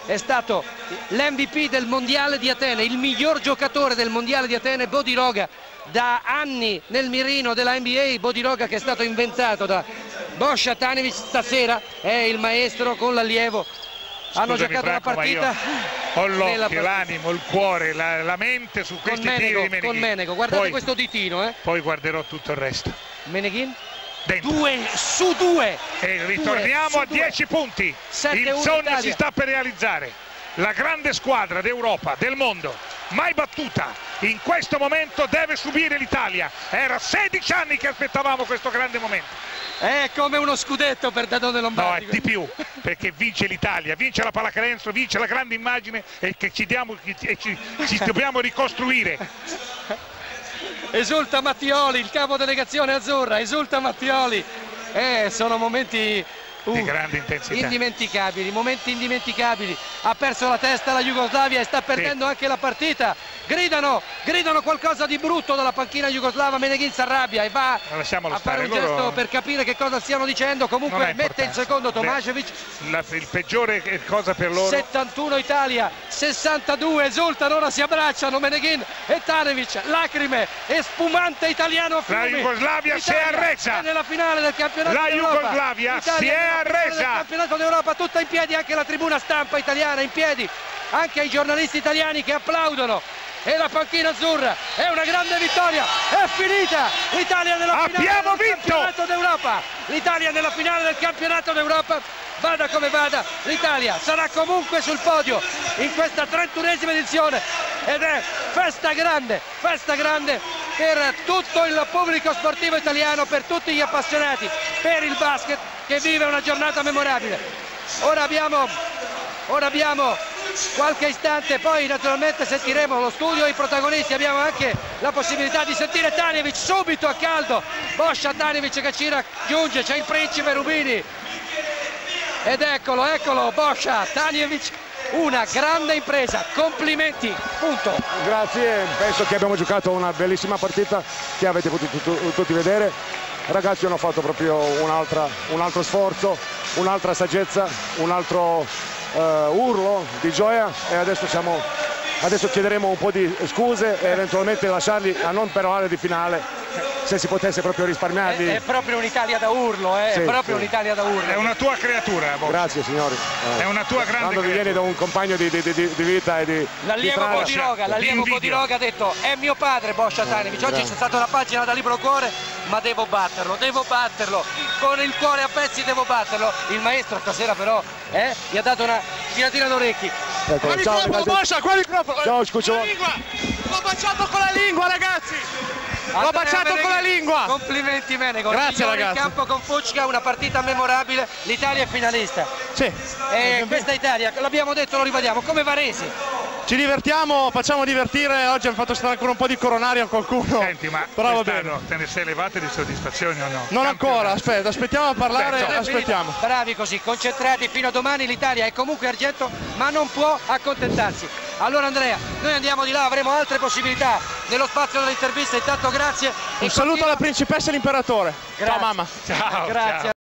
Speaker 1: è stato l'M V P del mondiale di Atene, il miglior giocatore del mondiale di Atene, Bodiroga, da anni nel mirino della N B A. Bodiroga che è stato inventato da Boscha Tanevich, stasera è il maestro con l'allievo. Hanno
Speaker 2: Scusami,
Speaker 1: giocato
Speaker 2: Franco,
Speaker 1: la partita,
Speaker 2: ho l'occhio, l'animo, il cuore, la, la mente su questi
Speaker 1: Menego,
Speaker 2: tiri di Meneghin.
Speaker 1: con Menego, guardate
Speaker 2: poi,
Speaker 1: questo ditino, eh.
Speaker 2: Poi guarderò tutto il resto.
Speaker 1: Meneghin
Speaker 2: Dentro.
Speaker 1: due su due
Speaker 2: e ritorniamo a dieci punti. Il sogno
Speaker 1: Italia.
Speaker 2: si sta per realizzare. La grande squadra d'Europa, del mondo, mai battuta, in questo momento deve subire l'Italia. Era sedici anni che aspettavamo questo grande momento.
Speaker 1: È come uno scudetto per Dadone Lombardi.
Speaker 2: No, è di più, perché vince l'Italia, vince la pallacanestro, vince la grande immagine e che ci, diamo, e ci, ci dobbiamo ricostruire.
Speaker 1: Esulta Mattioli, il capo delegazione azzurra, esulta Mattioli. Eh, sono momenti uh,
Speaker 2: di grande intensità,
Speaker 1: indimenticabili, momenti indimenticabili. Ha perso la testa la Jugoslavia e sta perdendo sì. anche la partita. Gridano, gridano qualcosa di brutto dalla panchina jugoslava. Meneghin si arrabbia e va a
Speaker 2: stare.
Speaker 1: fare un
Speaker 2: Loro...
Speaker 1: gesto per capire che cosa stiano dicendo. Comunque mette il secondo Tomašević.
Speaker 2: La, il peggiore cosa per loro.
Speaker 1: settantuno Italia, sessantadue, esultano, ora si abbracciano Meneghin e Tanevich, lacrime e spumante italiano a fiumi.
Speaker 2: La Jugoslavia si è arresa.
Speaker 1: È nella finale del campionato
Speaker 2: La
Speaker 1: d'Europa.
Speaker 2: Jugoslavia
Speaker 1: Italia
Speaker 2: si è arresa.
Speaker 1: Del campionato d'Europa, tutta in piedi, anche la tribuna stampa italiana in piedi, anche ai giornalisti italiani che applaudono. E la panchina azzurra, è una grande vittoria, è finita l'Italia nella finale
Speaker 2: Abbiamo
Speaker 1: del
Speaker 2: vinto.
Speaker 1: campionato d'Europa. L'Italia nella finale del campionato d'Europa, vada come vada, l'Italia sarà comunque sul podio in questa trentunesima edizione ed è festa grande, festa grande per tutto il pubblico sportivo italiano, per tutti gli appassionati, per il basket che vive una giornata memorabile. Ora abbiamo, ora abbiamo qualche istante, poi naturalmente sentiremo lo studio, i protagonisti, abbiamo anche la possibilità di sentire Tanevich subito a caldo. Boscha Tanevich che ci raggiunge, c'è il principe Rubini ed eccolo, eccolo Boscha Tanevich, una grande impresa, complimenti, punto.
Speaker 3: Grazie, penso che abbiamo giocato una bellissima partita che avete potuto tutti vedere. I ragazzi hanno fatto proprio un'altra, un altro sforzo, un'altra saggezza, un altro uh, urlo di gioia e adesso, siamo, adesso chiederemo un po' di scuse e eventualmente lasciarli a non parlare di finale, se si potesse proprio risparmiarli.
Speaker 1: È, è proprio un'Italia da urlo, eh?
Speaker 3: Sì,
Speaker 1: è proprio
Speaker 3: sì.
Speaker 1: un'Italia da urlo.
Speaker 2: È una tua creatura, Boscha.
Speaker 3: Grazie signori.
Speaker 2: È una tua grande
Speaker 3: Quando vi viene da un compagno di, di, di, di vita e di
Speaker 1: L'allievo Bodiroga, l'allievo Bodiroga ha detto è mio padre Boscha Tanevich. Oggi c'è stata una pagina da libro cuore, ma devo batterlo, devo batterlo, con il cuore a pezzi devo batterlo. Il maestro stasera però eh, gli ha dato una tiratina d'orecchi.
Speaker 3: Ecco,
Speaker 4: qua il
Speaker 3: ciao,
Speaker 4: microfono, Boscha, qua il microfono.
Speaker 3: Ciao, scusa.
Speaker 4: L'ho baciato con la lingua, ragazzi. L'ho baciato con la lingua.
Speaker 1: Complimenti Menego.
Speaker 4: Grazie ragazzi.
Speaker 1: In campo con Fucca, una partita memorabile, l'Italia è finalista.
Speaker 4: Sì.
Speaker 1: E questa Italia, l'abbiamo detto, lo ribadiamo, come Varesi.
Speaker 4: Ci divertiamo, facciamo divertire, oggi hanno fatto stare ancora un po' di coronario a qualcuno.
Speaker 2: Senti, ma
Speaker 4: però va bene.
Speaker 2: te ne sei levate di soddisfazioni o no?
Speaker 4: Non ancora, aspetta, aspettiamo a parlare,
Speaker 2: Beh,
Speaker 4: aspettiamo.
Speaker 1: Bravi così, concentrati fino a domani, l'Italia è comunque argento, ma non può accontentarsi. Allora Andrea, noi andiamo di là, avremo altre possibilità nello spazio dell'intervista, intanto grazie.
Speaker 4: Un saluto alla principessa e all'imperatore. Ciao mamma.
Speaker 2: Ciao.
Speaker 1: Grazie.
Speaker 2: Ciao.